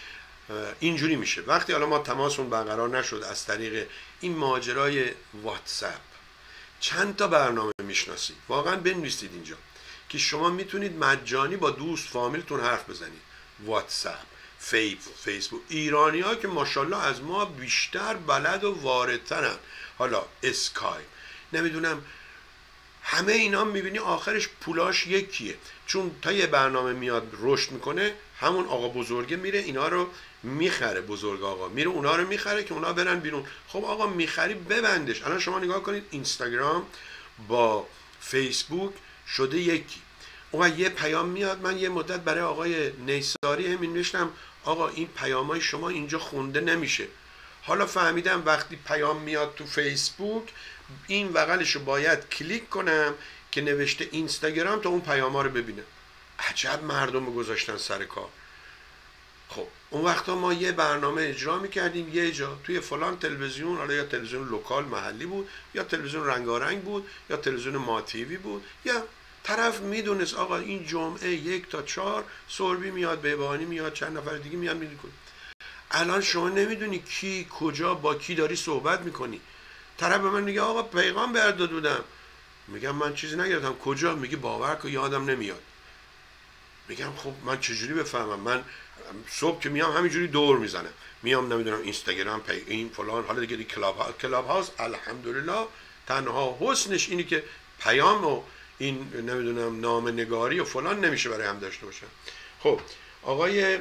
اینجوری میشه. وقتی حالا ما تماسون برقرار نشد از طریق این ماجرای واتساپ، چند تا برنامه میشناسید واقعا بنویسید اینجا که شما میتونید مجانی با دوست فامیلتون حرف بزنید. واتساپ، فیس، فیسبوک. ایرانی ها که ماشاءالله از ما بیشتر بلد و واردترن. حالا اسکایپ، نمیدونم، همه اینا میبینی آخرش پولاش یکیه، چون تا یه برنامه میاد رشد میکنه همون آقا بزرگه میره اینا رو میخره، بزرگ آقا میره اونا رو میخره که اونا برن بیرون. خب آقا میخری ببندش. الان شما نگاه کنید اینستاگرام با فیسبوک شده یکی. اون یه پیام میاد، من یه مدت برای آقای نیساری همین نوشتم آقا این پیامای شما اینجا خونده نمیشه. حالا فهمیدم وقتی پیام میاد تو فیسبوک این بغلشو باید کلیک کنم که نوشته اینستاگرام تا اون پیاما رو ببینم. عجب مردم رو گذاشتن سر کار. خب اون وقتا ما یه برنامه اجرا میکردیم یه جا توی فلان تلویزیون، حالا یا تلویزیون لوکال محلی بود یا تلویزیون رنگارنگ بود یا تلویزیون ما تیوی بود، یا طرف میدونست آقا این جمعه یک تا چهار سوربی میاد، بهبانی میاد، چند نفر دیگه میاد میدونی. الان شما نمیدونی کی کجا با کی داری صحبت میکنی. طرف به من میگه آقا پیغام بهت دادم، میگم من چیزی نگرفتم. کجا؟ میگه باور کن یادم نمیاد. میگم خب من چجوری بفهمم؟ من صبح که میام همینجوری دور میزنم، میام نمیدونم اینستاگرام پی این فلان، حالا دیگه دی کلاب ها کلاب هاست الحمدلله تنها حسنش اینی که پیام و این نمیدونم نامه نگاری و فلان نمیشه برای هم داشته باشن. خب آقای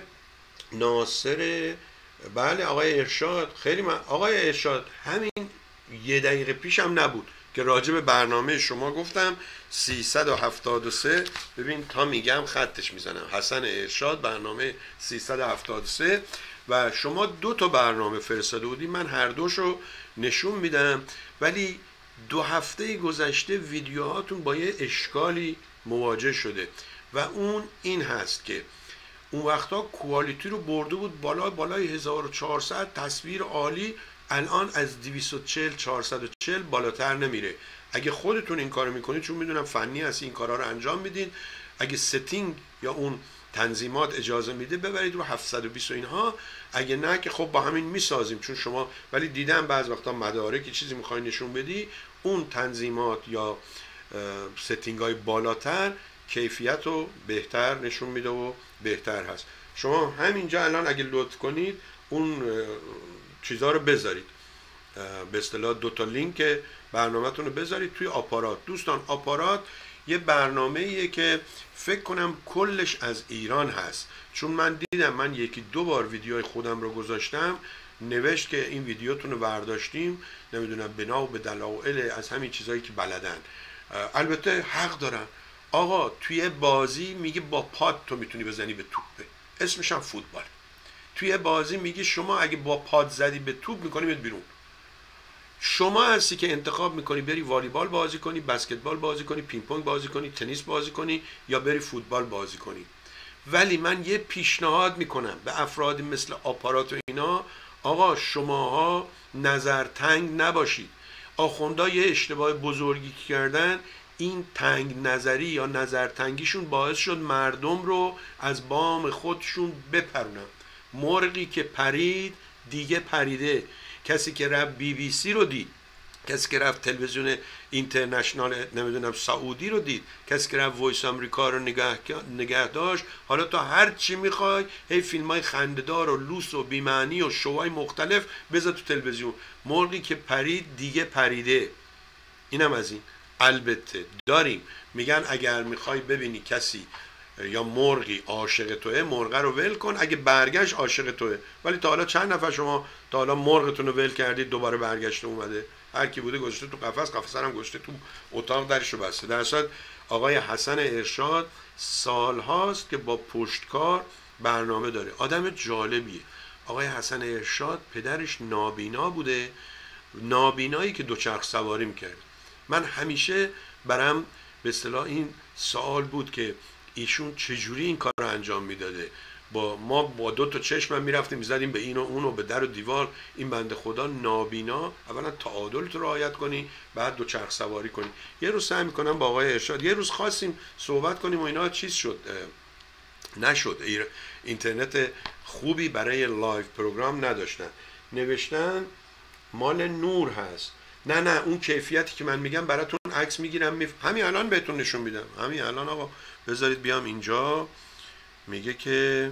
ناصر، بله آقای ارشاد، خیلی من آقای ارشاد همین یه دقیقه پیشم نبود که راجع به برنامه شما گفتم سیصد و هفتاد و سه. ببین تا میگم خطش میزنم، حسن ارشاد برنامه سیصد و هفتاد و سه، و شما دو تا برنامه فرستاده بودی، من هر دوشو نشون میدم. ولی دو هفته گذشته ویدیوهاتون با یه اشکالی مواجه شده و اون این هست که اون وقتا کوالیتی رو برده بود بالا، بالای هزار و چهارصد تصویر عالی، الان از دویست و چهل چهارصد و چهل بالاتر نمیره. اگه خودتون این کارو میکنید، چون میدونم فنی هست این کارا رو انجام میدین، اگه ستینگ یا اون تنظیمات اجازه میده ببرید رو هفتصد و بیست و اینها، اگه نه که خب با همین میسازیم. چون شما ولی دیدم بعض وقتا مدارک چیزی میخوای نشون بدی، اون تنظیمات یا ستینگ های بالاتر کیفیت رو بهتر نشون میده و بهتر هست. شما همینجا الان اگه لطف کنید اون چیزها رو بذارید، به اصطلاح دو تا لینک برنامه‌تون رو بذارید توی آپارات. دوستان آپارات یه برنامه‌ایه که فکر کنم کلش از ایران هست، چون من دیدم من یکی دو بار ویدیوهای خودم رو گذاشتم نوشت که این ویدیوتون رو برداشتیم نمیدونم بنا و به دلایل از همین چیزایی که بلدن. البته حق دارن آقا، توی بازی میگه با پاد تو میتونی بزنی به توپ، اسمش هم فوتبال. توی بازی میگه شما اگه با پاد زدی به توپ میکنیمت بیرون. شما هستی که انتخاب میکنی بری والیبال بازی کنی، بسکتبال بازی کنی، پینگ پونگ بازی کنی، تنیس بازی کنی یا بری فوتبال بازی کنی. ولی من یه پیشنهاد میکنم به افرادی مثل آپارات و اینا، آقا شماها نظر تنگ نباشید. آخوندا یه اشتباه بزرگی کردن، این تنگ نظری یا نظر تنگیشون باعث شد مردم رو از بام خودشون بپرونن. مرغی که پرید دیگه پریده. کسی که رفت بی بی سی رو دید، کسی که رفت تلویزیون اینترنشنال نمیدونم سعودی رو دید، کسی که رفت وایس آمریکا رو نگه, نگه داشت، حالا تا هر چی میخوای هی فیلم های خنده‌دار و لوس و بی‌معنی و شوهای مختلف بذار تو تلویزیون. مرغی که پرید دیگه پریده. اینم از این. البته داریم میگن اگر میخوای ببینی کسی یا مرغی عاشق توه، مرغ رو ول کن، اگه برگشت عاشق توه. ولی تا حالا چند نفر شما تا حالا مرغتون رو ول کردید دوباره برگشته اومده؟ هر کی بوده گذاشته تو قفس، قفس هم گذاشته تو اتاق درشو بسته. در اصل آقای حسن ارشاد سال هاست که با پشتکار برنامه داره، آدم جالبیه. آقای حسن ارشاد پدرش نابینا بوده، نابینایی که دوچرخ سواری میکرد. من همیشه برام به اصطلاح این سوال بود که ایشون چجوری این کار رو انجام میداده. با ما با دو تا چشم میرفتیم میزدیم به این و اون و به در و دیوار. این بنده خدا نابینا، اولا تعادل تو رعایت کنی، بعد دو چرخ سواری کنی. یه روز سعی میکنم با آقای ارشاد، یه روز خواستیم صحبت کنیم و اینا، چیز شد نشد، اینترنت خوبی برای لایو پروگرام نداشتن. نوشتن مال نور هست. نه نه اون کیفیتی که من میگم براتون عکس میگیرم میف... همین الان بهتون نشون میدم، همین الان. آقا بذارید بیام اینجا. میگه که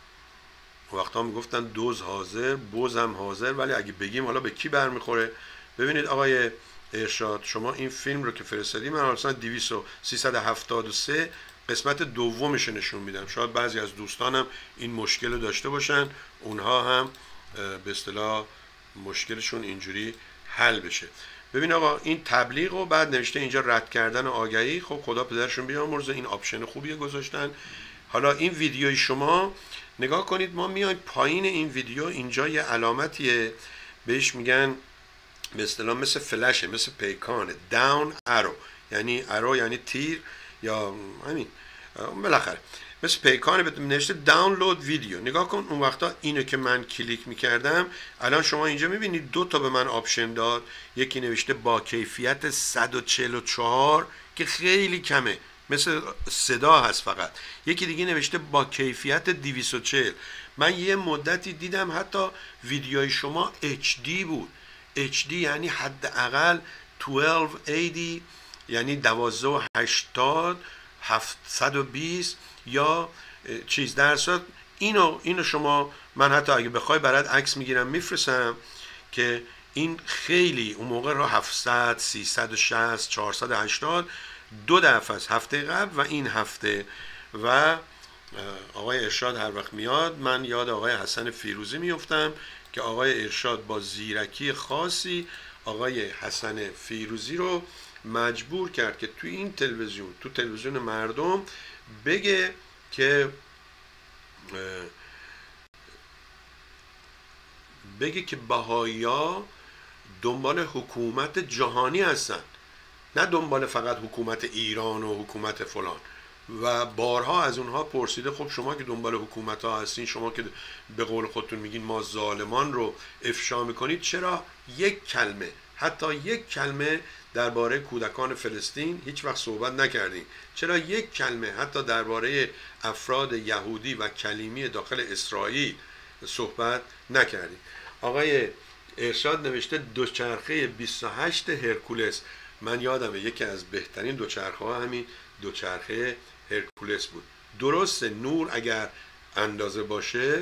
وقتا میگفتن دوز حاضر بوزم حاضر، ولی اگه بگیم حالا به کی برمیخوره. ببینید آقای ارشاد، شما این فیلم رو که فرستادی من اصلا دویست و سیصد و هفتاد و سه قسمت دومش نشون میدم. شاید بعضی از دوستانم این مشکل رو داشته باشن، اونها هم به اصطلاح مشکلشون اینجوری حل بشه. ببین آقا این تبلیغ و بعد نوشته اینجا رد کردن آگهی. خب خدا پدرشون بیامرزه، این آپشن خوبیه گذاشتن. حالا این ویدیوی شما نگاه کنید، ما میایم پایین این ویدیو، اینجا یه علامتیه بهش میگن به اصطلاح مثل فلشه، مثل پیکانه، داون ارو، یعنی ارو یعنی تیر یا همین بالاخره مثل پیکانه، به نوشته دانلود ویدیو. نگاه کن اون وقتا اینو که من کلیک میکردم، الان شما اینجا میبینید دو تا به من آپشن داد. یکی نوشته با کیفیت صد و چهل و چهار که خیلی کمه، مثل صدا هست فقط. یکی دیگه نوشته با کیفیت دویست و چهل. من یه مدتی دیدم حتی ویدیوی شما اچ دی بود. اچ دی یعنی حداقل دوازده هشتاد، یعنی دوازده و هشتاد هفتصد و بیست یا چیز درصد. اینو اینو شما، من حتی اگه بخوای برات عکس میگیرم میفرستم که این خیلی اون موقع رو هفتصد، سیصد و شصت، چهارصد و هشتاد دو دفعه از هفته قبل و این هفته. و آقای ارشاد هر وقت میاد من یاد آقای حسن فیروزی میفتم که آقای ارشاد با زیرکی خاصی آقای حسن فیروزی رو مجبور کرد که توی این تلویزیون، تو تلویزیون مردم بگه که بگه که بهائی‌ها دنبال حکومت جهانی هستن، نه دنبال فقط حکومت ایران و حکومت فلان. و بارها از اونها پرسیده خب شما که دنبال حکومت ها هستین، شما که به قول خودتون میگین ما ظالمان رو افشا میکنید، چرا یک کلمه، حتی یک کلمه درباره کودکان فلسطین هیچ وقت صحبت نکردین؟ چرا یک کلمه حتی درباره افراد یهودی و کلیمی داخل اسرائیل صحبت نکردین؟ آقای ارشاد نوشته دوچرخه بیست و هشت هرکولس. من یادمه یکی از بهترین دوچرخه ها همین دوچرخه هرکولس بود. درست نور اگر اندازه باشه،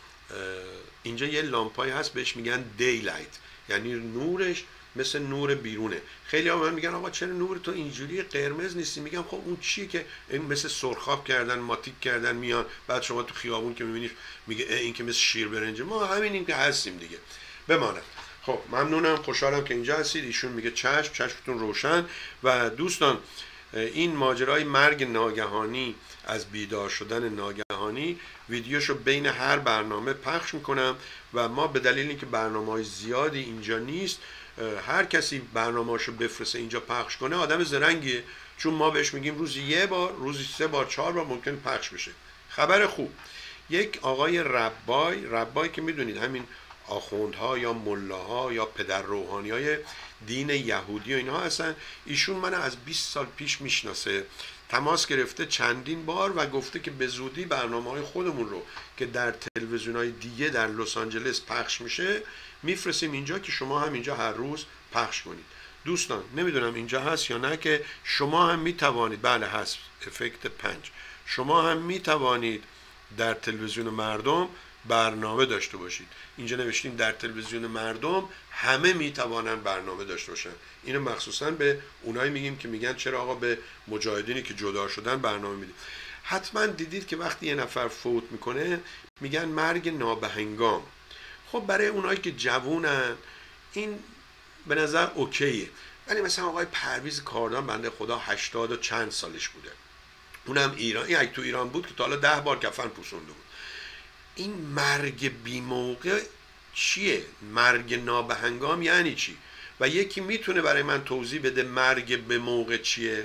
اینجا یه لامپای هست بهش میگن دیلایت، یعنی نورش مثل نور بیرونه. خیلی ها من میگن آقا چرا نور تو اینجوری قرمز نیستی؟ میگم خب اون چیه که این مثل سرخاب کردن، ماتیک کردن میان، بعد شما تو خیابون که میبینید میگه این که مثل شیر برنجه. ما همینیم که هستیم دیگه. بماند. خب ممنونم، خوشحالم که اینجا هستید. ایشون میگه چشم، چشمتون روشن. و دوستان این ماجرای مرگ ناگهانی، از بیدار شدن ناگهانی، ویدیوشو بین هر برنامه پخش میکنم و ما به دلیل اینکه برنامه‌های زیادی اینجا نیست، هر کسی برنامه‌اشو بفرسته اینجا پخش کنه آدم زرنگیه، چون ما بهش میگیم روزی یه بار، روزی سه بار، چهار بار ممکن پخش بشه. خبر خوب، یک آقای ربای، ربای که میدونید همین آخوندها یا ملاها یا پدر روحانی های دین یهودی و اینها هستن. ایشون من از بیست سال پیش میشناسه، تماس گرفته چندین بار و گفته که به زودی برنامه های خودمون رو که در تلویزیون های دیگه در لس آنجلس پخش میشه میفرستیم اینجا که شما هم اینجا هر روز پخش کنید. دوستان نمیدونم اینجا هست یا نه که شما هم میتوانید، بله هست، افکت پنج، شما هم میتوانید در تلویزیون مردم برنامه داشته باشید. اینجا نوشتیم در تلویزیون مردم همه میتوانن برنامه داشته باشن. اینو مخصوصا به اونایی میگیم که میگن چرا آقا به مجاهدینی که جدا شدن برنامه میدید. حتما دیدید که وقتی یه نفر فوت میکنه میگن مرگ نابهنگام. خب برای اونایی که جوونن این به نظر اوکیه، ولی مثلا آقای پرویز کاردان بنده خدا هشتاد و چند سالش بوده، اونم ایران، این اگه تو ایران بود که تا حالا ده بار کفن پوسونده بود. این مرگ بی موقع چیه؟ مرگ نابهنگام یعنی چی؟ و یکی میتونه برای من توضیح بده مرگ به موقع چیه؟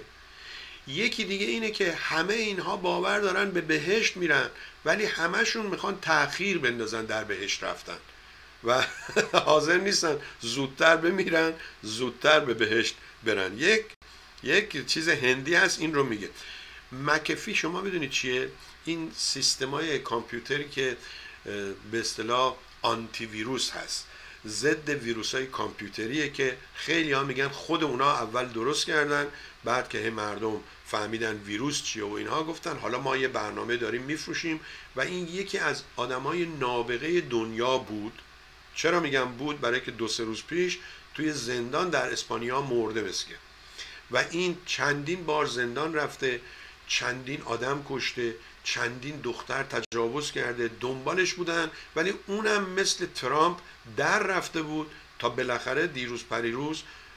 یکی دیگه اینه که همه اینها باور دارن به بهشت میرن، ولی همشون میخوان تأخیر بندازن در بهشت رفتن و حاضر نیستن زودتر بمیرن، زودتر به بهشت برن. یک یک چیز هندی هست این رو میگه. مکفی شما میدونید چیه؟ این سیستمای کامپیوتری که به اصطلاح آنتی ویروس هست، ضد ویروس های کامپیوتریه که خیلی ها میگن خود اونا اول درست کردن، بعد که مردم فهمیدن ویروس چیه و اینها گفتن حالا ما یه برنامه داریم میفروشیم. و این یکی از آدمای نابغه دنیا بود. چرا میگم بود؟ برای که دو سه روز پیش توی زندان در اسپانیا مرده مسکه و این چندین بار زندان رفته، چندین آدم کشته، چندین دختر تجاوز کرده، دنبالش بودن، ولی اونم مثل ترامپ در رفته بود تا بالاخره دیروز پریروز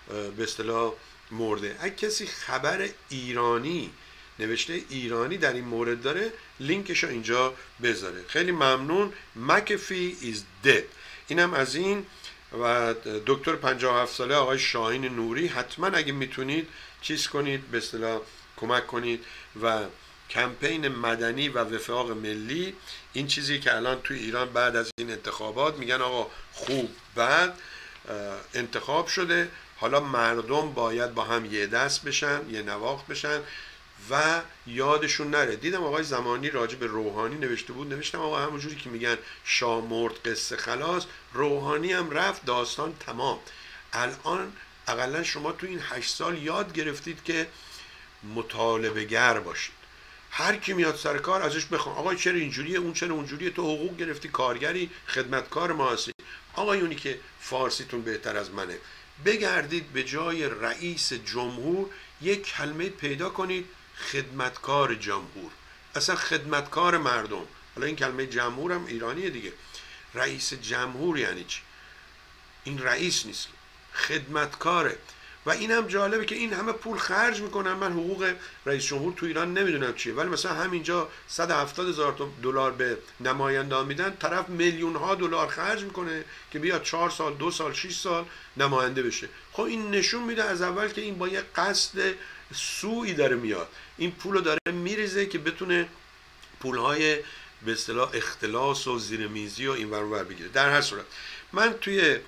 به اصطلاح مرده. اگه کسی خبر ایرانی نوشته ایرانی در این مورد داره، لینکش رو اینجا بذاره. خیلی ممنون. مکفی is dead. اینم از این. و دکتر پنجاه و هفت ساله آقای شاهین نوری، حتما اگه میتونید چیز کنید، به اصطلاح کمک کنید و کمپین مدنی و وفاق ملی، این چیزی که الان توی ایران بعد از این انتخابات میگن آقا خوب بد انتخاب شده، حالا مردم باید با هم یه دست بشن، یه نواخت بشن و یادشون نره. دیدم آقای زمانی راجع به روحانی نوشته بود، نوشتم آقا همونجوری که میگن شاه مرد قصه خلاص، روحانی هم رفت داستان تمام. الان اقلا شما تو این هشت سال یاد گرفتید که مطالبه گر باشید، هر کی میاد سر کار ازش بخوام آقا چرا اینجوریه، اون چرا اونجوریه، تو حقوق گرفتی، کارگری، خدمتکار ما هستی. آقایونی که فارسیتون بهتر از منه، بگردید به جای رئیس جمهور یک کلمه پیدا کنید، خدمتکار جمهور، اصلا خدمتکار مردم. حالا این کلمه جمهور هم ایرانیه دیگه. رئیس جمهور یعنی چی؟ این رئیس نیست، خدمتکاره. و این هم جالبه که این همه پول خرج میکنن. من حقوق رئیس جمهور تو ایران نمیدونم چیه، ولی مثلا همینجا صد و هفتاد هزار دلار به نمایندگان میدن، طرف میلیون ها دلار خرج میکنه که بیاد چهار سال، دو سال، شش سال نماینده بشه. خب این نشون میده از اول که این با یه قصد سوئی داره میاد، این پولو داره میریزه که بتونه پولهای به اصطلاح اختلاس و زیرمیزی و این ور ور بگیره. در هر صورت من توی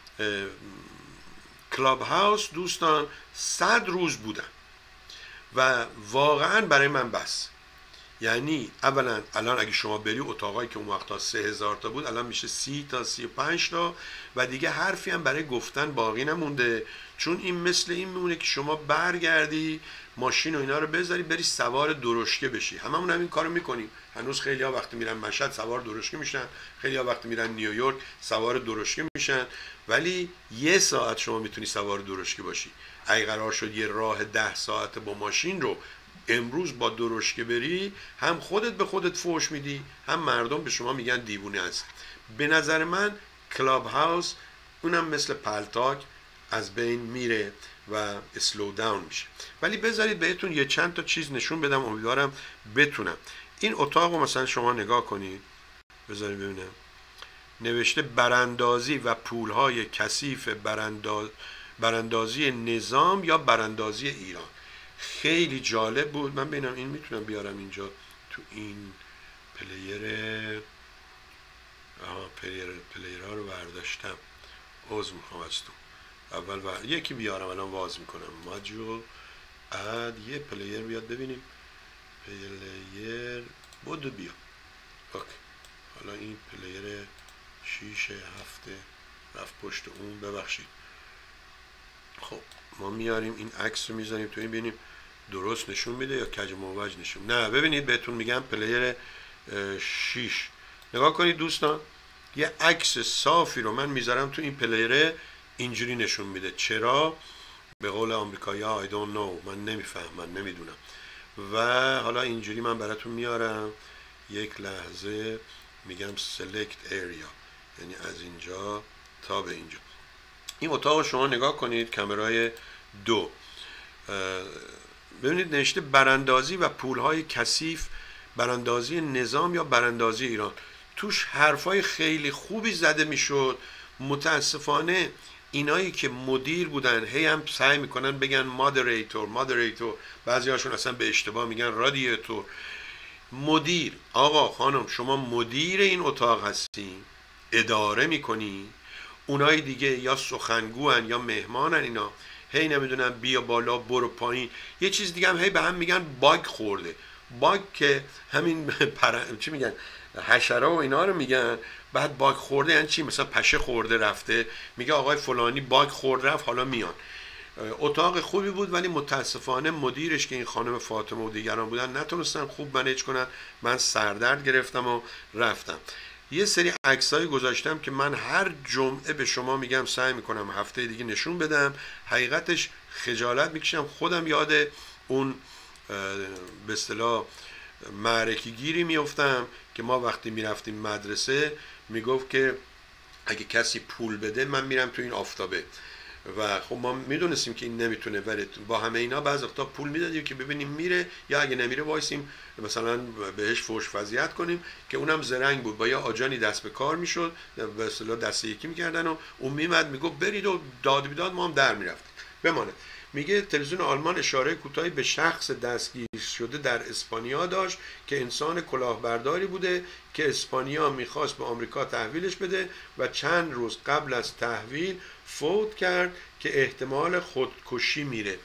کلاب هاوس دوستان صد روز بودم و واقعا برای من بس. یعنی اولا الان اگه شما بری اتاقایی که اون وقتا سه هزار تا بود الان میشه سی تا سی و پنج تا و دیگه حرفی هم برای گفتن باقی نمونده، چون این مثل این میمونه که شما برگردی ماشین و اینا رو بذاری بری سوار درشکه بشی. هممون هم این کارو میکنیم. هنوز خیلی ها وقتی میرن مشهد سوار درشکه میشن، خیلی ها وقتی میرن نیویورک سوار درشکه میشن، ولی یه ساعت شما میتونی سوار درشکه باشی. اگه قرار شد یه راه ده ساعت با ماشین رو امروز با درشکه بری، هم خودت به خودت فوش میدی، هم مردم به شما میگن دیوونه است. به نظر من کلاب هاوس اونم مثل پلتاک از بین میره و اسلو داون میشه. ولی بذارید بهتون یه چند تا چیز نشون بدم، امیدوارم بتونم. این اتاق رو مثلا شما نگاه کنید، بذارید ببینم، نوشته براندازی و پولهای کثیف برانداز براندازی نظام یا براندازی ایران. خیلی جالب بود. من ببینم این میتونم بیارم اینجا تو این پلیر. آها پلیر پلیرها رو برداشتم، عذر میخوام از تو. اول و... یکی بیارم الان واز میکنم. ماجول اد یه پلیر بیاد ببینیم. پلیر بودو بیا. اوکی. حالا این پلیر شیش هفته رفت پشت اون، ببخشید. خب ما میاریم این عکس رو میذاریم تو این، ببینیم درست نشون میده یا کج موج نشون. نه ببینید بهتون میگم پلیر شیش. نگاه کنید دوستان، یه عکس صافی رو من میذارم تو این پلیر، اینجوری نشون میده. چرا؟ به قول آمریکایی‌ها I don't know، من نمیفهمم، نمیدونم. و حالا اینجوری من براتون میارم، یک لحظه میگم select area، یعنی از اینجا تا به اینجا. این اتاق شما نگاه کنید، کامرای دو، ببینید نوشته براندازی و پولهای کثیف، براندازی نظام یا براندازی ایران. توش حرفای خیلی خوبی زده میشد. متاسفانه اینایی که مدیر بودن هی هم سعی میکنن بگن مادریتور مادریتور، بعضی هاشون اصلا به اشتباه میگن رادیاتور. مدیر، آقا خانم شما مدیر این اتاق هستی، اداره میکنی، اونای دیگه یا سخنگوان یا مهمانن، اینا هی نمیدونن بیا بالا برو پایین. یه چیز دیگه هم هی به هم میگن باگ خورده. باگ که همین پر... چی میگن، حشره و اینا رو میگن. بعد باگ خورده یعنی چی؟ مثلا پشه خورده رفته، میگه آقای فلانی باگ خورد رفت حالا میان. اتاق خوبی بود ولی متاسفانه مدیرش که این خانم فاطمه و دیگران بودن نتونستن خوب منیج کنن. من سردرد گرفتم و رفتم. یه سری عکسایی گذاشتم که من هر جمعه به شما میگم سعی میکنم هفته دیگه نشون بدم. حقیقتش خجالت میکشم، خودم یاد اون به اصطلاح معرکه گیری میافتم که ما وقتی میرفتیم مدرسه میگفت که اگه کسی پول بده من میرم تو این آفتابه. و خب ما میدونستیم که این نمیتونه، ولی با همه اینا بعض وقتا پول میدادیم که ببینیم میره، یا اگه نمیره وایسیم مثلا بهش فوش وضعیت کنیم، که اونم زرنگ بود، با یه آجانی دست به کار میشد، به اصطلاح دست یکی میکردن و اون میمد میگفت برید و داد بیداد، ما هم در میرفتیم. بمانه. میگه تلویزیون آلمان اشاره کوتاهی به شخص دستگیر شده در اسپانیا داشت که انسان کلاهبرداری بوده که اسپانیا میخواست به آمریکا تحویلش بده و چند روز قبل از تحویل فوت کرد که احتمال خودکشی میره.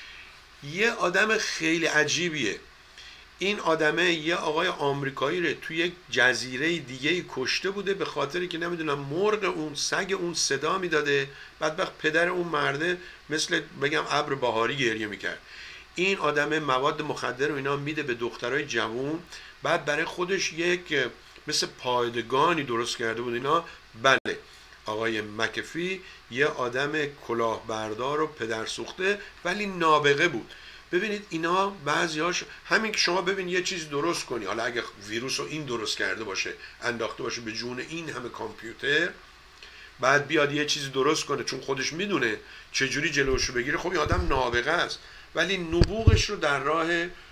یه آدم خیلی عجیبیه. این آدمه یه آقای آمریکایی رو توی یک جزیره دیگه کشته بوده به خاطری که نمیدونم مرغ اون سگ اون صدا میداده، بدبخت پدر اون مرده مثل بگم ابر بهاری گریه میکرد. این آدمه مواد مخدر و اینا میده به دخترای جوون، بعد برای خودش یک مثل پایدگانی درست کرده بود اینا. بله، آقای مکفی یه آدم کلاهبردار و پدرسوخته ولی نابغه بود. ببینید اینا بعضیاش همین که شما ببین یه چیز درست کنی، حالا اگه ویروس رو این درست کرده باشه انداخته باشه به جون این همه کامپیوتر، بعد بیاد یه چیز درست کنه چون خودش میدونه چجوری جلوشو بگیره، خب این آدم نابغه است، ولی نبوغش رو در راه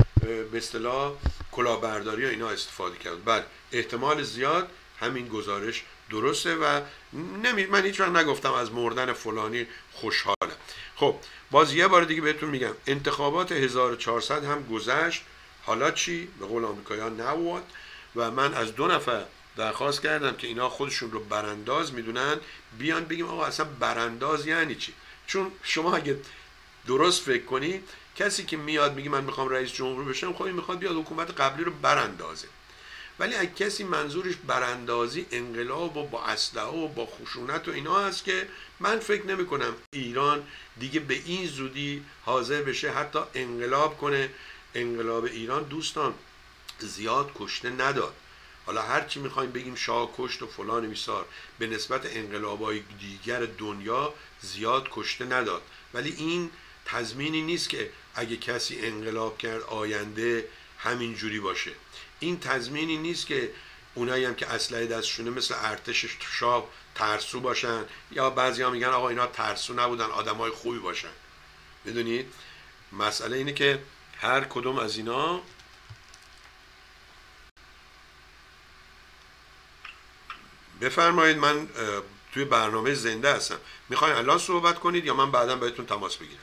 به اصطلاح کلاهبرداری و اینا استفاده کرد. بعد احتمال زیاد همین گزارش درسته و نمی... من هیچ وقت نگفتم از مردن فلانی خوشحالم. خب باز یه بار دیگه بهتون میگم انتخابات هزار و چهارصد هم گذشت، حالا چی؟ به قول آمریکایی‌ها now what؟ و من از دو نفر درخواست کردم که اینا خودشون رو برانداز میدونن بیان بگیم آقا اصلا برانداز یعنی چی. چون شما اگه درست فکر کنی کسی که میاد میگه من میخوام رئیس جمهور بشم، خب این میخواد بیاد حکومت قبلی رو براندازه. ولی اگه کسی منظورش براندازی انقلاب و با اسلحه و با خشونت و اینا هست که من فکر نمی کنم ایران دیگه به این زودی حاضر بشه حتی انقلاب کنه. انقلاب ایران دوستان زیاد کشته نداد. حالا هرچی میخوایم بگیم شاه کشت و فلان میسار، به نسبت انقلابای دیگر دنیا زیاد کشته نداد، ولی این تضمینی نیست که اگه کسی انقلاب کرد آینده همین جوری باشه. این تضمینی نیست که اونایی هم که اسلحه دستشونه مثل ارتش شاه ترسو باشن، یا بعضی ها میگن آقا اینا ترسو نبودن آدمای خوبی باشن. میدونید مسئله اینه که هر کدوم از اینا بفرمایید. من توی برنامه زنده هستم، میخواین الان صحبت کنید یا من بعدا بهتون تماس بگیرم؟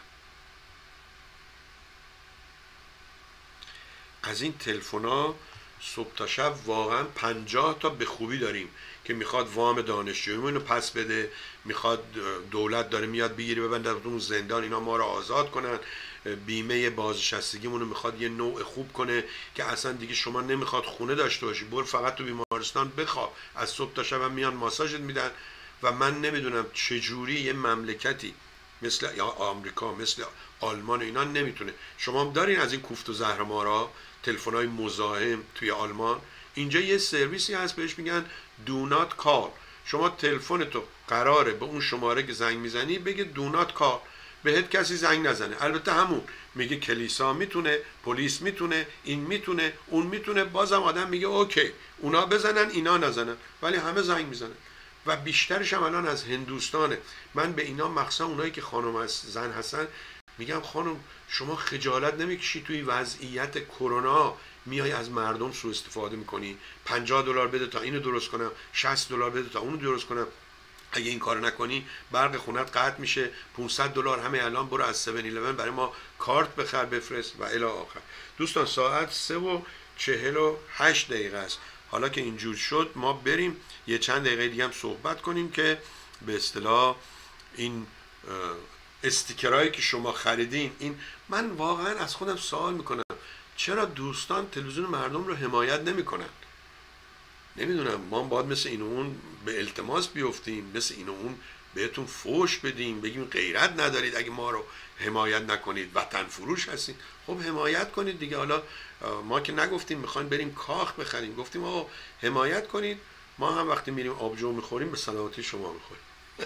از این تلفن‌ها صبح تا شب واقعا پنجاه تا به خوبی داریم که میخواد وام دانشجویمون رو پس بده، میخواد دولت داره میاد بگیره ببنده اون زندان اینا ما رو آزاد کنن، بیمه بازنشستگیمون رو میخواد یه نوع خوب کنه که اصلا دیگه شما نمیخواد خونه داشته باشی، برو فقط تو بیمارستان بخواب، از صبح تا شب هم میان ماساژت میدن. و من نمیدونم چجوری یه مملکتی مثل یا آمریکا مثل آلمان اینا نمیتونه. شما هم دارین از این کوفت و زهرمارا تلفن‌های مزاحم توی آلمان؟ اینجا یه سرویسی هست بهش میگن do not call. شما تلفن تو قراره به اون شماره که زنگ میزنی بگه do not call، بهت کسی زنگ نزنه. البته همون میگه کلیسا میتونه، پلیس میتونه، این میتونه، اون میتونه، بازم آدم میگه اوکی اونا بزنن اینا نزنن، ولی همه زنگ میزنن و بیشترش هم الان از هندوستانه. من به اینا مخصوصا اونایی که خانم از زن هستن میگم خانم شما خجالت نمیکشی توی وضعیت کرونا میای از مردم سوء استفاده میکنی؟ پنجاه دلار بده تا اینو درست کنم، شصت دلار بده تا اونو درست کنم، اگه این کار نکنی برق خونت قطع میشه، پانصد دلار همه الان برو از هفت الیون برای ما کارت بخر بفرست و الی آخر. دوستان ساعت سه و چهل و هشت دقیقه است. حالا که اینجور شد ما بریم یه چند دقیقه دیگه هم صحبت کنیم که به اصطلاح این استیکرهایی که شما خریدین، این من واقعا از خودم سوال میکنم چرا دوستان تلویزیون مردم رو حمایت نمیکنن؟ نمیدونم، ما باید مثل این و اون به التماس بیفتیم، مثل این و اون بهتون فوش بدیم، بگیم غیرت ندارید اگه ما رو حمایت نکنید، وطن فروش هستید. خب حمایت کنید دیگه. حالا ما که نگفتیم میخوایم بریم کاخ بخریم، گفتیم آقا حمایت کنید، ما هم وقتی میریم آبجو میخوریم به سلامتی شما میخوریم.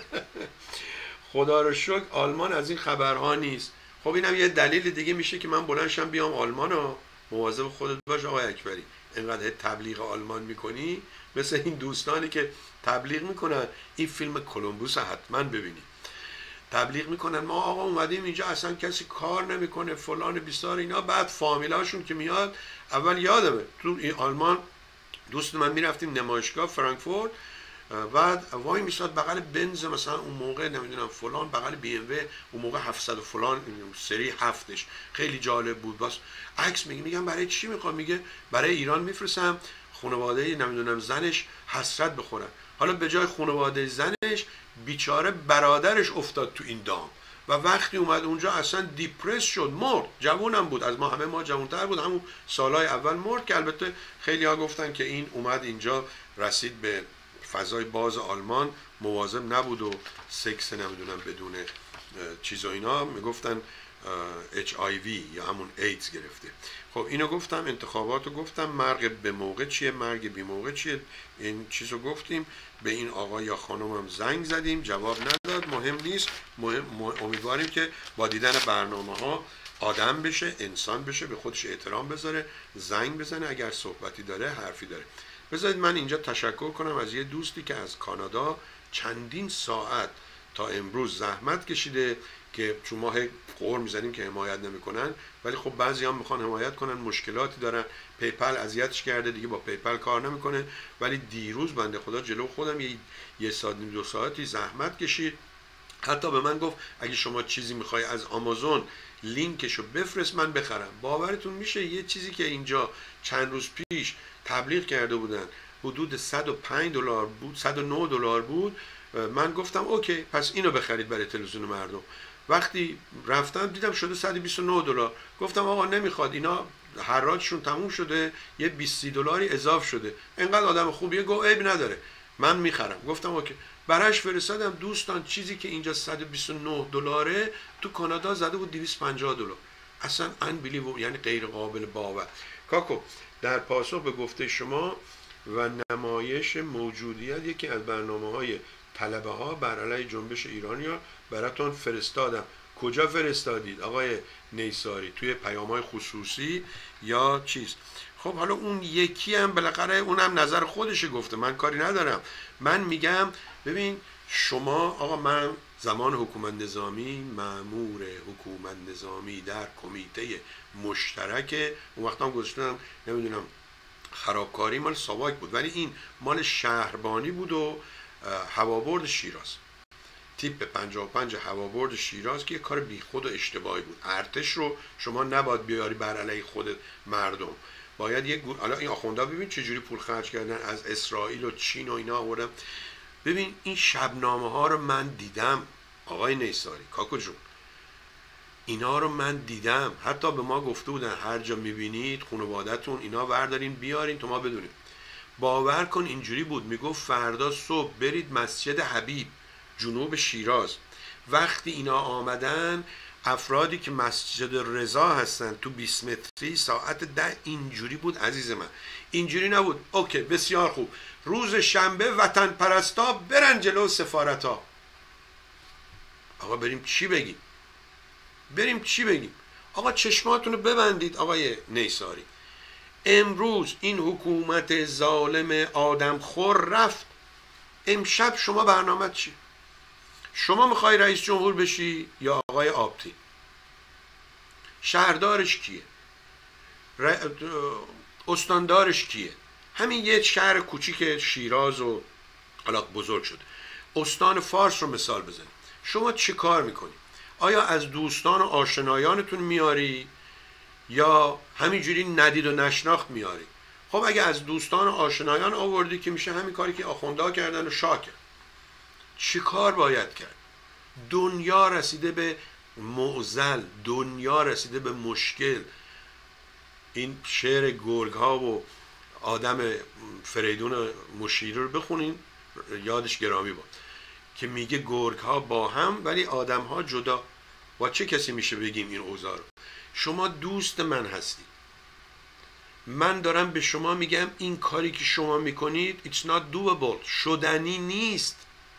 خدا رو شکر آلمان از این خبرها نیست. خب اینم یه دلیل دیگه میشه که من بلندشم بیام آلمان رو. مواظب خودت باش آقای اکبری، اینقدر تبلیغ آلمان میکنی مثل این دوستانی که تبلیغ میکنن این فیلم کولومبوس حتما ببینید. تبلیغ میکنن ما آقا اومدیم اینجا اصلا کسی کار نمیکنه فلان بیسار اینا. بعد فامیلاشون که میاد، اول یادمه تو این آلمان دوست من میرفتیم نمایشگاه فرانکفورت، بعد وای میستاد بغل بنز مثلا اون موقع نمیدونم فلان، بغل بی ام و اون موقع هفتصد فلان سری هفتش خیلی جالب بود. باز عکس میگه، میگم برای چی میخوام؟ میگه برای ایران میفرستم خانواده نمیدونم زنش حسرت بخورن. حالا به جای خانواده زنش بیچاره برادرش افتاد تو این دام و وقتی اومد اونجا اصلا دیپرس شد، مرد. جوونم بود، از ما همه ما جوانتر بود، همون سالهای اول مرد. که البته خیلی ها گفتن که این اومد اینجا رسید به فضای باز آلمان، مواظب نبود و سکس نمیدونم بدون چیز و اینا، میگفتن اچ آی وی یا همون ایدز گرفته. خب اینو گفتم، انتخاباتو گفتم، مرگ به موقع چیه، مرگ بی موقع چیه، این چیزو گفتیم. به این آقا یا خانومم زنگ زدیم، جواب نداد، مهم نیست. مهم امیدواریم که با دیدن برنامه ها آدم بشه، انسان بشه، به خودش احترام بذاره، زنگ بزنه اگر صحبتی داره، حرفی داره. بذارید من اینجا تشکر کنم از یه دوستی که از کانادا چندین ساعت تا امروز زحمت کشیده، که چون ما قور میزنیم که حمایت نمیکنن، ولی خب بعضی هم میخوان حمایت کنن، مشکلاتی دارن، پیپل اذیتش کرده دیگه، با پیپل کار نمیکنه. ولی دیروز بنده خدا جلو خودم یه, یه ساعت دو ساعتی زحمت کشید، حتی به من گفت اگه شما چیزی میخوای از آمازون لینکشو بفرست من بخرم. باورتون میشه یه چیزی که اینجا چند روز پیش تبلیغ کرده بودن حدود صد و پنج دلار بود، صد و نه دلار بود، من گفتم اوکی پس اینو بخرید برای تلویزیون مردم. وقتی رفتم دیدم شده صد و بیست و نه دلار. گفتم آقا نمیخواد، اینا حراجشون تموم شده، یه بیست دلاری اضافه شده. اینقدر آدم خوبیه، گفت عیب نداره من میخرم. گفتم اوکی. براش فرستادم. دوستان چیزی که اینجا صد و بیست و نه دلاره تو کانادا زده بود دویست و پنجاه دلار. اصلا unbelievable، یعنی غیر قابل باور. کاکو در پاسخ به گفته شما و نمایش موجودیت یکی از برنامه‌های طلبه ها بر علیه جنبش ایرانیا براتون فرستادم. کجا فرستادید آقای نیساری؟ توی پیام‌های خصوصی یا چیز؟ خب حالا اون یکی هم بالاخره اونم نظر خودش گفته، من کاری ندارم. من میگم ببین شما آقا، من زمان حکومت نظامی مأمور حکومت نظامی در کمیته مشترک، اون وقتا هم گذاشتم نمیدونم خرابکاری مال ساواک بود، ولی این مال شهربانی بود و هوابرد شیراز، تیپ پنجاه و پنج هوابرد شیراز، که یه کار بیخود و اشتباهی بود. ارتش رو شما نباید بیاری بر علیه خود مردم، باید یه گور... الان این آخوندا ببین چجوری پول خرج کردن از اسرائیل و چین و اینا آوردن. ببین این شبنامه ها رو من دیدم آقای نیساری، کاکو جون، اینا رو من دیدم. حتی به ما گفته بودن هر جا میبینید خانوادتون اینا بردارین بیارین تو ما بدونیم. باور کن اینجوری بود، میگفت فردا صبح برید مسجد حبیب جنوب شیراز. وقتی اینا آمدن، افرادی که مسجد رضا هستن تو بیست متری ساعت ده، اینجوری بود عزیز من، اینجوری نبود. اوکی بسیار خوب، روز شنبه وطن پرستا برن جلو سفارت ها. آقا بریم چی بگیم؟ بریم چی بگیم؟ آقا چشماتون رو ببندید آقای نیساری. امروز این حکومت ظالم آدمخور رفت. امشب شما برنامه چی؟ شما میخوای رئیس جمهور بشی یا آقای آبتی؟ شهردارش کیه؟ ر... استاندارش کیه؟ همین یه شهر کوچیک شیراز و حالا بزرگ شد. استان فارس رو مثال بزنید. شما چی کار میکنی؟ آیا از دوستان و آشنایانتون میاری یا همینجوری ندید و نشناخت میاری؟ خب اگه از دوستان و آشنایان آوردی که میشه همین کاری که آخوندا کردن و شاه کرد. چی کار باید کرد؟ دنیا رسیده به معضل، دنیا رسیده به مشکل. این شعر گرگ ها و آدم فریدون مشیری رو بخونین، یادش گرامی بود، که میگه گرگ ها با هم ولی آدم ها جدا. با چه کسی میشه بگیم این اوضاع رو؟ شما دوست من هستی، من دارم به شما میگم این کاری که شما میکنید it's not doable، شدنی نیست،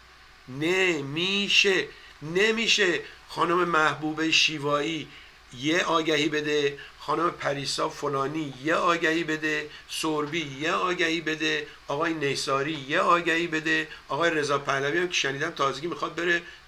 نمیشه نمیشه. خانم محبوبه شیوایی یه آگهی بده، خانم پریسا فلانی یه آگهی بده، سوربی یه آگهی بده، آقای نیساری یه آگهی بده، آقای رضا پهلوی هم که شنیدم تازگی میخواد بره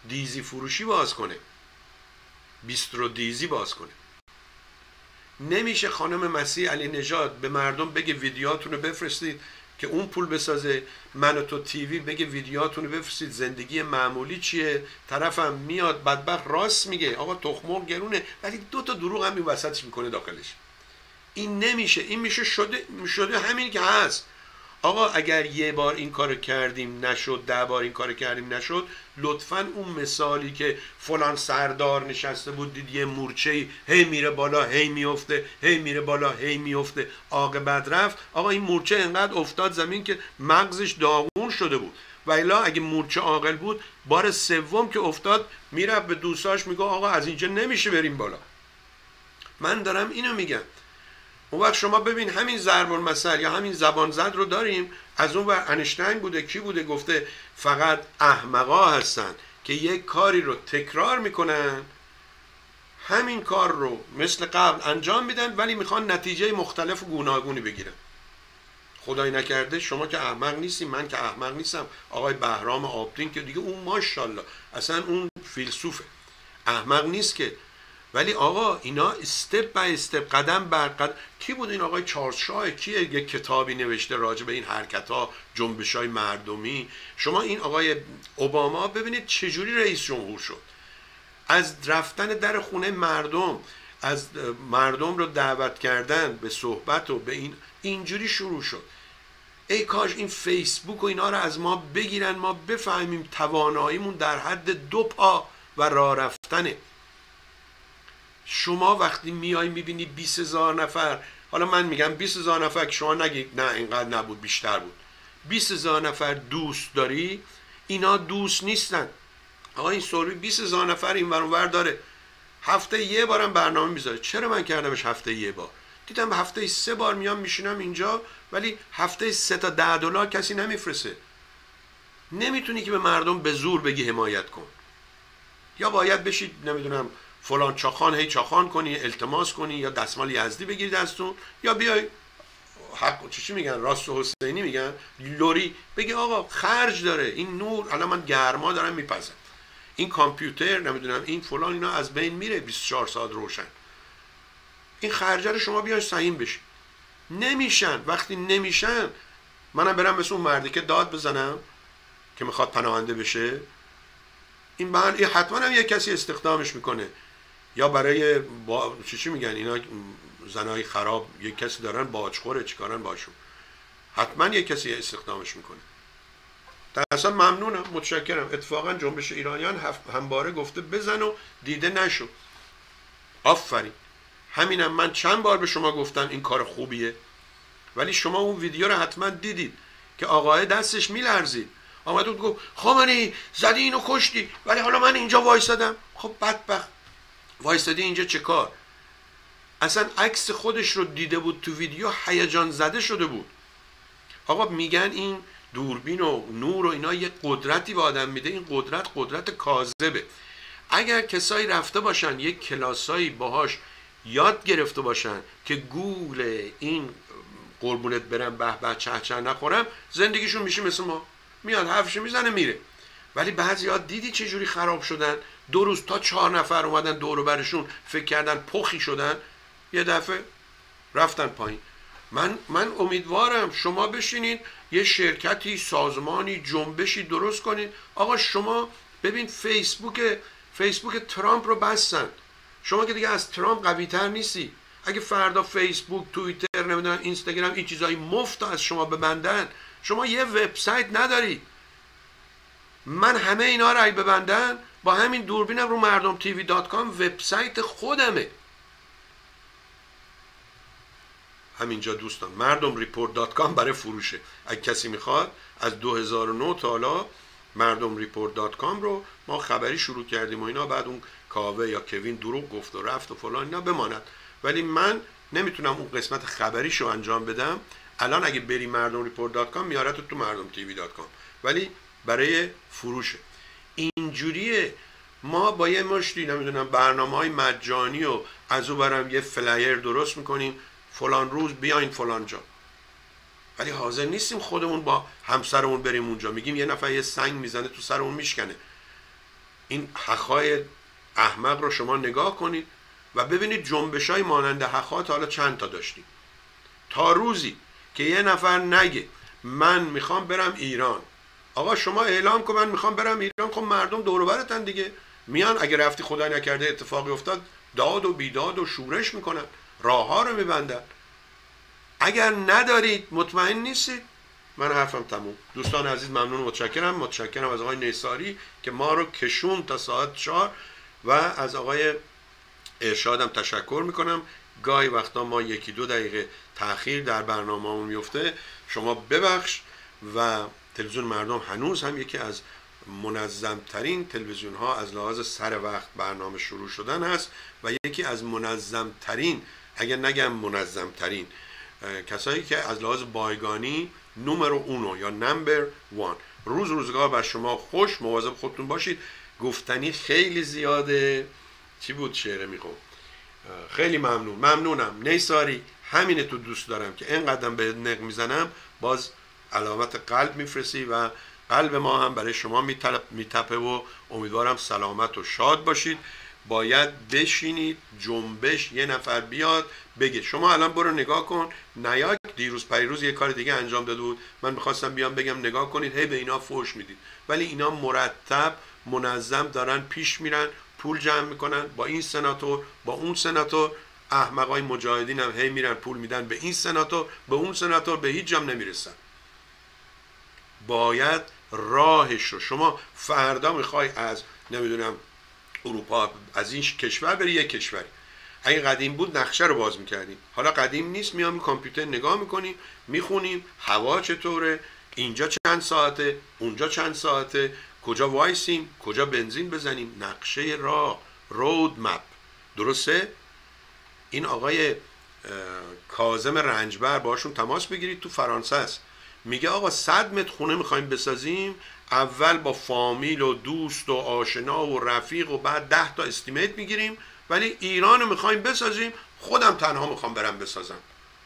دیزی فروشی باز کنه، بیسترو دیزی باز کنه. نمیشه خانم مسیح علی نژاد به مردم بگه ویدیوهاتون رو بفرستید که اون پول بسازه، من و تو تیوی بگه ویدیوهاتون رو بفرستید زندگی معمولی چیه، طرفم میاد بدبخت راست میگه آقا تخم‌مرغ گرونه، ولی دو تا دروغ هم این وسطش میکنه داخلش. این نمیشه. این میشه شده شده همین که هست. آقا اگر یه بار این کارو کردیم نشد، ده بار این کارو کردیم نشد، لطفاً اون مثالی که فلان سردار نشسته بود دید یه مورچه‌ای هی میره بالا هی میفته هی میره بالا هی میفته عاقبت رفت، آقا این مورچه انقدر افتاد زمین که مغزش داغون شده بود. و الا اگه مورچه عاقل بود بار سوم که افتاد میرفت به دوستاش میگه آقا از اینجا نمیشه بریم بالا. من دارم اینو میگم. اون وقت شما ببین همین ضرب المثل یا همین زبان زد رو داریم. از اون وقت انیشتین بوده کی بوده گفته فقط احمقا هستن که یک کاری رو تکرار میکنن، همین کار رو مثل قبل انجام میدن ولی میخوان نتیجه مختلف و گوناگونی بگیرن. خدای نکرده شما که احمق نیستی، من که احمق نیستم، آقای بهرام آبدین که دیگه اون ماشاءالله اصلا اون فیلسوفه، احمق نیست که. ولی آقا اینا استپ بای استپ، قدم بر قدم. کی بود این آقای چارلز شاه؟ کیه یک کتابی نوشته راجع به این حرکت ها، جنبش های مردمی؟ شما این آقای اوباما ببینید چجوری رئیس جمهور شد. از رفتن در خونه مردم، از مردم رو دعوت کردن به صحبت و به این اینجوری شروع شد. ای کاش این فیسبوک و اینا رو از ما بگیرن، ما بفهمیم تواناییمون در حد دو پا و راه رفتنه. شما وقتی میای میبینی بیست هزار نفر، حالا من میگم بیست هزار نفر که شما نگید نه اینقدر نبود بیشتر بود، بیست هزار نفر دوست داری، اینا دوست نیستن. آقا این سوری بیست هزار نفر این ور اونور داره، هفته یه بارم برنامه میذاره. چرا من کردمش هفته یه بار؟ دیدم هفته سه بار میام میشینم اینجا ولی هفته سه تا ده دلار کسی نمیفرسه. نمیتونی که به مردم به زور بگی حمایت کن. یا باید بشید نمیدونم فلان چاخان هی چاخان کنی، التماس کنی، یا دستمال یزدی بگیری دستون، یا بیای حق چی میگن راست و حسینی میگن لوری بگی آقا خرج داره این نور، الان من گرما دارم میپزم، این کامپیوتر نمیدونم این فلان اینا از بین میره بیست و چهار ساعت روشن، این خرجه رو شما بیاین سهیم بشی. نمیشن. وقتی نمیشن منم برم مثل اون مردی که داد بزنم که میخواد پناهنده بشه، این من این حتما هم یه کسی استخدامش میکنه، یا برای با... چی چی میگن اینا زنای خراب یه کسی دارن باجخوره چیکارن باشون، حتما یه کسی استخدامش میکنه. در اصلا ممنونم، متشکرم. اتفاقا جنبش ایرانیان همباره گفته بزن و دیده نشو. آفرین. همینم من چند بار به شما گفتم این کار خوبیه، ولی شما اون ویدیو رو حتما دیدید که آقای دستش میلرزید، آمد و گفت خامنه‌ای زدی اینو کشتی ولی حالا من اینجا وایسادم. خب بدبخت وایسادی اینجا چه کار؟ اصلا عکس خودش رو دیده بود تو ویدیو، هیجان زده شده بود. آقا میگن این دوربین و نور و اینا یه قدرتی به آدم میده، این قدرت قدرت کاذبه. اگر کسایی رفته باشن یک کلاسایی باهاش یاد گرفته باشن که گول این قربونت برم به به چه چه نخورم، زندگیشون میشه مثل ما، میاد حرفشو میزنه میره. ولی بعضیا دیدی چه جوری خراب شدن؟ دو روز تا چهار نفر اومدن دور و برشون فکر کردن پخی شدن، یه دفعه رفتن پایین. من من امیدوارم شما بشینید یه شرکتی، سازمانی، جنبشی درست کنید. آقا شما ببین فیسبوک فیسبوک ترامپ رو بستن، شما که دیگه از ترامپ قوی تر نیستی. اگه فردا فیسبوک، توییتر، نمیدونم اینستاگرام این چیزای مفت از شما ببندن، شما یه وبسایت نداری. من همه اینا رو اگه ببندن با همین دوربینم رو مردم تیوی دات کام وبسایت خودمه. همینجا دوستان مردم ریپورت دات کام برای فروشه. اگه کسی میخواد از دو هزار و نه تا حالا مردم ریپورت دات کام رو ما خبری شروع کردیم و اینا، بعد اون کاوه یا کوین دروغ گفت و رفت و فلان اینا بماند، ولی من نمیتونم اون قسمت خبریشو انجام بدم. الان اگه بری مردم ریپورت دات کام میارت تو مردم تیوی دات کام، ولی برای فروشه. اینجوریه. ما با یه مشتی نمیدونم برنامه‌های مجانی و از اون برم یه فلایر درست میکنیم فلان روز بیاین فلان جا، ولی حاضر نیستیم خودمون با همسرمون بریم اونجا. میگیم یه نفر یه سنگ میزنه تو سرمون میشکنه. این حخای احمق رو شما نگاه کنید و ببینید جنبش های مانند حخا تا حالا چند تا داشتیم. تا روزی که یه نفر نگه من میخوام برم ایران، آقا شما اعلام کن من میخوام برم ایران، خب مردم دور و برتن دیگه، میان اگه رفتی خدای نکرده اتفاقی افتاد داد و بیداد و شورش میکنن، راه ها رو میبندن. اگر ندارید مطمئن نیستید، من حرفم تموم. دوستان عزیز ممنون، متشکرم. متشکرم از آقای نیساری که ما رو کشون تا ساعت چهار و از آقای ارشادم تشکر میکنم. گاهی وقتا ما یکی دو دقیقه تأخیر در برنامه‌مون میفته، شما ببخش. و تلویزیون مردم هنوز هم یکی از منظمترین تلویزیون ها از لحاظ سر وقت برنامه شروع شدن هست و یکی از منظمترین، اگر نگم منظمترین کسایی که از لحاظ بایگانی نمره اونو یا نمبر وان. روز روزگار بر شما خوش، مواظب خودتون باشید. گفتنی خیلی زیاده. چی بود شعره میخوام؟ خیلی ممنون. ممنونم نیساری، همینه تو دوست دارم که اینقدر به نق میزنم باز علامت قلب میفرستی و قلب ما هم برای شما میتپه و امیدوارم سلامت و شاد باشید. باید بشینید، جنبش، یه نفر بیاد بگه شما الان برو نگاه کن. نیاک دیروز پریروز یه کار دیگه انجام داده بود، من میخواستم بیام بگم نگاه کنید، هی به اینا فوش میدید، ولی اینا مرتب منظم دارن پیش میرن، پول جمع میکنن با این سناتور با اون سناتور. احمقای مجاهدین هم هی میرن پول میدن به این سناتور به اون سناتور، به هیچ جام نمیرسن. باید راهش رو، شما فردا میخوای از نمیدونم اروپا از این کشور بری یک کشوری، اگه قدیم بود نقشه رو باز میکردیم، حالا قدیم نیست، میام کامپیوتر نگاه میکنیم، میخونیم هوا چطوره، اینجا چند ساعته، اونجا چند ساعته، کجا وایسیم، کجا بنزین بزنیم، نقشه راه، رود مپ. درسته؟ این آقای کاظم رنجبر باشون تماس بگیرید، تو فرانسه است. میگه آقا صد متر خونه میخوایم بسازیم، اول با فامیل و دوست و آشنا و رفیق و بعد ده تا استیمیت میگیریم، ولی ایران رو میخوایم بسازیم، خودم تنها میخوام برم بسازم.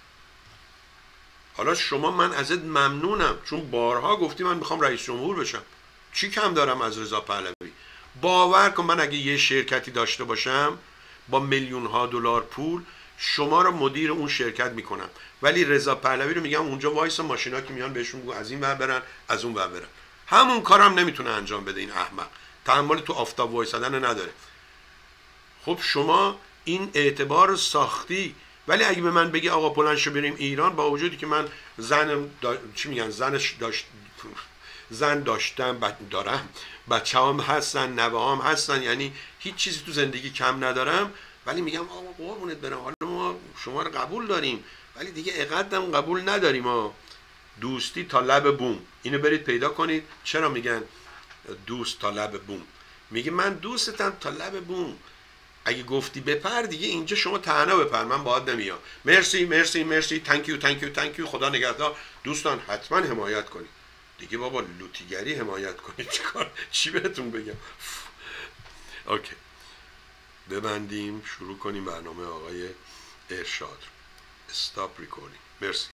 حالا شما، من ازت ممنونم چون بارها گفتی من میخوام رئیس جمهور بشم، چی کم دارم از رضا پهلوی؟ باور کن من اگه یه شرکتی داشته باشم با میلیون ها دلار پول، شما رو مدیر اون شرکت میکنم، ولی رضا پهلوی رو میگم اونجا وایسا، ماشینا که میان بهشون میگم از این ور برن از اون ور برن. همون کارم نمیتونه انجام بده این احمق، تحمل تو آفتاب وایسادن نداره. خب شما این اعتبار رو ساختی، ولی اگه به من بگی آقا بلند شو بریم ایران، با وجودی که من زنم دا... چی میگن زنش داشت زن داشتم دارم، بچه‌هام هستن، نوه‌هام هستن، یعنی هیچ چیزی تو زندگی کم ندارم، ولی میگم آقا قربونت برم، حالا ما شما رو قبول داریم ولی دیگه اقدم قبول نداریم. ها دوستی تا لب بوم، اینو برید پیدا کنید. چرا میگن دوست تا لب بوم؟ میگه من دوستتم تا لب بوم، اگه گفتی بپر دیگه اینجا شما تنها بپر، من باهات نمیام. مرسی مرسی مرسی، تانکیو تانکیو تانکیو، خدا نگهدار. دوستان حتما حمایت کنید دیگه، بابا لوتیگری حمایت کنید، چیکار چی بهتون بگم؟ اوکی، ببندیم، شروع کنیم برنامه آقای ارشاد. استاپ ریکوردینگ. مرسی.